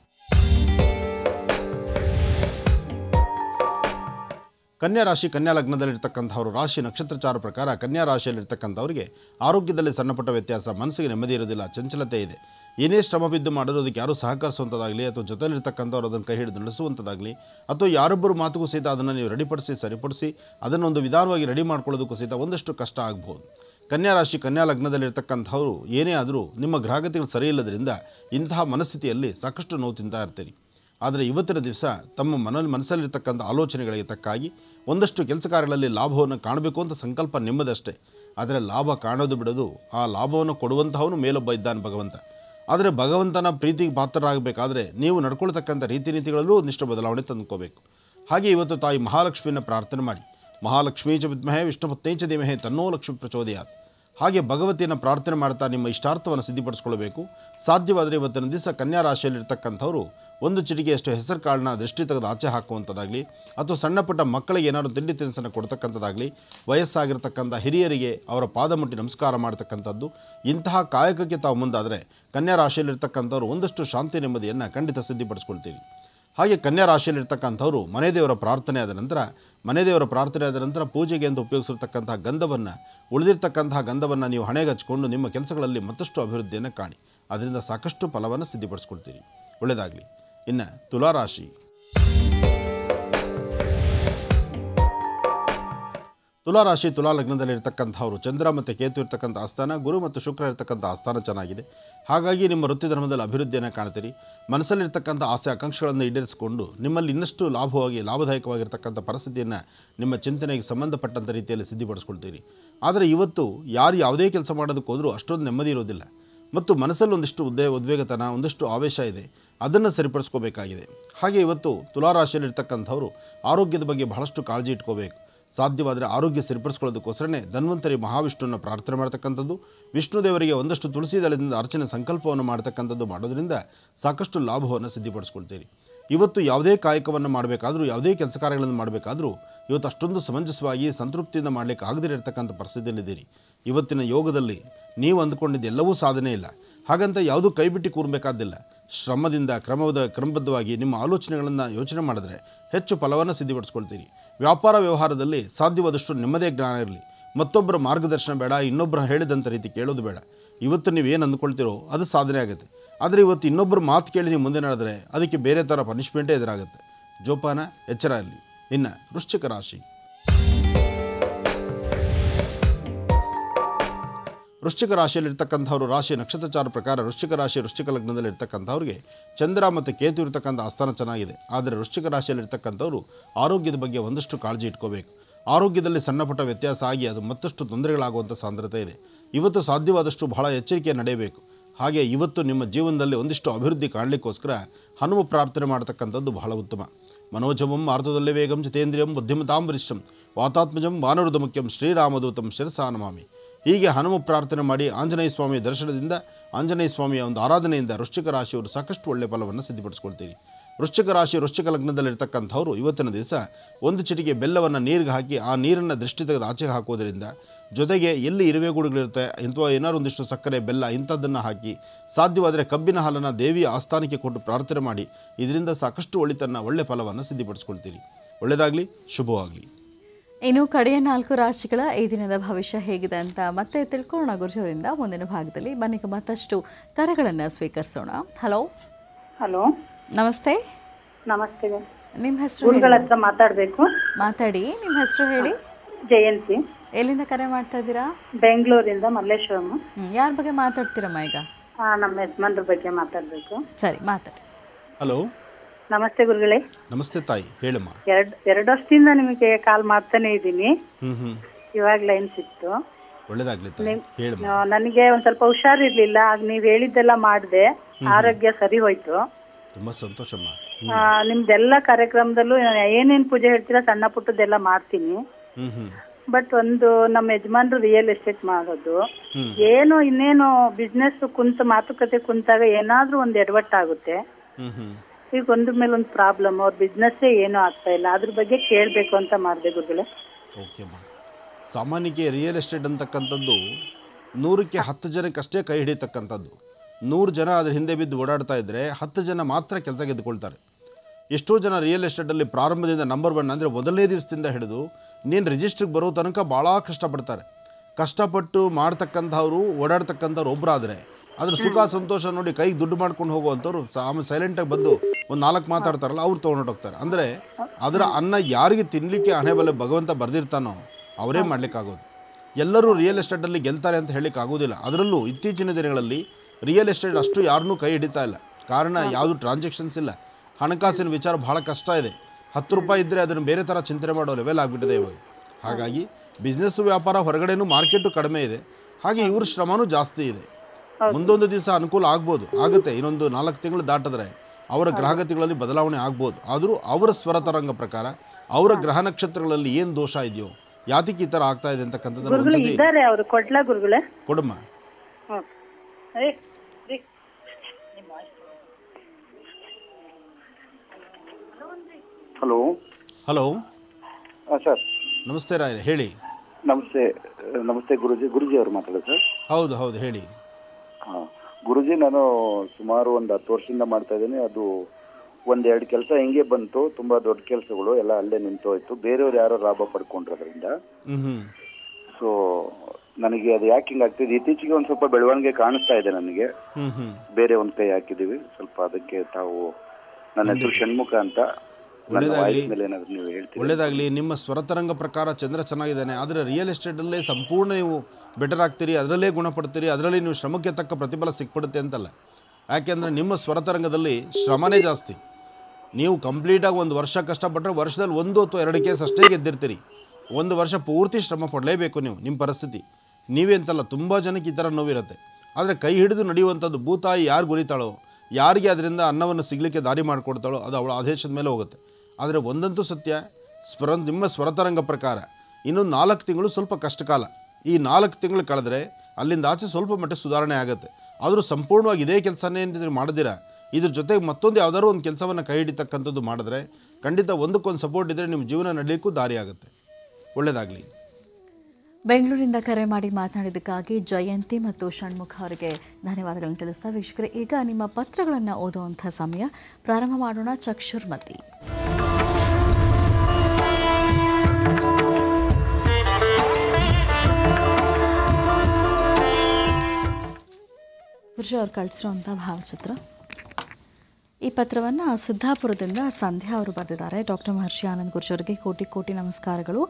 ಕನ್ಯಾರಾಶಿ ಕನ್ಯಾ ಲಗ್ನದಲ್ಲಿರ್ತಕ್ಕಂಥವ್ರು ರಾಶಿ ನಕ್ಷತ್ರಚಾರ ಪ್ರಕಾರ ಕನ್ಯಾ ರಾಶಿಯಲ್ಲಿರ್ತಕ್ಕಂಥವ್ರಿಗೆ ಆರೋಗ್ಯದಲ್ಲಿ ಸಣ್ಣಪುಟ್ಟ ವ್ಯತ್ಯಾಸ, ಮನಸ್ಸಿಗೆ ನೆಮ್ಮದಿ ಇರೋದಿಲ್ಲ, ಚಂಚಲತೆ ಇದೆ. ಏನೇ ಶ್ರಮ ಬಿದ್ದು ಮಾಡೋದು ಅದಕ್ಕೆ ಯಾರೂ ಸಹಕರಿಸುವಂಥದ್ದಾಗಲಿ ಅಥವಾ ಜೊತೆಲಿರ್ತಕ್ಕಂಥವ್ರು ಅದನ್ನು ಕೈ ಹಿಡಿದು ನಡೆಸುವಂಥದ್ದಾಗಲಿ ಅಥವಾ ಯಾರೊಬ್ಬರು ಮಾತುಗೂ ಸಹಿತ ಅದನ್ನು ನೀವು ರೆಡಿಪಡಿಸಿ ಸರಿಪಡಿಸಿ ಅದನ್ನೊಂದು ವಿಧಾನವಾಗಿ ರೆಡಿ ಮಾಡ್ಕೊಳ್ಳೋದಕ್ಕೂ ಸಹಿತ ಒಂದಷ್ಟು ಕಷ್ಟ ಆಗ್ಬೋದು. ಕನ್ಯಾರಾಶಿ ಕನ್ಯಾ ಲಗ್ನದಲ್ಲಿರ್ತಕ್ಕಂಥವ್ರು ಏನೇ ಆದರೂ ನಿಮ್ಮ ಗ್ರಹಗತಿಗಳು ಸರಿ ಇಲ್ಲದರಿಂದ ಇಂತಹ ಮನಸ್ಥಿತಿಯಲ್ಲಿ ಸಾಕಷ್ಟು ನೋವು ತಿಂತಾ ಇರ್ತೀರಿ. ಆದರೆ ಇವತ್ತಿನ ದಿವಸ ತಮ್ಮ ಮನಸ್ಸಲ್ಲಿರ್ತಕ್ಕಂಥ ಆಲೋಚನೆಗಳಿಗೆ ತಕ್ಕಾಗಿ ಒಂದಷ್ಟು ಕೆಲಸ ಕಾರ್ಯಗಳಲ್ಲಿ ಲಾಭವನ್ನು ಕಾಣಬೇಕು ಅಂತ ಸಂಕಲ್ಪ ನಿಮ್ಮದಷ್ಟೇ. ಆದರೆ ಲಾಭ ಕಾಣೋದು ಬಿಡೋದು, ಆ ಲಾಭವನ್ನು ಕೊಡುವಂತಹವನು ಮೇಲೊಬ್ಬ ಇದ್ದಾನೆ ಭಗವಂತ. ಆದರೆ ಭಗವಂತನ ಪ್ರೀತಿಗೆ ಪಾತ್ರರಾಗಬೇಕಾದ್ರೆ ನೀವು ನಡ್ಕೊಳ್ತಕ್ಕಂಥ ರೀತಿ ನೀತಿಗಳಲ್ಲೂ ಒಂದಿಷ್ಟು ಬದಲಾವಣೆ ತಂದುಕೋಬೇಕು. ಹಾಗೆ ಇವತ್ತು ತಾಯಿ ಮಹಾಲಕ್ಷ್ಮಿಯನ್ನು ಪ್ರಾರ್ಥನೆ ಮಾಡಿ. ಮಹಾಲಕ್ಷ್ಮೀ ಚ ವಿದ್ಮಹೇ ವಿಷ್ಣುಪತ್ನೇ ಚ ಧೀಮಹಿ ತನ್ನೋ ಲಕ್ಷ್ಮೀ ಪ್ರಚೋದಯಾತ್. ಹಾಗೆ ಭಗವತಿಯನ್ನು ಪ್ರಾರ್ಥನೆ ಮಾಡ್ತಾ ನಿಮ್ಮ ಇಷ್ಟಾರ್ಥವನ್ನು ಸಿದ್ಧಿಪಡಿಸ್ಕೊಳ್ಬೇಕು. ಸಾಧ್ಯವಾದರೆ ಇವತ್ತಿನ ದಿವಸ ಕನ್ಯಾ ರಾಶಿಯಲ್ಲಿರ್ತಕ್ಕಂಥವ್ರು ಒಂದು ಚಿಟಿಕೆಯಷ್ಟು ಹೆಸರು ಕಾಳನ್ನ ದೃಷ್ಟಿ ತೆಗೆದು ಆಚೆ ಹಾಕುವಂಥದ್ದಾಗಲಿ ಅಥವಾ ಸಣ್ಣ ಪುಟ್ಟ ಮಕ್ಕಳಿಗೆ ಏನಾದರೂ ತಿಂಡಿ ತಿನಿಸನ್ನು ಕೊಡ್ತಕ್ಕಂಥದ್ದಾಗಲಿ, ವಯಸ್ಸಾಗಿರ್ತಕ್ಕಂಥ ಹಿರಿಯರಿಗೆ ಅವರ ಪಾದ ಮುಟ್ಟಿ ನಮಸ್ಕಾರ ಮಾಡ್ತಕ್ಕಂಥದ್ದು, ಇಂತಹ ಕಾಯಕಕ್ಕೆ ತಾವು ಮುಂದಾದರೆ ಕನ್ಯಾ ರಾಶಿಯಲ್ಲಿರ್ತಕ್ಕಂಥವ್ರು ಒಂದಷ್ಟು ಶಾಂತಿ ನೆಮ್ಮದಿಯನ್ನು ಖಂಡಿತ ಸಿದ್ಧಿಪಡಿಸ್ಕೊಳ್ತೀರಿ. ಹಾಗೆ ಕನ್ಯಾ ರಾಶಿಯಲ್ಲಿರ್ತಕ್ಕಂಥವ್ರು ಮನೆ ದೇವರ ಪ್ರಾರ್ಥನೆ ಆದ ನಂತರ ಪೂಜೆಗೆ ಅಂತ ಉಪಯೋಗಿಸಿರ್ತಕ್ಕಂತಹ ಗಂಧವನ್ನು, ಉಳಿದಿರ್ತಕ್ಕಂತಹ ಗಂಧವನ್ನು ನೀವು ಹಣೆಗೆ ಹಚ್ಕೊಂಡು ನಿಮ್ಮ ಕೆಲಸಗಳಲ್ಲಿ ಮತ್ತಷ್ಟು ಅಭಿವೃದ್ಧಿಯನ್ನು ಕಾಣಿ. ಅದರಿಂದ ಸಾಕಷ್ಟು ಫಲವನ್ನು ಸಿದ್ಧಿಪಡಿಸ್ಕೊಳ್ತೀರಿ. ಒಳ್ಳೆಯದಾಗಲಿ. ಇನ್ನು ತುಲಾರಾಶಿ. ತುಲಾರಾಶಿ ತುಲಾ ಲಗ್ನದಲ್ಲಿರ್ತಕ್ಕಂಥವ್ರು ಚಂದ್ರ ಮತ್ತು ಕೇತು ಇರ್ತಕ್ಕಂಥ ಆಸ್ಥಾನ, ಗುರು ಮತ್ತು ಶುಕ್ರ ಇರ್ತಕ್ಕಂಥ ಆಸ್ಥಾನ ಚೆನ್ನಾಗಿದೆ. ಹಾಗಾಗಿ ನಿಮ್ಮ ವೃತ್ತಿ ಧರ್ಮದಲ್ಲಿ ಅಭಿವೃದ್ಧಿಯನ್ನು ಕಾಣ್ತೀರಿ. ಮನಸ್ಸಲ್ಲಿರ್ತಕ್ಕಂಥ ಆಸೆ ಆಕಾಂಕ್ಷೆಗಳನ್ನು ಈಡೇರಿಸಿಕೊಂಡು ನಿಮ್ಮಲ್ಲಿ ಇನ್ನಷ್ಟು ಲಾಭದಾಯಕವಾಗಿರ್ತಕ್ಕಂಥ ಪರಿಸ್ಥಿತಿಯನ್ನು ನಿಮ್ಮ ಚಿಂತನೆಗೆ ಸಂಬಂಧಪಟ್ಟಂಥ ರೀತಿಯಲ್ಲಿ ಸಿದ್ಧಿಪಡಿಸ್ಕೊಳ್ತೀರಿ. ಆದರೆ ಇವತ್ತು ಯಾರು ಯಾವುದೇ ಕೆಲಸ ಮಾಡೋದಕ್ಕೆ ಹೋದರೂ ಅಷ್ಟೊಂದು ನೆಮ್ಮದಿ ಇರೋದಿಲ್ಲ ಮತ್ತು ಮನಸ್ಸಲ್ಲಿ ಒಂದಿಷ್ಟು ಉದ್ವೇಗತನ, ಒಂದಿಷ್ಟು ಆವೇಶ ಇದೆ. ಅದನ್ನು ಸರಿಪಡಿಸ್ಕೋಬೇಕಾಗಿದೆ. ಹಾಗೆ ಇವತ್ತು ತುಲಾರಾಶಿಯಲ್ಲಿರ್ತಕ್ಕಂಥವ್ರು ಆರೋಗ್ಯದ ಬಗ್ಗೆ ಬಹಳಷ್ಟು ಕಾಳಜಿ ಇಟ್ಕೋಬೇಕು. ಸಾಧ್ಯವಾದರೆ ಆರೋಗ್ಯ ಸರಿಪಡಿಸ್ಕೊಳ್ಳೋದಕ್ಕೋಸ್ಕರನೇ ಧನ್ವಂತರಿ ಮಹಾವಿಷ್ಣುವನ್ನು ಪ್ರಾರ್ಥನೆ ಮಾಡ್ತಕ್ಕಂಥದ್ದು, ವಿಷ್ಣು ದೇವರಿಗೆ ಒಂದಷ್ಟು ತುಳಸಿ ದಳದಿಂದ ಅರ್ಚನೆ ಸಂಕಲ್ಪವನ್ನು ಮಾಡ್ತಕ್ಕಂಥದ್ದು ಮಾಡೋದ್ರಿಂದ ಸಾಕಷ್ಟು ಲಾಭವನ್ನು ಸಿದ್ಧಿಪಡಿಸ್ಕೊಳ್ತೀರಿ. ಇವತ್ತು ಯಾವುದೇ ಕಾಯಕವನ್ನು ಮಾಡಬೇಕಾದ್ರೂ, ಯಾವುದೇ ಕೆಲಸ ಕಾರ್ಯಗಳನ್ನು ಮಾಡಬೇಕಾದ್ರೂ ಇವತ್ತು ಅಷ್ಟೊಂದು ಸಮಂಜಸವಾಗಿ ಸಂತೃಪ್ತಿಯಿಂದ ಮಾಡಲಿಕ್ಕೆ ಆಗದಿರತಕ್ಕಂಥ ಪರಿಸ್ಥಿತಿಯಲ್ಲಿದ್ದೀರಿ. ಇವತ್ತಿನ ಯೋಗದಲ್ಲಿ ನೀವು ಅಂದುಕೊಂಡಿದ್ದೆಲ್ಲವೂ ಸಾಧನೆ ಇಲ್ಲ. ಹಾಗಂತ ಯಾವುದೂ ಕೈಬಿಟ್ಟು ಕೂರಬೇಕಾದಿಲ್ಲ. ಶ್ರಮದಿಂದ ಕ್ರಮಬದ್ಧವಾಗಿ ನಿಮ್ಮ ಆಲೋಚನೆಗಳನ್ನು ಯೋಚನೆ ಮಾಡಿದ್ರೆ ಹೆಚ್ಚು ಫಲವನ್ನು ಸಿದ್ಧಿಪಡಿಸ್ಕೊಳ್ತೀರಿ. ವ್ಯಾಪಾರ ವ್ಯವಹಾರದಲ್ಲಿ ಸಾಧ್ಯವಾದಷ್ಟು ನೆಮ್ಮದಿಯ ಜ್ಞಾನ ಇರಲಿ. ಮತ್ತೊಬ್ಬರ ಮಾರ್ಗದರ್ಶನ ಬೇಡ, ಇನ್ನೊಬ್ಬರು ಹೇಳಿದಂಥ ರೀತಿ ಕೇಳೋದು ಬೇಡ. ಇವತ್ತು ನೀವೇನು ಅಂದ್ಕೊಳ್ತೀರೋ ಅದು ಸಾಧನೆ ಆಗುತ್ತೆ. ಆದರೆ ಇವತ್ತು ಇನ್ನೊಬ್ಬರು ಮಾತು ಕೇಳಿ ನೀವು ಮುಂದೆ ನಡೆದರೆ ಅದಕ್ಕೆ ಬೇರೆ ಥರ ಪನಿಷ್ಮೆಂಟೇ ಎದುರಾಗುತ್ತೆ. ಜೋಪಾನ, ಎಚ್ಚರ ಇರಲಿ. ಇನ್ನು ವೃಶ್ಚಿಕ ರಾಶಿ. ವೃಶ್ಚಿಕ ರಾಶಿಯಲ್ಲಿರ್ತಕ್ಕಂಥವ್ರು ರಾಶಿ ನಕ್ಷತ್ರಚಾರ ಪ್ರಕಾರ ವೃಶ್ಚಿಕ ರಾಶಿ ವೃಶ್ಚಿಕ ಲಗ್ನದಲ್ಲಿ ಇರ್ತಕ್ಕಂಥವ್ರಿಗೆ ಚಂದ್ರ ಮತ್ತು ಕೇತು ಇರ್ತಕ್ಕಂಥ ಆಸ್ಥಾನ ಚೆನ್ನಾಗಿದೆ. ಆದರೆ ವೃಶ್ಚಿಕ ರಾಶಿಯಲ್ಲಿರ್ತಕ್ಕಂಥವ್ರು ಆರೋಗ್ಯದ ಬಗ್ಗೆ ಒಂದಷ್ಟು ಕಾಳಜಿ ಇಟ್ಕೋಬೇಕು. ಆರೋಗ್ಯದಲ್ಲಿ ಸಣ್ಣಪುಟ್ಟ ವ್ಯತ್ಯಾಸ ಆಗಿ ಅದು ಮತ್ತಷ್ಟು ತೊಂದರೆಗಳಾಗುವಂಥ ಸಾಂದ್ರತೆ ಇದೆ. ಇವತ್ತು ಸಾಧ್ಯವಾದಷ್ಟು ಬಹಳ ಎಚ್ಚರಿಕೆ ನಡೆಯಬೇಕು. ಹಾಗೆ ಇವತ್ತು ನಿಮ್ಮ ಜೀವನದಲ್ಲಿ ಒಂದಿಷ್ಟು ಅಭಿವೃದ್ಧಿ ಕಾಣಲಿಕ್ಕೋಸ್ಕರ ಹನುಮ ಪ್ರಾರ್ಥನೆ ಮಾಡತಕ್ಕಂಥದ್ದು ಬಹಳ ಉತ್ತಮ. ಮನೋಜವಂ ಮಾರುತದಲ್ಲೇ ವೇಗಂ ಜಿತೇಂದ್ರಿಯಂ ಬುದ್ಧಿಮತಾಂ ವರಿಷ್ಠಂ ವಾತಾತ್ಮಜಂ ವಾನರುದ ಮುಖ್ಯಂ ಶ್ರೀರಾಮದೂತಂ ಶಿರಸಾ ನಮಾಮಿ. ಹೀಗೆ ಹನುಮ ಪ್ರಾರ್ಥನೆ ಮಾಡಿ ಆಂಜನೇಯ ಸ್ವಾಮಿಯ ದರ್ಶನದಿಂದ ಆಂಜನೇಯ ಸ್ವಾಮಿಯ ಒಂದು ಆರಾಧನೆಯಿಂದ ವೃಶ್ಚಿಕ ರಾಶಿಯವರು ಸಾಕಷ್ಟು ಒಳ್ಳೆಯ ಫಲವನ್ನು ಸಿದ್ಧಪಡಿಸ್ಕೊಳ್ತೀರಿ. ವೃಶ್ಚಿಕ ರಾಶಿ ವೃಶ್ಚಿಕ ಲಗ್ನದಲ್ಲಿರ್ತಕ್ಕಂಥವ್ರು ಇವತ್ತಿನ ದಿವಸ ಒಂದು ಚಿಟಿಕೆ ಬೆಲ್ಲವನ್ನು ನೀರಿಗೆ ಹಾಕಿ ಆ ನೀರನ್ನು ದೃಷ್ಟಿ ತೆಗೆದು ಆಚೆಗೆ ಹಾಕೋದರಿಂದ, ಜೊತೆಗೆ ಎಲ್ಲಿ ಇರುವೆ ಗೂಡುಗಳಿರುತ್ತೆ ಅಥವಾ ಏನಾರು ಒಂದಿಷ್ಟು ಸಕ್ಕರೆ ಬೆಲ್ಲ ಇಂಥದ್ದನ್ನು ಹಾಕಿ ಸಾಧ್ಯವಾದರೆ ಕಬ್ಬಿನ ಹಾಲನ್ನು ದೇವಿಯ ಆಸ್ಥಾನಕ್ಕೆ ಕೊಟ್ಟು ಪ್ರಾರ್ಥನೆ ಮಾಡಿ ಇದರಿಂದ ಸಾಕಷ್ಟು ಒಳ್ಳೆ ಫಲವನ್ನು ಸಿದ್ಧಪಡಿಸ್ಕೊಳ್ತೀರಿ. ಒಳ್ಳೆಯದಾಗಲಿ, ಶುಭವಾಗಲಿ. ಇನ್ನು ಕಡೆಯ 4 ರಾಶಿಗಳ ಈ ದಿನದ ಭವಿಷ್ಯ ಹೇಗಿದೆ ಅಂತ ಮತ್ತೆ ತಿಳ್ಕೊಳ್ಳೋಣ ಗುರುಜಿಯವರಿಂದ ಮುಂದಿನ ಭಾಗದಲ್ಲಿ. ಬನ್ನಿ ಮತ್ತಷ್ಟು ಕರೆಗಳನ್ನು ಸ್ವೀಕರಿಸೋಣ. ಹಲೋ ಹಲೋ, ನಮಸ್ತೆ. ನಮಸ್ತೆ. ನಿಮ್ಮ ಹೆಸರು? ಗುರುಗಳ ಹತ್ರ ಮಾತಾಡಬೇಕು. ಮಾತಾಡಿ. ನಿಮ್ಮ ಹೆಸರು ಹೇಳಿ. ಜಯಂತಿ. ಎಲ್ಲಿಂದ ಕರೆ ಮಾಡ್ತಾ ಇದ್ದೀರಾ? ಬೆಂಗಳೂರಿಂದ, ಮಲ್ಲೇಶ್ವರಂ. ಯಾರ ಬಗ್ಗೆ ಮಾತಾಡ್ತೀರಮ್ಮ ಈಗ? ನಮ್ಮ ಯಜಮಾನ್ರ ಬಗ್ಗೆ ಮಾತಾಡಬೇಕು. ಸರಿ, ಮಾತಾಡಿ. ಹಲೋ, ನಮಸ್ತೆ ಗುರುಗಳೇ. ನಮಸ್ತೆ ತಾಯಿ, ಹೇಳಮ್ಮ. ಎರಡು ವರ್ಷದಿಂದ ನಿಮಗೆ ಕಾಲ್ ಮಾಡ್ತಾನೆ ಇದ್ದೀನಿ. ಇವಾಗ ಲೈನ್ ಸಿಕ್ತು. ಒಳ್ಳೇದಾಗ್ಲಿ ತಾಯಿ, ಹೇಳಮ್ಮ. ನನಗೆ ಒಂದ್ ಸ್ವಲ್ಪ ಹುಷಾರಿರ್ಲಿಲ್ಲ, ಆಗ ನೀವ್ ಹೇಳಿದ್ದೆಲ್ಲ ಮಾಡಿದೆ, ಆರೋಗ್ಯ ಸರಿ ಹೋಯ್ತು. ತುಂಬಾ ಸಂತೋಷಮ್ಮ. ನಿಮ್ದೆಲ್ಲ ಕಾರ್ಯಕ್ರಮದಲ್ಲೂ ಏನೇನ್ ಪೂಜೆ ಹೇಳ್ತೀರಾ ಸಣ್ಣ ಪುಟ್ಟದೆಲ್ಲ ಮಾಡ್ತೀನಿ. ಬಟ್ ಒಂದು ನಮ್ಮ ಯಜಮಾನ್ರು ರಿಯಲ್ ಎಸ್ಟೇಟ್ ಮಾಡೋದು, ಏನು ಇನ್ನೇನು ಬಿಸ್ನೆಸ್ ಕುಂತ ಮಾತುಕತೆ ಕುಂತಾಗ ಏನಾದ್ರೂ ಒಂದು ಎಡವಟ್ಟಾಗುತ್ತೆ. ಈಗ ಒಂದ್ರ ಮೇಲೆ ಒಂದು ಪ್ರಾಬ್ಲಮ್, ಅವ್ರ ಬಿಸ್ನೆಸ್ ಏನೂ ಆಗ್ತಾ ಇಲ್ಲ, ಅದ್ರ ಬಗ್ಗೆ ಕೇಳಬೇಕು ಅಂತ ಮಾಡಿದೆ ಗುರುಗಳೇ. ಓಕೆಮ್ಮ. ಸಾಮಾನ್ಯಕ್ಕೆ ರಿಯಲ್ ಎಸ್ಟೇಟ್ ಅಂತಕ್ಕಂಥದ್ದು 100ಕ್ಕೆ 10 ಜನಕ್ಕಷ್ಟೇ ಕೈ ಹಿಡಿತಕ್ಕಂಥದ್ದು. 100 ಜನ ಅದ್ರ ಹಿಂದೆ ಬಿದ್ದು ಓಡಾಡ್ತಾ ಇದ್ದರೆ 10 ಜನ ಮಾತ್ರ ಕೆಲಸ ಗೆದ್ದುಕೊಳ್ತಾರೆ. ಎಷ್ಟೋ ಜನ ರಿಯಲ್ ಎಸ್ಟೇಟಲ್ಲಿ ಪ್ರಾರಂಭದಿಂದ ನಂಬರ್ 1 ಅಂದರೆ ಮೊದಲನೇ ದಿವಸದಿಂದ ಹಿಡಿದು ನೀನು ರಿಜಿಸ್ಟ್ರಿಗೆ ಬರೋ ತನಕ ಭಾಳ ಕಷ್ಟಪಡ್ತಾರೆ. ಕಷ್ಟಪಟ್ಟು ಮಾಡ್ತಕ್ಕಂಥವ್ರು ಓಡಾಡ್ತಕ್ಕಂಥವ್ರು ಒಬ್ಬರಾದರೆ ಅದ್ರ ಸುಖ ಸಂತೋಷ ನೋಡಿ ಕೈಗೆ ದುಡ್ಡು ಮಾಡ್ಕೊಂಡು ಹೋಗುವಂಥವ್ರು ಆಮೇಲೆ ಸೈಲೆಂಟಾಗಿ ಬಂದು ಒಂದು 4 ಮಾತಾಡ್ತಾರಲ್ಲ, ಅವ್ರು ತೊಗೊಂಡೋಗ್ತಾರೆ. ಅಂದರೆ ಅದರ ಅನ್ನ ಯಾರಿಗೆ ತಿನ್ನಲಿಕ್ಕೆ ಹಣೆ ಬಲೆ ಭಗವಂತ ಬರೆದಿರ್ತಾನೋ ಅವರೇ ಮಾಡಲಿಕ್ಕಾಗೋದು. ಎಲ್ಲರೂ ರಿಯಲ್ ಎಸ್ಟೇಟಲ್ಲಿ ಗೆಲ್ತಾರೆ ಅಂತ ಹೇಳಲಿಕ್ಕೆ ಆಗೋದಿಲ್ಲ. ಅದರಲ್ಲೂ ಇತ್ತೀಚಿನ ದಿನಗಳಲ್ಲಿ ರಿಯಲ್ ಎಸ್ಟೇಟ್ ಅಷ್ಟು ಯಾರನ್ನೂ ಕೈ ಹಿಡಿತಾ ಇಲ್ಲ. ಕಾರಣ ಯಾವುದು ಟ್ರಾನ್ಸಾಕ್ಷನ್ಸ್ ಇಲ್ಲ, ಹಣಕಾಸಿನ ವಿಚಾರ ಭಾಳ ಕಷ್ಟ ಇದೆ. 10 ರೂಪಾಯಿ ಇದ್ದರೆ ಅದನ್ನು ಬೇರೆ ಥರ ಚಿಂತನೆ ಮಾಡೋ ಲೆವೆಲ್ ಆಗಿಬಿಟ್ಟಿದೆ ಇವಾಗ. ಹಾಗಾಗಿ ಬಿಸ್ನೆಸ್ಸು ವ್ಯಾಪಾರ ಹೊರಗಡೆನೂ ಮಾರ್ಕೆಟು ಕಡಿಮೆ ಇದೆ, ಹಾಗೆ ಇವ್ರ ಶ್ರಮನೂ ಜಾಸ್ತಿ ಇದೆ. ಮುಂದೊಂದು ದಿವಸ ಅನುಕೂಲ ಆಗ್ಬೋದು, ಆಗುತ್ತೆ. ಇನ್ನೊಂದು 4 ತಿಂಗಳು ದಾಟಿದ್ರೆ ಅವರ ಗ್ರಹಗತಿಗಳಲ್ಲಿ ಬದಲಾವಣೆ ಆಗ್ಬೋದು. ಆದರೂ ಅವರ ಸ್ವರತರಂಗ ಪ್ರಕಾರ ಅವರ ಗ್ರಹ ನಕ್ಷತ್ರಗಳಲ್ಲಿ ಏನು ದೋಷ ಇದೆಯೋ, ಯಾತಿಗೆ ಈ ಥರ ಆಗ್ತಾ ಇದೆ ಅಂತಕ್ಕಂಥದ್ದು ಕೊಡಮ್ಮ. ಹಲೋ. ಹಲೋ ಸರ್, ನಮಸ್ತೆ ರಾಯರೇ, ಹೇಳಿ. ನಮಸ್ತೆ. ನಮಸ್ತೆ ಗುರುಜಿ ಅವರು ಮಾತಾಡೋದು ಸರ್? ಹೌದು ಹೌದು, ಹೇಳಿ. ಹಾಂ ಗುರುಜಿ, ನಾನು ಸುಮಾರು ಒಂದು 10 ವರ್ಷದಿಂದ ಮಾಡ್ತಾ ಇದ್ದೀನಿ. ಅದು 1-2 ಕೆಲಸ ಹೆಂಗೆ ಬಂತು, ತುಂಬ ದೊಡ್ಡ ಕೆಲಸಗಳು ಎಲ್ಲ ಅಲ್ಲೇ ನಿಂತೋಯ್ತು. ಬೇರೆಯವ್ರು ಯಾರೋ ಲಾಭ ಪಡ್ಕೊಂಡ್ರದ್ರಿಂದ. ಸೊ ನನಗೆ ಅದು ಯಾಕೆ ಹಿಂಗಾಗ್ತಿದೆ, ಇತ್ತೀಚೆಗೆ ಒಂದು ಸ್ವಲ್ಪ ಬೆಳವಣಿಗೆ ಕಾಣಿಸ್ತಾ ಇದೆ ನನಗೆ. ಬೇರೆ ಒಂದು ಕೈ ಹಾಕಿದ್ದೀವಿ ಸ್ವಲ್ಪ, ಅದಕ್ಕೆ ತಾವು, ನನ್ನ ಹೆಸರು ಷಣ್ಮುಖ ಅಂತ. ಒಳ್ಳೇದಾಗಲಿ. ನಿಮ್ಮ ಸ್ವರತರಂಗ ಪ್ರಕಾರ ಚಂದ್ರ ಚೆನ್ನಾಗಿದ್ದಾನೆ, ಆದರೆ ರಿಯಲ್ ಎಸ್ಟೇಟಲ್ಲೇ ಸಂಪೂರ್ಣ ನೀವು ಬೆಟರ್ ಆಗ್ತೀರಿ, ಅದರಲ್ಲೇ ಗುಣಪಡ್ತೀರಿ, ಅದರಲ್ಲಿ ನೀವು ಶ್ರಮಕ್ಕೆ ತಕ್ಕ ಪ್ರತಿಫಲ ಸಿಕ್ಬಿಡುತ್ತೆ ಅಂತಲ್ಲ. ಯಾಕೆಂದರೆ ನಿಮ್ಮ ಸ್ವರತರಂಗದಲ್ಲಿ ಶ್ರಮನೇ ಜಾಸ್ತಿ. ನೀವು ಕಂಪ್ಲೀಟಾಗಿ 1 ವರ್ಷ ಕಷ್ಟಪಟ್ಟರೆ ವರ್ಷದಲ್ಲಿ 1 ಅಥವಾ 2 ಕೇಸ್ ಅಷ್ಟೇ ಗೆದ್ದಿರ್ತೀರಿ. 1 ವರ್ಷ ಪೂರ್ತಿ ಶ್ರಮ ಪಡಲೇಬೇಕು ನೀವು. ನಿಮ್ಮ ಪರಿಸ್ಥಿತಿ ನೀವೇ ಅಂತಲ್ಲ, ತುಂಬ ಜನಕ್ಕೆ ಈ ಥರ ನೋವಿರುತ್ತೆ. ಆದರೆ ಕೈ ಹಿಡಿದು ನಡೆಯುವಂಥದ್ದು ಭೂತಾಯಿ ಯಾರು ಗುರಿತಾಳೋ, ಯಾರಿಗೆ ಅದರಿಂದ ಅನ್ನವನ್ನು ಸಿಗಲಿಕ್ಕೆ ದಾರಿ ಮಾಡಿಕೊಡ್ತಾಳೋ ಅದು ಅವಳ ಆದೇಶದ ಮೇಲೆ ಹೋಗುತ್ತೆ. ಆದರೆ ಒಂದಂತೂ ಸತ್ಯ, ನಿಮ್ಮ ಸ್ವರತರಂಗ ಪ್ರಕಾರ ಇನ್ನೊಂದು 4 ತಿಂಗಳು ಸ್ವಲ್ಪ ಕಷ್ಟಕಾಲ. ಈ 4 ತಿಂಗಳು ಕಳೆದ್ರೆ ಅಲ್ಲಿಂದ ಆಚೆ ಸ್ವಲ್ಪ ಮಟ್ಟಿಗೆ ಸುಧಾರಣೆ ಆಗುತ್ತೆ. ಆದರೂ ಸಂಪೂರ್ಣವಾಗಿ ಇದೇ ಕೆಲಸನೇ ಮಾಡಿದಿರ, ಇದ್ರ ಜೊತೆಗೆ ಮತ್ತೊಂದು ಯಾವುದಾದ್ರು ಒಂದು ಕೆಲಸವನ್ನು ಕೈ ಹಿಡಿತಕ್ಕಂಥದ್ದು ಮಾಡಿದ್ರೆ ಖಂಡಿತ ಒಂದಕ್ಕೊಂದು ಸಪೋರ್ಟ್ ಇದ್ದರೆ ನಿಮ್ಮ ಜೀವನ ನಡೀಲಿಕ್ಕೂ ದಾರಿ ಆಗುತ್ತೆ. ಒಳ್ಳೆಯದಾಗಲಿ. ಬೆಂಗಳೂರಿಂದ ಕರೆ ಮಾಡಿ ಮಾತನಾಡಿದ್ದಕ್ಕಾಗಿ ಜಯಂತಿ ಮತ್ತು ಷಣ್ಮುಖ ಅವರಿಗೆ ಧನ್ಯವಾದಗಳನ್ನು ತಿಳಿಸ್ತಾ ವೀಕ್ಷಕರೇ, ಈಗ ನಿಮ್ಮ ಪತ್ರಗಳನ್ನು ಓದುವಂಥ ಸಮಯ. ಪ್ರಾರಂಭ ಮಾಡೋಣ. ಚಕ್ಷುರ್ಮತಿ. ಗುರುಜಿ ಅವ್ರು ಕಳಿಸಿರುವಂಥ ಭಾವಚಿತ್ರ. ಈ ಪತ್ರವನ್ನು ಸಿದ್ದಾಪುರದಿಂದ ಸಂಧ್ಯಾ ಅವರು ಬರೆದಿದ್ದಾರೆ. ಡಾಕ್ಟರ್ ಮಹರ್ಷಿ ಆನಂದ್ ಗುರುಜಿ ಅವರಿಗೆ ಕೋಟಿ ಕೋಟಿ ನಮಸ್ಕಾರಗಳು.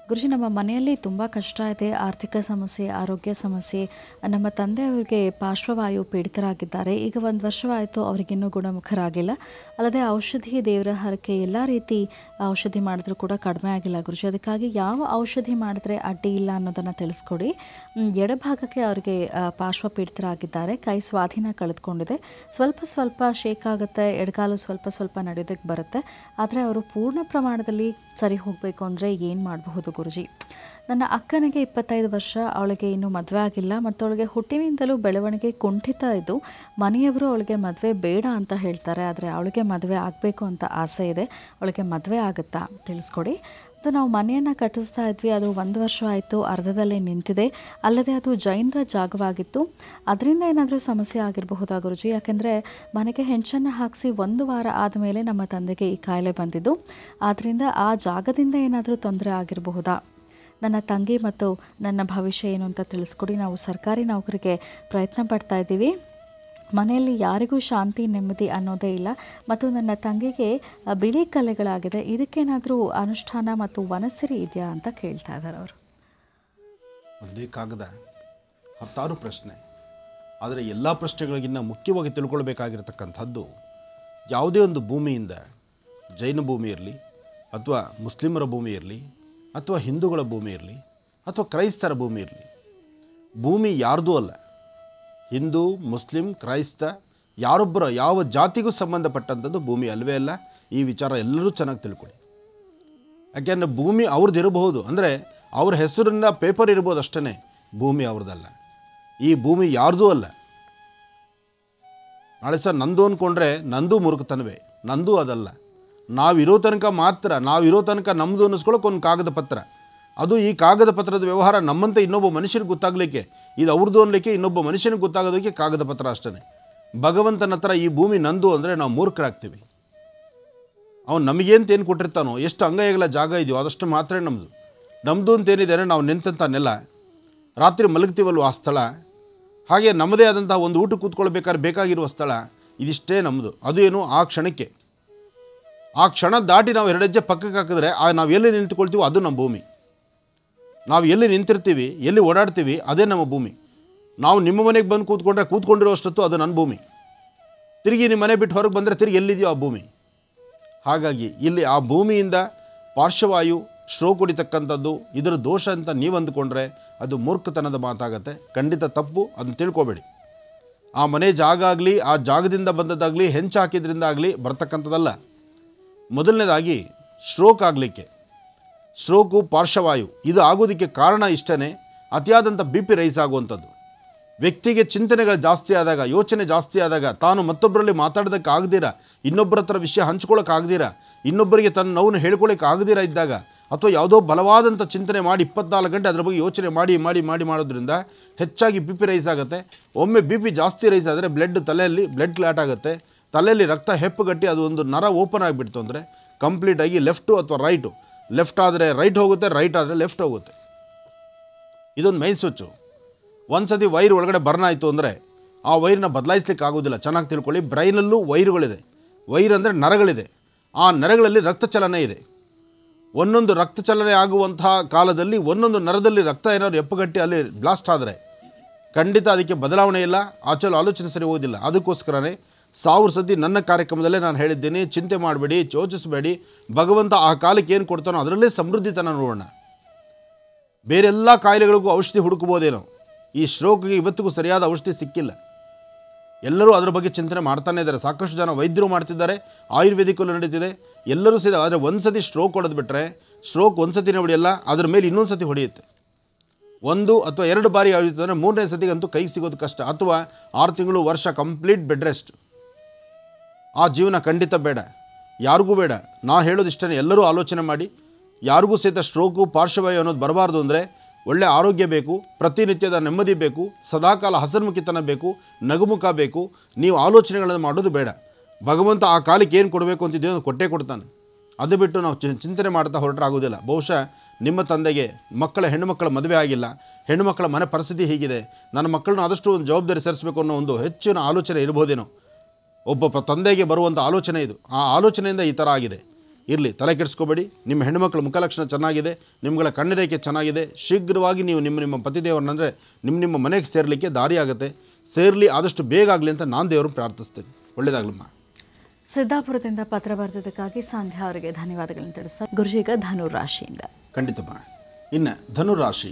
ಗುರುಜಿ, ನಮ್ಮ ಮನೆಯಲ್ಲಿ ತುಂಬ ಕಷ್ಟ ಇದೆ, ಆರ್ಥಿಕ ಸಮಸ್ಯೆ, ಆರೋಗ್ಯ ಸಮಸ್ಯೆ. ನಮ್ಮ ತಂದೆಯವರಿಗೆ ಪಾರ್ಶ್ವವಾಯು ಪೀಡಿತರಾಗಿದ್ದಾರೆ. ಈಗ 1 ವರ್ಷವಾಯಿತು, ಅವರಿಗಿನ್ನೂ ಗುಣಮುಖರಾಗಿಲ್ಲ. ಅಲ್ಲದೆ ಔಷಧಿ, ದೇವರ ಹರಕೆ ಎಲ್ಲ ರೀತಿ ಔಷಧಿ ಮಾಡಿದ್ರೂ ಕೂಡ ಕಡಿಮೆ ಆಗಿಲ್ಲ ಗುರುಜಿ. ಅದಕ್ಕಾಗಿ ಯಾವ ಔಷಧಿ ಮಾಡಿದ್ರೆ ಅಡ್ಡಿ ಇಲ್ಲ ಅನ್ನೋದನ್ನು ತಿಳಿಸ್ಕೊಡಿ. ಎಡಭಾಗಕ್ಕೆ ಅವರಿಗೆ ಪಾರ್ಶ್ವ ಪೀಡಿತರಾಗಿದ್ದಾರೆ. ಕೈ ಸ್ವಾಧೀನ ಕಳೆದುಕೊಂಡಿದೆ. ಸ್ವಲ್ಪ ಶೇಕ್ ಆಗುತ್ತೆ, ಎಡಗಾಲು ಸ್ವಲ್ಪ ನಡೆಯೋದಕ್ಕೆ ಬರುತ್ತೆ. ಆದರೆ ಅವರು ಪೂರ್ಣ ಪ್ರಮಾಣದಲ್ಲಿ ಸರಿ ಹೋಗಬೇಕು ಅಂದರೆ ಏನು ಮಾಡಬಹುದು ಗುರುಜಿ? ನನ್ನ ಅಕ್ಕನಿಗೆ 25 ವರ್ಷ, ಅವಳಿಗೆ ಇನ್ನೂ ಮದುವೆ ಆಗಿಲ್ಲ ಮತ್ತು ಅವಳಿಗೆ ಹುಟ್ಟಿನಿಂದಲೂ ಬೆಳವಣಿಗೆ ಕುಂಠಿತ ಇದ್ದು ಮನೆಯವರು ಅವಳಿಗೆ ಮದುವೆ ಬೇಡ ಅಂತ ಹೇಳ್ತಾರೆ. ಆದರೆ ಅವಳಿಗೆ ಮದುವೆ ಆಗಬೇಕು ಅಂತ ಆಸೆ ಇದೆ. ಅವಳಿಗೆ ಮದುವೆ ಆಗುತ್ತಾ ತಿಳಿಸ್ಕೊಡಿ. ಅದು ನಾವು ಮನೆಯನ್ನು ಕಟ್ಟಿಸ್ತಾ ಇದ್ವಿ, ಅದು 1 ವರ್ಷ ಆಯಿತು, ಅರ್ಧದಲ್ಲೇ ನಿಂತಿದೆ. ಅಲ್ಲದೆ ಅದು ಜೈನರ ಜಾಗವಾಗಿತ್ತು. ಅದರಿಂದ ಏನಾದರೂ ಸಮಸ್ಯೆ ಆಗಿರಬಹುದಾ ಗುರುಜಿ? ಯಾಕೆಂದರೆ ಮನೆಗೆ ಹೆಂಚನ್ನು ಹಾಕಿಸಿ 1 ವಾರ ಆದಮೇಲೆ ನಮ್ಮ ತಂದೆಗೆ ಈ ಕಾಯಿಲೆ ಬಂದಿದ್ದು. ಆದ್ದರಿಂದ ಆ ಜಾಗದಿಂದ ಏನಾದರೂ ತೊಂದರೆ ಆಗಿರಬಹುದಾ? ನನ್ನ ತಂಗಿ ಮತ್ತು ನನ್ನ ಭವಿಷ್ಯ ಏನು ಅಂತ ತಿಳಿಸ್ಕೊಡಿ. ನಾವು ಸರ್ಕಾರಿ ನೌಕರಿಗೆ ಪ್ರಯತ್ನ ಪಡ್ತಾ ಇದ್ದೀವಿ. ಮನೆಯಲ್ಲಿ ಯಾರಿಗೂ ಶಾಂತಿ, ನೆಮ್ಮದಿ ಅನ್ನೋದೇ ಇಲ್ಲ. ಮತ್ತು ನನ್ನ ತಂಗಿಗೆ ಬಿಳಿ ಕಲೆಗಳಾಗಿದೆ. ಇದಕ್ಕೇನಾದರೂ ಅನುಷ್ಠಾನ ಮತ್ತು ವನಸಿರಿ ಇದೆಯಾ ಅಂತ ಕೇಳ್ತಾ ಇದ್ದಾರೆ ಅವರು. ಒಂದೇ ಕಾಗದ 10 ಪ್ರಶ್ನೆ. ಆದರೆ ಎಲ್ಲ ಪ್ರಶ್ನೆಗಳಿಗಿನ್ನ ಮುಖ್ಯವಾಗಿ ತಿಳ್ಕೊಳ್ಬೇಕಾಗಿರ್ತಕ್ಕಂಥದ್ದು, ಯಾವುದೇ ಒಂದು ಭೂಮಿಯಿಂದ, ಜೈನ ಭೂಮಿ ಇರಲಿ ಅಥವಾ ಮುಸ್ಲಿಮರ ಭೂಮಿ ಇರಲಿ ಅಥವಾ ಹಿಂದೂಗಳ ಭೂಮಿ ಇರಲಿ ಅಥವಾ ಕ್ರೈಸ್ತರ ಭೂಮಿ ಇರಲಿ, ಭೂಮಿ ಯಾರ್ದೂ ಅಲ್ಲ. ಹಿಂದೂ, ಮುಸ್ಲಿಂ, ಕ್ರೈಸ್ತ ಯಾರೊಬ್ಬರ ಯಾವ ಜಾತಿಗೂ ಸಂಬಂಧಪಟ್ಟಂಥದ್ದು ಭೂಮಿ ಅಲ್ಲವೇ ಅಲ್ಲ. ಈ ವಿಚಾರ ಎಲ್ಲರೂ ಚೆನ್ನಾಗಿ ತಿಳ್ಕೊಳ್ಳಿ. ಯಾಕೆಂದರೆ ಭೂಮಿ ಅವ್ರದ್ದು ಇರಬಹುದು, ಅಂದರೆ ಅವ್ರ ಹೆಸರಿಂದ ಪೇಪರ್ ಇರ್ಬೋದು ಅಷ್ಟೇ, ಭೂಮಿ ಅವ್ರದ್ದಲ್ಲ. ಈ ಭೂಮಿ ಯಾರ್ದೂ ಅಲ್ಲ. ನಾಳೆ ಸರ್ ನಂದು ಅಂದ್ಕೊಂಡ್ರೆ ನಂದು ಮುರುಕತನವೇ, ನಂದು ಅದಲ್ಲ. ನಾವಿರೋ ತನಕ ನಮ್ಮದು ಅನ್ನಿಸ್ಕೊಳ್ಳೋಕೆ ಒಂದು ಕಾಗದ ಪತ್ರ. ಅದು ಈ ಕಾಗದ ಪತ್ರದ ವ್ಯವಹಾರ ನಮ್ಮಂತೆ ಇನ್ನೊಬ್ಬ ಮನುಷ್ಯನಿಗೆ ಗೊತ್ತಾಗಲಿಕ್ಕೆ, ಇದು ಅವ್ರದ್ದು ಅನ್ನಲಿಕ್ಕೆ ಇನ್ನೊಬ್ಬ ಮನುಷ್ಯನಿಗೆ ಗೊತ್ತಾಗೋದಕ್ಕೆ ಕಾಗದ ಪತ್ರ ಅಷ್ಟೇ. ಭಗವಂತನ ಹತ್ರ ಈ ಭೂಮಿ ನಂದು ಅಂದರೆ ನಾವು ಮೂರ್ಖರಾಗ್ತೀವಿ. ಅವನು ನಮಗೇಂತೇನು ಕೊಟ್ಟಿರ್ತಾನೋ, ಎಷ್ಟು ಅಂಗೈಗಳ ಜಾಗ ಇದೆಯೋ ಅದಷ್ಟು ಮಾತ್ರ ನಮ್ಮದು ಅಂತೇನಿದೆ ಅಂದರೆ ನಾವು ನಿಂತಂಥ ನೆಲ, ರಾತ್ರಿ ಮಲಗ್ತೀವಲ್ವ ಆ ಸ್ಥಳ, ಹಾಗೆ ನಮ್ಮದೇ ಆದಂಥ ಒಂದು ಊಟ ಕೂತ್ಕೊಳ್ಬೇಕಾದ್ರೆ ಬೇಕಾಗಿರುವ ಸ್ಥಳ, ಇದಿಷ್ಟೇ ನಮ್ಮದು. ಅದು ಏನು ಆ ಕ್ಷಣಕ್ಕೆ. ಆ ಕ್ಷಣ ದಾಟಿ ನಾವು 2 ಹೆಜ್ಜೆ ಪಕ್ಕಕ್ಕೆ ಹಾಕಿದ್ರೆ ನಾವು ಎಲ್ಲಿ ನಿಂತ್ಕೊಳ್ತೀವೋ ಅದು ನಮ್ಮ ಭೂಮಿ. ನಾವು ಎಲ್ಲಿ ನಿಂತಿರ್ತೀವಿ, ಎಲ್ಲಿ ಓಡಾಡ್ತೀವಿ, ಅದೇ ನಮ್ಮ ಭೂಮಿ. ನಾವು ನಿಮ್ಮ ಮನೆಗೆ ಬಂದು ಕೂತ್ಕೊಂಡಿರೋ ಅಷ್ಟೊತ್ತು ಅದು ನನ್ನ ಭೂಮಿ. ತಿರುಗಿ ನಿಮ್ಮ ಮನೆ ಬಿಟ್ಟು ಹೊರಗೆ ಬಂದರೆ ತಿರುಗಿ ಎಲ್ಲಿದೆಯೋ ಆ ಭೂಮಿ. ಹಾಗಾಗಿ ಇಲ್ಲಿ ಆ ಭೂಮಿಯಿಂದ ಪಾರ್ಶ್ವವಾಯು, ಸ್ಟ್ರೋಕ್ ಹೊಡಿತಕ್ಕಂಥದ್ದು ಇದರ ದೋಷ ಅಂತ ನೀವು ಅಂದುಕೊಂಡ್ರೆ ಅದು ಮೂರ್ಖತನದ ಮಾತಾಗತ್ತೆ. ಖಂಡಿತ ತಪ್ಪು, ಅದನ್ನು ತಿಳ್ಕೊಬೇಡಿ. ಆ ಮನೆ ಜಾಗ ಆಗಲಿ, ಆ ಜಾಗದಿಂದ ಬಂದದ್ದಾಗಲಿ, ಹೆಂಚು ಹಾಕಿದ್ರಿಂದ ಆಗಲಿ ಬರ್ತಕ್ಕಂಥದ್ದಲ್ಲ. ಮೊದಲನೇದಾಗಿ ಸ್ಟ್ರೋಕ್ ಆಗಲಿಕ್ಕೆ, ಸ್ಟ್ರೋಕು, ಪಾರ್ಶ್ವವಾಯು ಇದು ಆಗೋದಕ್ಕೆ ಕಾರಣ ಇಷ್ಟೇ, ಅತಿಯಾದಂಥ BP ರೈಸ್ ಆಗುವಂಥದ್ದು. ವ್ಯಕ್ತಿಗೆ ಚಿಂತನೆಗಳು ಜಾಸ್ತಿ ಆದಾಗ, ಯೋಚನೆ ಜಾಸ್ತಿ ಆದಾಗ, ತಾನು ಮತ್ತೊಬ್ಬರಲ್ಲಿ ಮಾತಾಡೋದಕ್ಕೆ ಆಗದಿರ, ಇನ್ನೊಬ್ಬರ ಹತ್ರ ವಿಷಯ ಹಂಚ್ಕೊಳ್ಳೋಕ್ಕಾಗದಿರ, ಇನ್ನೊಬ್ಬರಿಗೆ ತನ್ನ ನೋವನ್ನು ಹೇಳ್ಕೊಳ್ಳೋಕೆ ಆಗದಿರ ಇದ್ದಾಗ, ಅಥವಾ ಯಾವುದೋ ಬಲವಾದಂಥ ಚಿಂತನೆ ಮಾಡಿ 24 ಗಂಟೆ ಅದರ ಬಗ್ಗೆ ಯೋಚನೆ ಮಾಡಿ ಮಾಡೋದ್ರಿಂದ ಹೆಚ್ಚಾಗಿ BP ರೈಸ್ ಆಗುತ್ತೆ. ಒಮ್ಮೆ BP ಜಾಸ್ತಿ ರೈಸ್ ಆದರೆ ತಲೆಯಲ್ಲಿ ಬ್ಲಡ್ ಕ್ಲಾಟ್ ಆಗುತ್ತೆ. ತಲೆಯಲ್ಲಿ ರಕ್ತ ಹೆಪ್ಪುಗಟ್ಟಿ ಅದು ಒಂದು ನರ ಓಪನ್ ಆಗಿಬಿಡ್ತು ಅಂದರೆ ಕಂಪ್ಲೀಟಾಗಿ ಲೆಫ್ಟು ಅಥವಾ ರೈಟು, ಲೆಫ್ಟ್ ಆದರೆ ರೈಟ್ ಹೋಗುತ್ತೆ, ರೈಟ್ ಆದರೆ ಲೆಫ್ಟ್ ಹೋಗುತ್ತೆ. ಇದೊಂದು ಮೈನ್ ಸ್ವಿಚ್ಚು. ಒಂದು ಸತಿ ವೈರ್ ಒಳಗಡೆ ಬರ್ನ್ ಆಯಿತು ಅಂದರೆ ಆ ವೈರ್ನ ಬದಲಾಯಿಸ್ಲಿಕ್ಕೆ ಆಗೋದಿಲ್ಲ. ಚೆನ್ನಾಗಿ ತಿಳ್ಕೊಳ್ಳಿ. ಬ್ರೈನಲ್ಲೂ ವೈರುಗಳಿದೆ. ವೈರ್ ಅಂದರೆ ನರಗಳಿದೆ. ಆ ನರಗಳಲ್ಲಿ ರಕ್ತ ಚಲನೆ ಇದೆ. ಒಂದೊಂದು ರಕ್ತ ಚಲನೆ ಆಗುವಂತಹ ಕಾಲದಲ್ಲಿ ಒಂದೊಂದು ನರದಲ್ಲಿ ರಕ್ತ ಏನಾದ್ರು ಎಪ್ಪುಗಟ್ಟಿ ಅಲ್ಲಿ ಬ್ಲಾಸ್ಟ್ ಆದರೆ ಖಂಡಿತ ಅದಕ್ಕೆ ಬದಲಾವಣೆ ಇಲ್ಲ, ಆಲೋಚನೆ ಸರಿ ಹೋಗೋದಿಲ್ಲ. ಅದಕ್ಕೋಸ್ಕರನೇ 1000 ಸತಿ ನನ್ನ ಕಾರ್ಯಕ್ರಮದಲ್ಲೇ ನಾನು ಹೇಳಿದ್ದೇನೆ, ಚಿಂತೆ ಮಾಡಬೇಡಿ, ಯೋಚಿಸಬೇಡಿ. ಭಗವಂತ ಆ ಕಾಲಕ್ಕೆ ಏನು ಕೊಡ್ತಾನೋ ಅದರಲ್ಲೇ ಸಮೃದ್ಧಿತನ ನೋಡೋಣ. ಬೇರೆಲ್ಲ ಕಾಯಿಲೆಗಳಿಗೂ ಔಷಧಿ ಹುಡುಕಬಹುದೇನೋ, ಈ ಸ್ಟ್ರೋಕ್ಗೆ ಇವತ್ತಿಗೂ ಸರಿಯಾದ ಔಷಧಿ ಸಿಕ್ಕಿಲ್ಲ. ಎಲ್ಲರೂ ಅದರ ಬಗ್ಗೆ ಚಿಂತನೆ ಮಾಡ್ತಾನೆ ಇದ್ದಾರೆ. ಸಾಕಷ್ಟು ಜನ ವೈದ್ಯರು ಮಾಡ್ತಿದ್ದಾರೆ, ಆಯುರ್ವೇದಿಕಲ್ಲೂ ನಡೀತಿದೆ, ಎಲ್ಲರೂ ಸಿದ. ಆದರೆ ಒಂದು ಸತಿ ಸ್ಟ್ರೋಕ್ ಹೊಡೆದ್ಬಿಟ್ರೆ ಸ್ಟ್ರೋಕ್ ಒಂದು ಸತಿನೇ ಹೊಡೆಯಲ್ಲ, ಅದ್ರ ಮೇಲೆ ಇನ್ನೊಂದು ಸತಿ ಹೊಡೆಯುತ್ತೆ. 1 ಅಥವಾ 2 ಬಾರಿ ಆಗುತ್ತೆ ಅಂದರೆ 3ನೇ ಸತಿಗಂತೂ ಕೈಗೆ ಸಿಗೋದು ಕಷ್ಟ. ಅಥವಾ 6 ತಿಂಗಳು, ವರ್ಷ ಕಂಪ್ಲೀಟ್ ಬೆಡ್ ರೆಸ್ಟ್. ಆ ಜೀವನ ಖಂಡಿತ ಬೇಡ, ಯಾರಿಗೂ ಬೇಡ. ನಾ ಹೇಳೋದಿಷ್ಟೇ, ಎಲ್ಲರೂ ಆಲೋಚನೆ ಮಾಡಿ. ಯಾರಿಗೂ ಸಹಿತ ಸ್ಟ್ರೋಕು, ಪಾರ್ಶ್ವವಾಯು ಅನ್ನೋದು ಬರಬಾರ್ದು ಅಂದರೆ ಒಳ್ಳೆ ಆರೋಗ್ಯ ಬೇಕು, ಪ್ರತಿನಿತ್ಯದ ನೆಮ್ಮದಿ ಬೇಕು, ಸದಾಕಾಲ ಹಸನ್ಮುಖಿತನ ಬೇಕು, ನಗುಮುಖ ಬೇಕು. ನೀವು ಆಲೋಚನೆಗಳನ್ನು ಮಾಡೋದು ಬೇಡ. ಭಗವಂತ ಆ ಕಾಲಕ್ಕೆ ಏನು ಕೊಡಬೇಕು ಅಂತಿದ್ದೀವಿ ಅದು ಕೊಟ್ಟೇ ಕೊಡ್ತಾನೆ. ಅದು ಬಿಟ್ಟು ನಾವು ಚಿಂತನೆ ಮಾಡ್ತಾ ಹೊರಟ್ರೆ ಆಗೋದಿಲ್ಲ. ಬಹುಶಃ ನಿಮ್ಮ ತಂದೆಗೆ ಹೆಣ್ಣುಮಕ್ಕಳ ಮದುವೆ ಆಗಿಲ್ಲ, ಹೆಣ್ಣುಮಕ್ಕಳ ಮನೆ ಪರಿಸ್ಥಿತಿ ಹೀಗಿದೆ, ನನ್ನ ಮಕ್ಕಳನ್ನ ಆದಷ್ಟು ಒಂದು ಜವಾಬ್ದಾರಿ ಸೇರಿಸಬೇಕು ಅನ್ನೋ ಒಂದು ಹೆಚ್ಚಿನ ಆಲೋಚನೆ ಇರ್ಬೋದೇನೋ. ಒಬ್ಬ ತಂದೆಗೆ ಬರುವಂಥ ಆಲೋಚನೆ ಇದು. ಆ ಆಲೋಚನೆಯಿಂದ ಈ ಥರ ಆಗಿದೆ. ಇರಲಿ, ತಲೆ ಕೆಡಿಸ್ಕೋಬೇಡಿ. ನಿಮ್ಮ ಹೆಣ್ಣುಮಕ್ಕಳ ಮುಖಲಕ್ಷಣ ಚೆನ್ನಾಗಿದೆ, ನಿಮ್ಮಗಳ ಕಣ್ಣರೇಖೆ ಚೆನ್ನಾಗಿದೆ. ಶೀಘ್ರವಾಗಿ ನೀವು ನಿಮ್ಮ ಪತಿದೇವರನ್ನಂದರೆ ನಿಮ್ಮ ಮನೆಗೆ ಸೇರಲಿಕ್ಕೆ ದಾರಿ ಆಗುತ್ತೆ. ಸೇರಲಿ, ಆದಷ್ಟು ಬೇಗ ಆಗಲಿ ಅಂತ ನಾನು ದೇವರು ಪ್ರಾರ್ಥಿಸ್ತೇನೆ. ಒಳ್ಳೆಯದಾಗಲಮ್ಮ. ಸಿದ್ದಾಪುರದಿಂದ ಪತ್ರ ಬರೆದಿದ್ದಕ್ಕಾಗಿ ಸಂಧ್ಯಾ ಅವರಿಗೆ ಧನ್ಯವಾದಗಳನ್ನು ತಿಳಿಸ್ತಾರೆ. ಗುರುಜಿ, ಈಗ ಧನುರಾಶಿಯಿಂದ. ಖಂಡಿತಮ್ಮ. ಇನ್ನು ಧನುರಾಶಿ.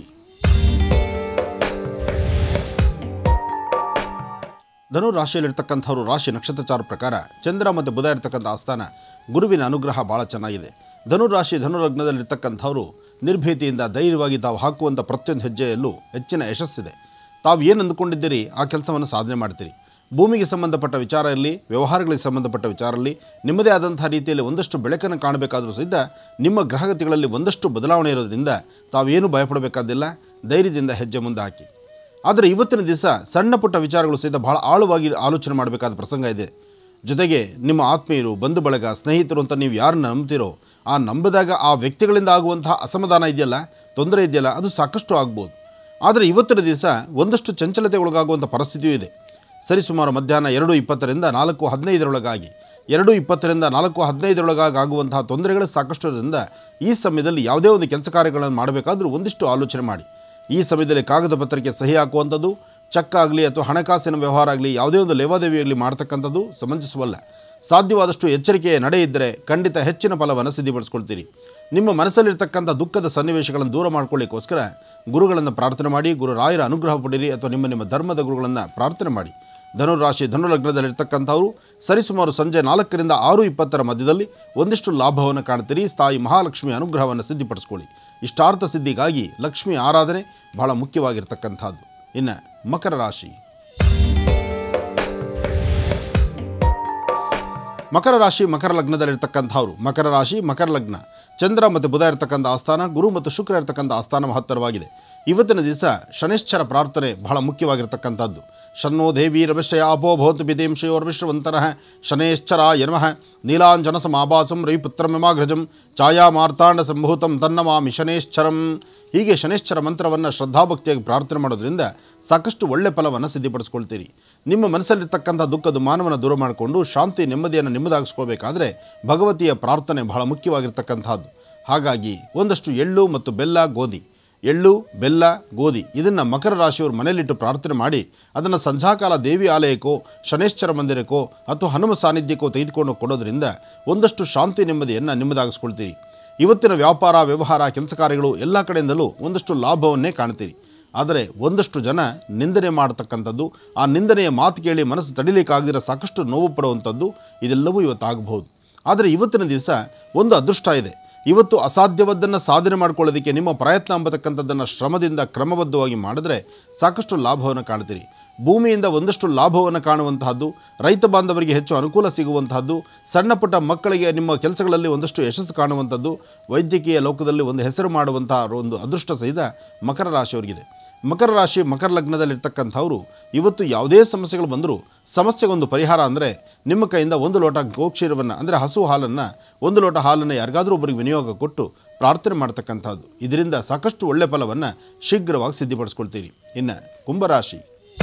ಧನುರಾಶಿಯಲ್ಲಿರ್ತಕ್ಕಂಥವ್ರು ರಾಶಿ ನಕ್ಷತ್ರಚಾರ ಪ್ರಕಾರ ಚಂದ್ರ ಮತ್ತು ಬುಧ ಇರ್ತಕ್ಕಂಥ ಆಸ್ಥಾನ ಗುರುವಿನ ಅನುಗ್ರಹ ಭಾಳ ಚೆನ್ನಾಗಿದೆ. ಧನುರಾಶಿ ಧನುಲಗ್ನದಲ್ಲಿರ್ತಕ್ಕಂಥವರು ನಿರ್ಭೀತಿಯಿಂದ ಧೈರ್ಯವಾಗಿ ತಾವು ಹಾಕುವಂಥ ಪ್ರತಿಯೊಂದು ಹೆಜ್ಜೆಯಲ್ಲೂ ಹೆಚ್ಚಿನ ಯಶಸ್ಸಿದೆ. ತಾವು ಏನು ಅಂದುಕೊಂಡಿದ್ದೀರಿ ಆ ಕೆಲಸವನ್ನು ಸಾಧನೆ ಮಾಡ್ತೀರಿ. ಭೂಮಿಗೆ ಸಂಬಂಧಪಟ್ಟ ವಿಚಾರ ಇರಲಿ, ವ್ಯವಹಾರಗಳಿಗೆ ಸಂಬಂಧಪಟ್ಟ ವಿಚಾರ ಇರಲಿ, ನಿಮ್ಮದೇ ಆದಂಥ ರೀತಿಯಲ್ಲಿ ಒಂದಷ್ಟು ಬೆಳಕನ್ನು ಕಾಣಬೇಕಾದರೂ ಸಹಿತ ನಿಮ್ಮ ಗ್ರಹಗತಿಗಳಲ್ಲಿ ಒಂದಷ್ಟು ಬದಲಾವಣೆ ಇರೋದ್ರಿಂದ ತಾವೇನು ಭಯಪಡಬೇಕಾದಿಲ್ಲ. ಧೈರ್ಯದಿಂದ ಹೆಜ್ಜೆ ಮುಂದೆ ಹಾಕಿ. ಆದರೆ ಇವತ್ತಿನ ದಿವಸ ಸಣ್ಣ ಪುಟ್ಟ ವಿಚಾರಗಳು ಸಹಿತ ಬಹಳ ಆಳವಾಗಿ ಆಲೋಚನೆ ಮಾಡಬೇಕಾದ ಪ್ರಸಂಗ ಇದೆ. ಜೊತೆಗೆ ನಿಮ್ಮ ಆತ್ಮೀಯರು, ಬಂಧು ಬಳಗ, ಸ್ನೇಹಿತರು ಅಂತ ನೀವು ಯಾರನ್ನ ನಂಬ್ತೀರೋ ಆ ನಂಬಿದಾಗ ಆ ವ್ಯಕ್ತಿಗಳಿಂದ ಆಗುವಂತಹ ಅಸಮಾಧಾನ ಇದೆಯಲ್ಲ, ತೊಂದರೆ ಇದೆಯಲ್ಲ, ಅದು ಸಾಕಷ್ಟು ಆಗ್ಬೋದು. ಆದರೆ ಇವತ್ತಿನ ದಿವಸ ಒಂದಷ್ಟು ಚಂಚಲತೆ ಒಳಗಾಗುವಂಥ ಪರಿಸ್ಥಿತಿಯೂ ಇದೆ. ಸರಿಸುಮಾರು ಮಧ್ಯಾಹ್ನ 2:20ರಿಂದ 4:15 2:20ರಿಂದ 4:15 ಆಗುವಂತಹ ತೊಂದರೆಗಳು ಸಾಕಷ್ಟು ಇರೋದ್ರಿಂದ ಈ ಸಮಯದಲ್ಲಿ ಯಾವುದೇ ಒಂದು ಕೆಲಸ ಕಾರ್ಯಗಳನ್ನು ಮಾಡಬೇಕಾದ್ರೂ ಒಂದಿಷ್ಟು ಆಲೋಚನೆ ಮಾಡಿ. ಈ ಸಮಯದಲ್ಲಿ ಕಾಗದ ಪತ್ರಕ್ಕೆ ಸಹಿ ಹಾಕುವಂಥದ್ದು, ಚೆಕ್ ಆಗಲಿ ಅಥವಾ ಹಣಕಾಸಿನ ವ್ಯವಹಾರ ಆಗಲಿ, ಯಾವುದೇ ಒಂದು ಲೇವಾದೇವಿಯಾಗಲಿ ಮಾಡ್ತಕ್ಕಂಥದ್ದು ಸಮಂಜಸವಲ್ಲ. ಸಾಧ್ಯವಾದಷ್ಟು ಎಚ್ಚರಿಕೆಯ ನಡೆ ಇದ್ದರೆ ಖಂಡಿತ ಹೆಚ್ಚಿನ ಫಲವನ್ನು ಸಿದ್ಧಪಡಿಸ್ಕೊಳ್ತೀರಿ. ನಿಮ್ಮ ಮನಸ್ಸಲ್ಲಿರ್ತಕ್ಕಂಥ ದುಃಖದ ಸನ್ನಿವೇಶಗಳನ್ನು ದೂರ ಮಾಡ್ಕೊಳ್ಳಿಕ್ಕೋಸ್ಕರ ಗುರುಗಳನ್ನು ಪ್ರಾರ್ಥನೆ ಮಾಡಿ, ಗುರುರಾಯರ ಅನುಗ್ರಹ ಪಡೀರಿ ಅಥವಾ ನಿಮ್ಮ ಧರ್ಮದ ಗುರುಗಳನ್ನು ಪ್ರಾರ್ಥನೆ ಮಾಡಿ. ಧನುರಾಶಿ ಧನುಲಗ್ನದಲ್ಲಿರ್ತಕ್ಕಂಥವರು ಸರಿಸುಮಾರು ಸಂಜೆ 4ರಿಂದ 6:20 ಮಧ್ಯದಲ್ಲಿ ಒಂದಿಷ್ಟು ಲಾಭವನ್ನು ಕಾಣ್ತೀರಿ. ತಾಯಿ ಮಹಾಲಕ್ಷ್ಮಿ ಅನುಗ್ರಹವನ್ನು ಸಿದ್ಧಪಡಿಸ್ಕೊಳ್ಳಿ. ಇಷ್ಟಾರ್ಥ ಸಿದ್ಧಿಗಾಗಿ ಲಕ್ಷ್ಮಿ ಆರಾಧನೆ ಬಹಳ ಮುಖ್ಯವಾಗಿರ್ತಕ್ಕಂಥದ್ದು. ಇನ್ನು ಮಕರ ರಾಶಿ. ಮಕರ ರಾಶಿ ಮಕರ ಲಗ್ನದಲ್ಲಿರ್ತಕ್ಕಂಥವ್ರು ಮಕರ ರಾಶಿ ಮಕರ ಲಗ್ನ ಚಂದ್ರ ಮತ್ತು ಬುಧ ಇರ್ತಕ್ಕಂಥ ಆಸ್ಥಾನ, ಗುರು ಮತ್ತು ಶುಕ್ರ ಇರ್ತಕ್ಕಂಥ ಆಸ್ಥಾನ ಮಹತ್ತರವಾಗಿದೆ. ಇವತ್ತಿನ ದಿವಸ ಶನೈಶ್ಚರ ಪ್ರಾರ್ಥನೆ ಬಹಳ ಮುಖ್ಯವಾಗಿರ್ತಕ್ಕಂಥದ್ದು. ಶನ್ನೋ ದೇವಿ ರವಿಶ್ಚಯ ಅಪೋ ಭವತು ಬಿದೇಂಶಯೋರ್ವಿಶ್ರವಂತರಃ ಶನೈಶ್ಚರಾಯ ನಮಃ. ನೀಲಾಂಜನ ಸಮಾಭಾಸಂ ರವಿಪುತ್ರಮಿಮಾಗ್ರಜಂ ಛಾಯಾ ಮಾರ್ತಾಂಡ ಸಂಭೂತಂ ತನ್ನಮಾಮಿ ಶನೈಶ್ಚರಂ. ಹೀಗೆ ಶನೈಶ್ಚರ ಮಂತ್ರವನ್ನು ಶ್ರದ್ಧಾಭಕ್ತಿಯಾಗಿ ಪ್ರಾರ್ಥನೆ ಮಾಡೋದ್ರಿಂದ ಸಾಕಷ್ಟು ಒಳ್ಳೆ ಫಲವನ್ನು ಸಿದ್ಧಪಡಿಸ್ಕೊಳ್ತೀರಿ. ನಿಮ್ಮ ಮನಸ್ಸಲ್ಲಿರ್ತಕ್ಕಂಥ ದುಃಖದ ಮಾನವನ್ನು ದೂರ ಮಾಡಿಕೊಂಡು ಶಾಂತಿ ನೆಮ್ಮದಿಯನ್ನು ನಿಮ್ಮದಾಗಿಸ್ಕೋಬೇಕಾದ್ರೆ ಭಗವತಿಯ ಪ್ರಾರ್ಥನೆ ಬಹಳ ಮುಖ್ಯವಾಗಿರ್ತಕ್ಕಂಥದ್ದು. ಹಾಗಾಗಿ ಒಂದಷ್ಟು ಎಳ್ಳು ಮತ್ತು ಬೆಲ್ಲ, ಗೋಧಿ, ಎಳ್ಳು, ಬೆಲ್ಲ, ಗೋಧಿ ಇದನ್ನು ಮಕರ ರಾಶಿಯವರು ಮನೆಯಲ್ಲಿಟ್ಟು ಪ್ರಾರ್ಥನೆ ಮಾಡಿ ಅದನ್ನು ಸಂಧ್ಯಾಕಾಲ ದೇವಿ ಆಲಯಕ್ಕೋ, ಶನೈಶ್ಚರ ಮಂದಿರಕ್ಕೋ ಅಥವಾ ಹನುಮ ಸಾನ್ನಿಧ್ಯಕ್ಕೋ ತೆಗೆದುಕೊಂಡು ಕೊಡೋದ್ರಿಂದ ಒಂದಷ್ಟು ಶಾಂತಿ ನೆಮ್ಮದಿಯನ್ನು ನಿಮ್ಮದಾಗಿಸ್ಕೊಳ್ತೀರಿ. ಇವತ್ತಿನ ವ್ಯಾಪಾರ, ವ್ಯವಹಾರ, ಕೆಲಸ ಕಾರ್ಯಗಳು ಎಲ್ಲ ಕಡೆಯಿಂದಲೂ ಒಂದಷ್ಟು ಲಾಭವನ್ನೇ ಕಾಣ್ತೀರಿ. ಆದರೆ ಒಂದಷ್ಟು ಜನ ನಿಂದನೆ ಮಾಡತಕ್ಕಂಥದ್ದು, ಆ ನಿಂದನೆಯ ಮಾತು ಕೇಳಿ ಮನಸ್ಸು ತಡಿಲಿಕ್ಕಾಗದಿರೋ ಸಾಕಷ್ಟು ನೋವು ಪಡುವಂಥದ್ದು ಇದೆಲ್ಲವೂ ಇವತ್ತಾಗಬಹುದು. ಆದರೆ ಇವತ್ತಿನ ದಿವಸ ಒಂದು ಅದೃಷ್ಟ ಇದೆ. ಇವತ್ತು ಅಸಾಧ್ಯವಾದ್ದನ್ನು ಸಾಧನೆ ಮಾಡ್ಕೊಳ್ಳೋದಕ್ಕೆ ನಿಮ್ಮ ಪ್ರಯತ್ನ ಅಂಬತಕ್ಕಂಥದ್ದನ್ನು ಶ್ರಮದಿಂದ ಕ್ರಮಬದ್ಧವಾಗಿ ಮಾಡಿದ್ರೆ ಸಾಕಷ್ಟು ಲಾಭವನ್ನು ಕಾಣ್ತೀರಿ. ಭೂಮಿಯಿಂದ ಒಂದಷ್ಟು ಲಾಭವನ್ನು ಕಾಣುವಂತಹದ್ದು, ರೈತ ಬಾಂಧವರಿಗೆ ಹೆಚ್ಚು ಅನುಕೂಲ ಸಿಗುವಂತಹದ್ದು, ಸಣ್ಣ ಪುಟ್ಟ ಮಕ್ಕಳಿಗೆ ನಿಮ್ಮ ಕೆಲಸಗಳಲ್ಲಿ ಒಂದಷ್ಟು ಯಶಸ್ಸು ಕಾಣುವಂಥದ್ದು, ವೈದ್ಯಕೀಯ ಲೋಕದಲ್ಲಿ ಒಂದು ಹೆಸರು ಮಾಡುವಂತಹ ಒಂದು ಅದೃಷ್ಟ ಸಹಿತ ಮಕರ ರಾಶಿಯವರಿಗಿದೆ. ಮಕರ ರಾಶಿ ಮಕರ ಲಗ್ನದಲ್ಲಿರ್ತಕ್ಕಂಥವರು ಇವತ್ತು ಯಾವುದೇ ಸಮಸ್ಯೆಗಳು ಬಂದರೂ ಸಮಸ್ಯೆಗೊಂದು ಪರಿಹಾರ ಅಂದರೆ ನಿಮ್ಮ ಕೈಯಿಂದ 1 ಲೋಟ ಗೋಕ್ಷೀರವನ್ನು ಅಂದರೆ ಹಸು ಹಾಲನ್ನು 1 ಲೋಟ ಹಾಲನ್ನು ಯಾರಿಗಾದರೂ ಒಬ್ಬರಿಗೆ ವಿನಿಯೋಗ ಕೊಟ್ಟು ಪ್ರಾರ್ಥನೆ ಮಾಡ್ತಕ್ಕಂಥದ್ದು. ಇದರಿಂದ ಸಾಕಷ್ಟು ಒಳ್ಳೆ ಫಲವನ್ನು ಶೀಘ್ರವಾಗಿ ಸಿದ್ಧಪಡಿಸ್ಕೊಳ್ತೀರಿ. ಇನ್ನು ಕುಂಭರಾಶಿ.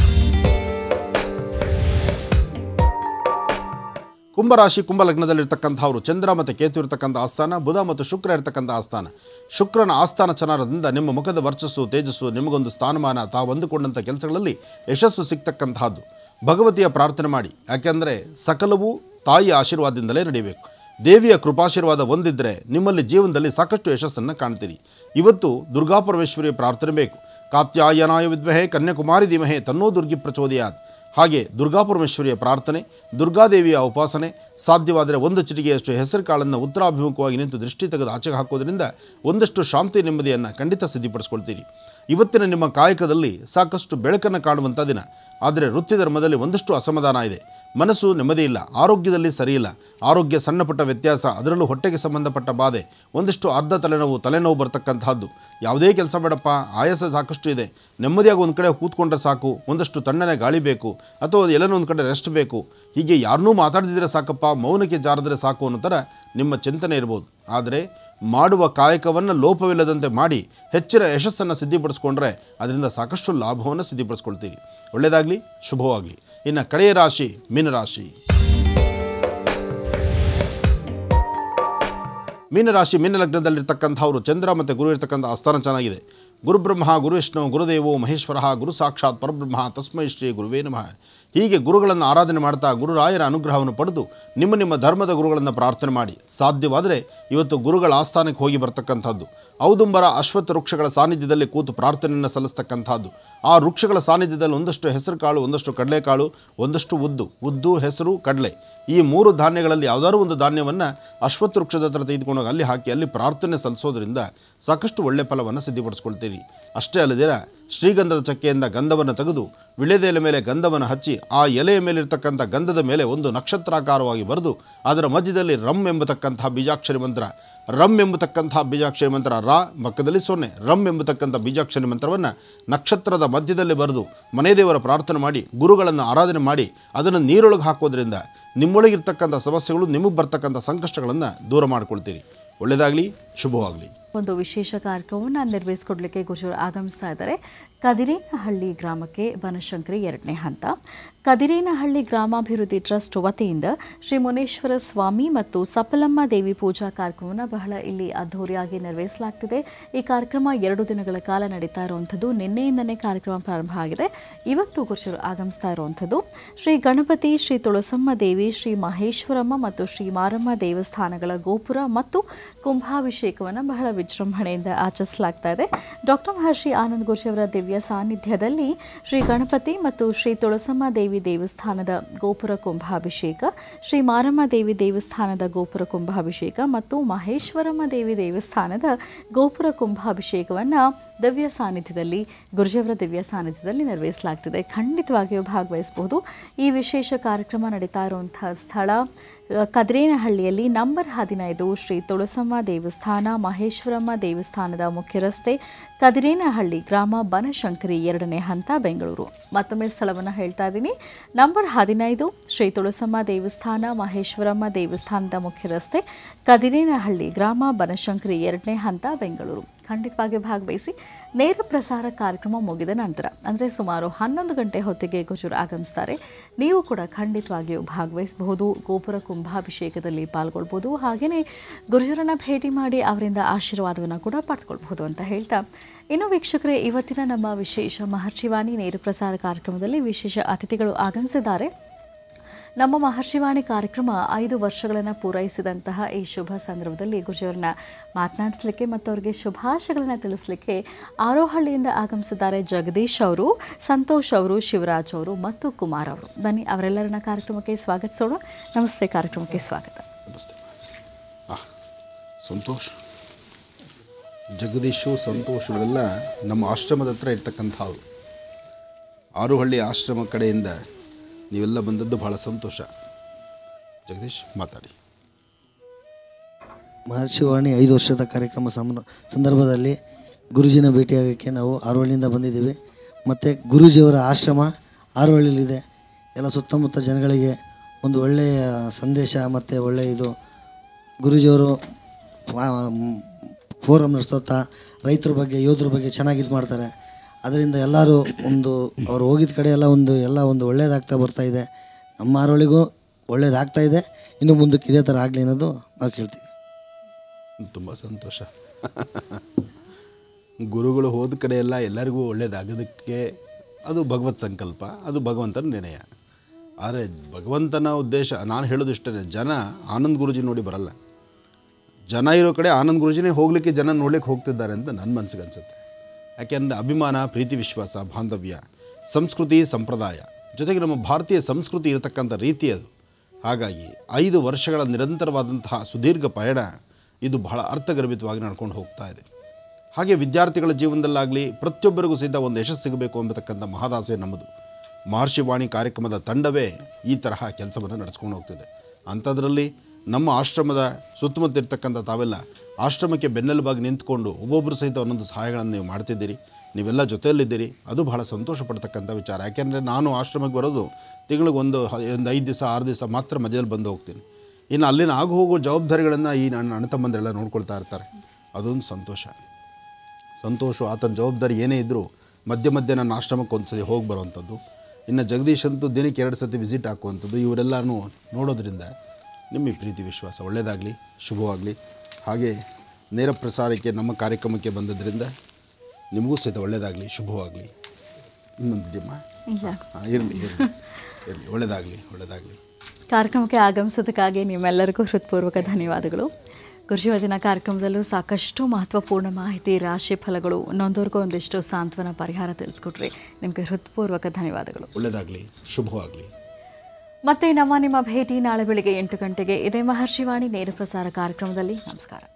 ಕುಂಭರಾಶಿ ಕುಂಭಲಗ್ನದಲ್ಲಿರ್ತಕ್ಕಂಥವ್ರು ಚಂದ್ರ ಮತ್ತು ಕೇತು ಇರ್ತಕ್ಕಂಥ ಆಸ್ಥಾನ, ಬುಧ ಮತ್ತು ಶುಕ್ರ ಇರ್ತಕ್ಕಂಥ ಆಸ್ಥಾನ. ಶುಕ್ರನ ಆಸ್ಥಾನ ಚೆನ್ನಾಗಿರೋದ್ರಿಂದ ನಿಮ್ಮ ಮುಖದ ವರ್ಚಸ್ಸು, ತೇಜಸ್ಸು, ನಿಮಗೊಂದು ಸ್ಥಾನಮಾನ, ತಾವು ಅಂದುಕೊಂಡಂಥ ಕೆಲಸಗಳಲ್ಲಿ ಯಶಸ್ಸು ಸಿಗ್ತಕ್ಕಂಥದ್ದು. ಭಗವತಿಯ ಪ್ರಾರ್ಥನೆ ಮಾಡಿ. ಯಾಕೆಂದರೆ ಸಕಲವೂ ತಾಯಿಯ ಆಶೀರ್ವಾದದಿಂದಲೇ ನಡೆಯಬೇಕು. ದೇವಿಯ ಕೃಪಾಶೀರ್ವಾದ ಹೊಂದಿದ್ದರೆ ನಿಮ್ಮಲ್ಲಿ ಜೀವನದಲ್ಲಿ ಸಾಕಷ್ಟು ಯಶಸ್ಸನ್ನು ಕಾಣ್ತೀರಿ. ಇವತ್ತು ದುರ್ಗಾಪರಮೇಶ್ವರಿಯ ಪ್ರಾರ್ಥನೆ ಬೇಕು. ಕಾತ್ಯಾಯನಾಯ ವಿದ್ಮಹೇ ಕನ್ಯಾಕುಮಾರಿ ಧೀಮಹೇ ತನ್ನೋ ದುರ್ಗಿ ಪ್ರಚೋದಯಾತ್. ಹಾಗೆ ದುರ್ಗಾಪರಮೇಶ್ವರಿಯ ಪ್ರಾರ್ಥನೆ, ದುರ್ಗಾದೇವಿಯ ಉಪಾಸನೆ, ಸಾಧ್ಯವಾದರೆ 1 ಚಿಟಿಕೆಯಷ್ಟು ಹೆಸರು ಕಾಳನ್ನು ಉತ್ತರಾಭಿಮುಖವಾಗಿ ನಿಂತು ದೃಷ್ಟಿ ತೆಗೆದು ಆಚೆಗೆ ಹಾಕೋದ್ರಿಂದ ಒಂದಷ್ಟು ಶಾಂತಿ ನೆಮ್ಮದಿಯನ್ನು ಖಂಡಿತ ಸಿದ್ಧಪಡಿಸ್ಕೊಳ್ತೀರಿ. ಇವತ್ತಿನ ನಿಮ್ಮ ಕಾಯಕದಲ್ಲಿ ಸಾಕಷ್ಟು ಬೆಳಕನ್ನು ಕಾಣುವಂಥ ದಿನ. ಆದರೆ ವೃತ್ತಿ ಧರ್ಮದಲ್ಲಿ ಒಂದಷ್ಟು ಅಸಮಾಧಾನ ಇದೆ. ಮನಸ್ಸು ನೆಮ್ಮದಿ ಇಲ್ಲ, ಆರೋಗ್ಯದಲ್ಲಿ ಸರಿಯಿಲ್ಲ. ಆರೋಗ್ಯ ಸಣ್ಣ ಪುಟ್ಟ ವ್ಯತ್ಯಾಸ, ಅದರಲ್ಲೂ ಹೊಟ್ಟೆಗೆ ಸಂಬಂಧಪಟ್ಟ ಬಾಧೆ, ಒಂದಿಷ್ಟು ಅರ್ಧ ತಲೆನೋವು ಬರ್ತಕ್ಕಂಥದ್ದು. ಯಾವುದೇ ಕೆಲಸ ಬೇಡಪ್ಪ, ಆಯಾಸ ಸಾಕಷ್ಟು ಇದೆ, ನೆಮ್ಮದಿಯಾಗಿ ಒಂದು ಕಡೆ ಕೂತ್ಕೊಂಡ್ರೆ ಸಾಕು, ಒಂದಷ್ಟು ತಣ್ಣನೆ ಗಾಳಿ ಬೇಕು ಅಥವಾ ಎಲ್ಲನೋ ಒಂದು ಕಡೆ ರೆಸ್ಟ್ ಬೇಕು, ಹೀಗೆ ಯಾರನ್ನೂ ಮಾತಾಡಿದ್ರೆ ಸಾಕಪ್ಪ, ಮೌನಕ್ಕೆ ಜಾರಿದ್ರೆ ಸಾಕು ಅನ್ನೋ ಥರ ನಿಮ್ಮ ಚಿಂತನೆ ಇರ್ಬೋದು. ಆದರೆ ಮಾಡುವ ಕಾಯಕವನ್ನು ಲೋಪವಿಲ್ಲದಂತೆ ಮಾಡಿ ಹೆಚ್ಚಿನ ಯಶಸ್ಸನ್ನು ಸಿದ್ಧಪಡಿಸ್ಕೊಂಡ್ರೆ ಅದರಿಂದ ಸಾಕಷ್ಟು ಲಾಭವನ್ನು ಸಿದ್ಧಪಡಿಸ್ಕೊಳ್ತೀರಿ. ಒಳ್ಳೆಯದಾಗಲಿ, ಶುಭವಾಗಲಿ. ಇನ್ನು ಕಡೆಯ ರಾಶಿ ಮೀನರಾಶಿ. ಮೀನರಾಶಿ ಮೀನ ಲಗ್ನದಲ್ಲಿರ್ತಕ್ಕಂಥವ್ರು ಚಂದ್ರ ಮತ್ತು ಗುರು ಇರ್ತಕ್ಕಂಥ ಆಸ್ಥಾನ ಚೆನ್ನಾಗಿದೆ. ಗುರುಬ್ರಹ್ಮ ಗುರುವಿಷ್ಣು ಗುರುದೇವೋ ಮಹೇಶ್ವರ ಗುರು ಸಾಕ್ಷಾತ್ ಪರಬ್ರಹ್ಮ ತಸ್ಮೈ ಶ್ರೀ ಗುರುವೇ ನಮಃ. ಹೀಗೆ ಗುರುಗಳನ್ನು ಆರಾಧನೆ ಮಾಡ್ತಾ ಗುರುರಾಯರ ಅನುಗ್ರಹವನ್ನು ಪಡೆದು ನಿಮ್ಮ ಧರ್ಮದ ಗುರುಗಳನ್ನು ಪ್ರಾರ್ಥನೆ ಮಾಡಿ. ಸಾಧ್ಯವಾದರೆ ಇವತ್ತು ಗುರುಗಳ ಆಸ್ಥಾನಕ್ಕೆ ಹೋಗಿ ಬರ್ತಕ್ಕಂಥದ್ದು, ಔದುಂಬರ ಅಶ್ವತ್ಥ ವೃಕ್ಷಗಳ ಸಾನ್ನಿಧ್ಯದಲ್ಲಿ ಕೂತು ಪ್ರಾರ್ಥನೆಯನ್ನು ಸಲ್ಲಿಸ್ತಕ್ಕಂಥದ್ದು. ಆ ವೃಕ್ಷಗಳ ಸಾನ್ನಿಧ್ಯದಲ್ಲಿ ಒಂದಷ್ಟು ಹೆಸರು ಕಾಳು, ಒಂದಷ್ಟು ಕಡಲೆಕಾಳು, ಒಂದಷ್ಟು ಉದ್ದು, ಹೆಸರು, ಕಡಲೆ, ಈ 3 ಧಾನ್ಯಗಳಲ್ಲಿ ಯಾವುದಾದ್ರೂ ಒಂದು ಧಾನ್ಯವನ್ನು ಅಶ್ವತ್ಥ ವೃಕ್ಷದ ಹತ್ರ ತೆಗೆದುಕೊಂಡೋಗಿ ಅಲ್ಲಿ ಹಾಕಿ ಅಲ್ಲಿ ಪ್ರಾರ್ಥನೆ ಸಲ್ಲಿಸೋದ್ರಿಂದ ಸಾಕಷ್ಟು ಒಳ್ಳೆಯ ಫಲವನ್ನು ಸಿದ್ಧಿಪಡಿಸ್ಕೊಳ್ತೀರಿ. ಅಷ್ಟೇ ಅಲ್ಲದಿರ ಶ್ರೀಗಂಧದ ಚಕ್ಕೆಯಿಂದ ಗಂಧವನ್ನು ತೆಗೆದು ವಿಳೆದೆಲೆ ಮೇಲೆ ಗಂಧವನ್ನು ಹಚ್ಚಿ ಆ ಎಲೆಯ ಮೇಲಿರ್ತಕ್ಕಂಥ ಗಂಧದ ಮೇಲೆ ಒಂದು ನಕ್ಷತ್ರಾಕಾರವಾಗಿ ಬರೆದು ಅದರ ಮಧ್ಯದಲ್ಲಿ ರಮ್ ಎಂಬತಕ್ಕಂತಹ ಬೀಜಾಕ್ಷರಿ ಮಂತ್ರ, ರಮ್ ಎಂಬತಕ್ಕಂತಹ ಬೀಜಾಕ್ಷರಿ ಮಂತ್ರ, ರಾ ಪಕ್ಕದಲ್ಲಿ 0, ರಮ್ ಎಂಬತಕ್ಕಂಥ ಬೀಜಾಕ್ಷರಿ ಮಂತ್ರವನ್ನು ನಕ್ಷತ್ರದ ಮಧ್ಯದಲ್ಲಿ ಬರೆದು ಮನೆ ದೇವರ ಪ್ರಾರ್ಥನೆ ಮಾಡಿ ಗುರುಗಳನ್ನು ಆರಾಧನೆ ಮಾಡಿ ಅದನ್ನು ನೀರೊಳಗೆ ಹಾಕೋದ್ರಿಂದ ನಿಮ್ಮೊಳಗಿರ್ತಕ್ಕಂಥ ಸಮಸ್ಯೆಗಳು, ನಿಮಗೆ ಬರ್ತಕ್ಕಂಥ ಸಂಕಷ್ಟಗಳನ್ನು ದೂರ ಮಾಡಿಕೊಳ್ತೀರಿ. ಒಳ್ಳೆಯದಾಗಲಿ, ಶುಭವಾಗಲಿ. ಒಂದು ವಿಶೇಷ ಕಾರ್ಯಕ್ರಮವನ್ನು ನೆರವೇರಿಸಿಕೊಡ್ಲಿಕ್ಕೆ ಗುರುಜರು ಆಗಮಿಸ್ತಾ ಇದ್ದಾರೆ. ಕದಿರೇನಹಳ್ಳಿ ಗ್ರಾಮಕ್ಕೆ ಬನಶಂಕರಿ 2ನೇ ಹಂತ. ಕದಿರೇನಹಳ್ಳಿ ಗ್ರಾಮಾಭಿವೃದ್ಧಿ ಟ್ರಸ್ಟ್ ವತಿಯಿಂದ ಶ್ರೀ ಮುನೇಶ್ವರ ಸ್ವಾಮಿ ಮತ್ತು ಸಫಲಮ್ಮ ದೇವಿ ಪೂಜಾ ಕಾರ್ಯಕ್ರಮವನ್ನು ಬಹಳ ಇಲ್ಲಿ ಅದ್ಧೂರಿಯಾಗಿ ನೆರವೇರಿಸಲಾಗ್ತಿದೆ. ಈ ಕಾರ್ಯಕ್ರಮ 2 ದಿನಗಳ ಕಾಲ ನಡೀತಾ ಇರುವಂಥದ್ದು. ನಿನ್ನೆಯಿಂದನೇ ಕಾರ್ಯಕ್ರಮ ಪ್ರಾರಂಭ ಆಗಿದೆ. ಇವತ್ತು ಗುರುಜರು ಆಗಮಿಸ್ತಾ ಇರುವಂಥದ್ದು ಶ್ರೀ ಗಣಪತಿ, ಶ್ರೀ ತುಳಸಮ್ಮ ದೇವಿ, ಶ್ರೀ ಮಹೇಶ್ವರಮ್ಮ ಮತ್ತು ಶ್ರೀ ಮಾರಮ್ಮ ದೇವಸ್ಥಾನಗಳ ಗೋಪುರ ಮತ್ತು ಕುಂಭಾಭಿಷೇಕವನ್ನು ಬಹಳ ವಿಜೃಂಭಣೆಯಿಂದ ಆಚರಿಸಲಾಗ್ತಾ ಇದೆ. ಡಾಕ್ಟರ್ ಮಹರ್ಷಿ ಆನಂದ್ ಗುರುಜಿಯವರ ದಿವ್ಯ ಸಾನ್ನಿಧ್ಯದಲ್ಲಿ ಶ್ರೀ ಗಣಪತಿ ಮತ್ತು ಶ್ರೀ ತುಳಸಮ್ಮ ದೇವಿ ದೇವಸ್ಥಾನದ ಗೋಪುರ ಕುಂಭಾಭಿಷೇಕ, ಶ್ರೀ ಮಾರಮ್ಮ ದೇವಿ ದೇವಸ್ಥಾನದ ಗೋಪುರ ಕುಂಭಾಭಿಷೇಕ ಮತ್ತು ಮಹೇಶ್ವರಮ್ಮ ದೇವಿ ದೇವಸ್ಥಾನದ ಗೋಪುರ ಕುಂಭಾಭಿಷೇಕವನ್ನು ದಿವ್ಯ ಸಾನ್ನಿಧ್ಯದಲ್ಲಿ, ಗುರುಜಿಯವರ ದಿವ್ಯ ಸಾನ್ನಿಧ್ಯದಲ್ಲಿ ನೆರವೇರಿಸಲಾಗ್ತಿದೆ. ಖಂಡಿತವಾಗಿಯೂ ಭಾಗವಹಿಸಬಹುದು. ಈ ವಿಶೇಷ ಕಾರ್ಯಕ್ರಮ ನಡೀತಾ ಇರುವಂತಹ ಸ್ಥಳ ಕದಿರೇನಹಳ್ಳಿಯಲ್ಲಿ ನಂಬರ್ 15 ಶ್ರೀ ತುಳಸಮ್ಮ ದೇವಸ್ಥಾನ, ಮಹೇಶ್ವರಮ್ಮ ದೇವಸ್ಥಾನದ ಮುಖ್ಯ ರಸ್ತೆ, ಕದಿರೇನಹಳ್ಳಿ ಗ್ರಾಮ, ಬನಶಂಕರಿ 2ನೇ ಹಂತ, ಬೆಂಗಳೂರು. ಮತ್ತೊಮ್ಮೆ ಸ್ಥಳವನ್ನು ಹೇಳ್ತಾ ಇದ್ದೀನಿ. ನಂಬರ್ 15 ಶ್ರೀ ತುಳಸಮ್ಮ ದೇವಸ್ಥಾನ, ಮಹೇಶ್ವರಮ್ಮ ದೇವಸ್ಥಾನದ ಮುಖ್ಯ ರಸ್ತೆ, ಕದಿರೇನಹಳ್ಳಿ ಗ್ರಾಮ, ಬನಶಂಕರಿ 2ನೇ ಹಂತ, ಬೆಂಗಳೂರು. ಖಂಡಿತವಾಗಿಯೂ ಭಾಗವಹಿಸಿ. ನೇರ ಪ್ರಸಾರ ಕಾರ್ಯಕ್ರಮ ಮುಗಿದ ನಂತರ ಅಂದರೆ ಸುಮಾರು 11 ಗಂಟೆ ಹೊತ್ತಿಗೆ ಗುರುಜರು ಆಗಮಿಸ್ತಾರೆ. ನೀವು ಕೂಡ ಖಂಡಿತವಾಗಿಯೂ ಭಾಗವಹಿಸಬಹುದು. ಗೋಪುರ ಕುಂಭಾಭಿಷೇಕದಲ್ಲಿ ಪಾಲ್ಗೊಳ್ಬೋದು. ಹಾಗೆಯೇ ಗುರುಜರನ್ನು ಭೇಟಿ ಮಾಡಿ ಅವರಿಂದ ಆಶೀರ್ವಾದವನ್ನು ಕೂಡ ಪಡೆದುಕೊಳ್ಬಹುದು ಅಂತ ಹೇಳ್ತಾ, ಇನ್ನು ವೀಕ್ಷಕರೇ, ಇವತ್ತಿನ ನಮ್ಮ ವಿಶೇಷ ಮಹರ್ಷಿವಾಣಿ ನೇರ ಪ್ರಸಾರ ಕಾರ್ಯಕ್ರಮದಲ್ಲಿ ವಿಶೇಷ ಅತಿಥಿಗಳು ಆಗಮಿಸಿದ್ದಾರೆ. ನಮ್ಮ ಮಹರ್ಷಿವಾಣಿ ಕಾರ್ಯಕ್ರಮ 5 ವರ್ಷಗಳನ್ನು ಪೂರೈಸಿದಂತಹ ಈ ಶುಭ ಸಂದರ್ಭದಲ್ಲಿ ಗುರುಜಿಯವರನ್ನ ಮಾತನಾಡಿಸಲಿಕ್ಕೆ ಮತ್ತು ಅವರಿಗೆ ಶುಭಾಶಯಗಳನ್ನು ತಿಳಿಸಲಿಕ್ಕೆ ಆರೋಹಳ್ಳಿಯಿಂದ ಆಗಮಿಸಿದ್ದಾರೆ ಜಗದೀಶ್ ಅವರು, ಸಂತೋಷ್ ಅವರು, ಶಿವರಾಜ್ ಅವರು ಮತ್ತು ಕುಮಾರ್ ಅವರು. ಬನ್ನಿ ಅವರೆಲ್ಲರನ್ನ ಕಾರ್ಯಕ್ರಮಕ್ಕೆ ಸ್ವಾಗತಿಸೋಣ. ನಮಸ್ತೆ, ಕಾರ್ಯಕ್ರಮಕ್ಕೆ ಸ್ವಾಗತ. ನಮಸ್ತೆ. ಸಂತೋಷ್, ಜಗದೀಶು, ಸಂತೋಷ್ ಇವರೆಲ್ಲ ನಮ್ಮ ಆಶ್ರಮದ ಹತ್ರ ಇರ್ತಕ್ಕಂಥವ್ರು. ಆರೋಹಳ್ಳಿ ಆಶ್ರಮ ಕಡೆಯಿಂದ ನೀವೆಲ್ಲ ಬಂದದ್ದು ಬಹಳ ಸಂತೋಷ. ಜಗದೀಶ್, ಮಾತಾಡಿ. ಮಹರ್ಷಿವಾಣಿ 5 ವರ್ಷದ ಕಾರ್ಯಕ್ರಮ ಸಂದರ್ಭದಲ್ಲಿ ಗುರುಜಿನ ಭೇಟಿಯಾಗೋಕ್ಕೆ ನಾವು ಆರೋಹಳ್ಳಿಯಿಂದ ಬಂದಿದ್ದೀವಿ. ಮತ್ತು ಗುರೂಜಿಯವರ ಆಶ್ರಮ ಆರೋಹಳ್ಳಿಯಲ್ಲಿದೆ. ಎಲ್ಲ ಸುತ್ತಮುತ್ತ ಜನಗಳಿಗೆ ಒಂದು ಒಳ್ಳೆಯ ಸಂದೇಶ ಮತ್ತು ಒಳ್ಳೆಯ ಇದು. ಗುರೂಜಿಯವರು ಫೋರಮ್ ನಡೆಸ್ತಾ ರೈತರ ಬಗ್ಗೆ, ಯೋಧರ ಬಗ್ಗೆ ಚೆನ್ನಾಗಿ ಇದು ಮಾಡ್ತಾರೆ. ಅದರಿಂದ ಎಲ್ಲರೂ ಒಂದು ಅವ್ರು ಹೋಗಿದ ಕಡೆ ಎಲ್ಲ ಒಂದು ಒಳ್ಳೇದಾಗ್ತಾ ಬರ್ತಾ ಇದೆ. ನಮ್ಮ ಆರೋಳಿಗೂ ಒಳ್ಳೇದಾಗ್ತಾ ಇದೆ. ಇನ್ನು ಮುಂದಕ್ಕೆ ಇದೇ ಥರ ಆಗಲಿ ಅನ್ನೋದು ನಾವು ಕೇಳ್ತೀವಿ. ತುಂಬ ಸಂತೋಷ. ಗುರುಗಳು ಹೋದ ಕಡೆ ಎಲ್ಲರಿಗೂ ಒಳ್ಳೇದಾಗೋದಕ್ಕೆ ಅದು ಭಗವತ್ ಸಂಕಲ್ಪ, ಅದು ಭಗವಂತನ ನಿರ್ಣಯ. ಆದರೆ ಭಗವಂತನ ಉದ್ದೇಶ, ನಾನು ಹೇಳೋದು ಇಷ್ಟೇ, ಜನ ಆನಂದ್ ಗುರುಜಿ ನೋಡಿ ಬರಲ್ಲ. ಜನ ಇರೋ ಕಡೆ ಆನಂದ್ ಗುರುಜಿನೇ ಹೋಗಲಿಕ್ಕೆ ಜನ ನೋಡ್ಲಿಕ್ಕೆ ಹೋಗ್ತಿದ್ದಾರೆ ಅಂತ ನನ್ನ ಮನಸ್ಸಿಗೆ ಅನಿಸುತ್ತೆ. ಯಾಕೆಂದರೆ ಅಭಿಮಾನ, ಪ್ರೀತಿ, ವಿಶ್ವಾಸ, ಬಾಂಧವ್ಯ, ಸಂಸ್ಕೃತಿ, ಸಂಪ್ರದಾಯ ಜೊತೆಗೆ ನಮ್ಮ ಭಾರತೀಯ ಸಂಸ್ಕೃತಿ ಇರತಕ್ಕಂಥ ರೀತಿ ಅದು. ಹಾಗಾಗಿ 5 ವರ್ಷಗಳ ನಿರಂತರವಾದಂತಹ ಸುದೀರ್ಘ ಪಯಣ ಇದು ಬಹಳ ಅರ್ಥಗರ್ಭಿತವಾಗಿ ನಡ್ಕೊಂಡು ಹೋಗ್ತಾ ಇದೆ. ಹಾಗೆ ವಿದ್ಯಾರ್ಥಿಗಳ ಜೀವನದಲ್ಲಾಗಲಿ ಪ್ರತಿಯೊಬ್ಬರಿಗೂ ಸಹಿತ ಒಂದು ಯಶಸ್ಸು ಸಿಗಬೇಕು ಎಂಬತಕ್ಕಂಥ ಮಹದಾಸೆ ನಮ್ಮದು. ಮಹರ್ಷಿವಾಣಿ ಕಾರ್ಯಕ್ರಮದ ತಂಡವೇ ಈ ತರಹ ಕೆಲಸವನ್ನು ನಡೆಸ್ಕೊಂಡು ಹೋಗ್ತಿದೆ. ಅಂಥದ್ರಲ್ಲಿ ನಮ್ಮ ಆಶ್ರಮದ ಸುತ್ತಮುತ್ತ ಇರ್ತಕ್ಕಂಥ ತಾವೆಲ್ಲ ಆಶ್ರಮಕ್ಕೆ ಬೆನ್ನೆಲುಬಾಗಿ ನಿಂತ್ಕೊಂಡು ಒಬ್ಬೊಬ್ಬರು ಸಹಿತ ಒಂದೊಂದು ಸಹಾಯಗಳನ್ನು ನೀವು ಮಾಡ್ತಿದ್ದೀರಿ. ನೀವೆಲ್ಲ ಜೊತೆಯಲ್ಲಿದ್ದೀರಿ. ಅದು ಬಹಳ ಸಂತೋಷ ಪಡ್ತಕ್ಕಂಥ ವಿಚಾರ. ಯಾಕೆಂದರೆ ನಾನು ಆಶ್ರಮಕ್ಕೆ ಬರೋದು ತಿಂಗಳಿಗೆ ಒಂದು 5 ದಿವಸ 6 ದಿವಸ ಮಾತ್ರ ಮಧ್ಯದಲ್ಲಿ ಬಂದು ಹೋಗ್ತೀನಿ. ಇನ್ನು ಅಲ್ಲಿನ ಆಗು ಹೋಗೋ ಜವಾಬ್ದಾರಿಗಳನ್ನು ಈ ನನ್ನ ಅಣ್ಣ ತಮ್ಮಂದರೆಲ್ಲ ನೋಡ್ಕೊಳ್ತಾ ಇರ್ತಾರೆ. ಅದೊಂದು ಸಂತೋಷ. ಆತನ ಜವಾಬ್ದಾರಿ ಏನೇ ಇದ್ದರೂ ಮಧ್ಯೆ ನನ್ನ ಆಶ್ರಮಕ್ಕೆ ಒಂದು ಸತಿ ಹೋಗಿ ಬರುವಂಥದ್ದು. ಇನ್ನು ಜಗದೀಶ್ ಅಂತೂ ದಿನಕ್ಕೆ 2 ಸತಿ ವಿಸಿಟ್ ಹಾಕುವಂಥದ್ದು. ಇವರೆಲ್ಲನೂ ನೋಡೋದ್ರಿಂದ ನಿಮ್ಮ ಈ ಪ್ರೀತಿ ವಿಶ್ವಾಸ ಒಳ್ಳೆಯದಾಗಲಿ, ಶುಭವಾಗಲಿ. ಹಾಗೆ ನೇರ ಪ್ರಸಾರಕ್ಕೆ ನಮ್ಮ ಕಾರ್ಯಕ್ರಮಕ್ಕೆ ಬಂದದ್ರಿಂದ ನಿಮಗೂ ಸಹಿತ ಒಳ್ಳೆಯದಾಗಲಿ, ಶುಭವಾಗಲಿ. ಇನ್ನೊಂದಿದೆಯಮ್ಮ? ಇರಲಿ ಇರಲಿ, ಒಳ್ಳೆಯದಾಗಲಿ. ಕಾರ್ಯಕ್ರಮಕ್ಕೆ ಆಗಮಿಸೋದಕ್ಕಾಗಿ ನಿಮ್ಮೆಲ್ಲರಿಗೂ ಹೃತ್ಪೂರ್ವಕ ಧನ್ಯವಾದಗಳು. ಗುರುಜಿ, ಇವತ್ತಿನ ಕಾರ್ಯಕ್ರಮದಲ್ಲೂ ಸಾಕಷ್ಟು ಮಹತ್ವಪೂರ್ಣ ಮಾಹಿತಿ, ರಾಶಿ ಫಲಗಳು, ಇನ್ನೊಂದವ್ರಿಗೂ ಒಂದಿಷ್ಟು ಸಾಂತ್ವನ ಪರಿಹಾರ ತಿಳಿಸ್ಕೊಟ್ರಿ. ನಿಮಗೆ ಹೃತ್ಪೂರ್ವಕ ಧನ್ಯವಾದಗಳು. ಒಳ್ಳೆಯದಾಗಲಿ, ಶುಭವಾಗಲಿ. ಮತ್ತೆ ನಿಮ್ಮ ಭೇಟಿ ನಾಳೆ ಬೆಳಿಗ್ಗೆ 8 ಗಂಟೆಗೆ ಇದೇ ಮಹರ್ಷಿವಾಣಿ ನೇರ ಪ್ರಸಾರ ಕಾರ್ಯಕ್ರಮದಲ್ಲಿ. ನಮಸ್ಕಾರ.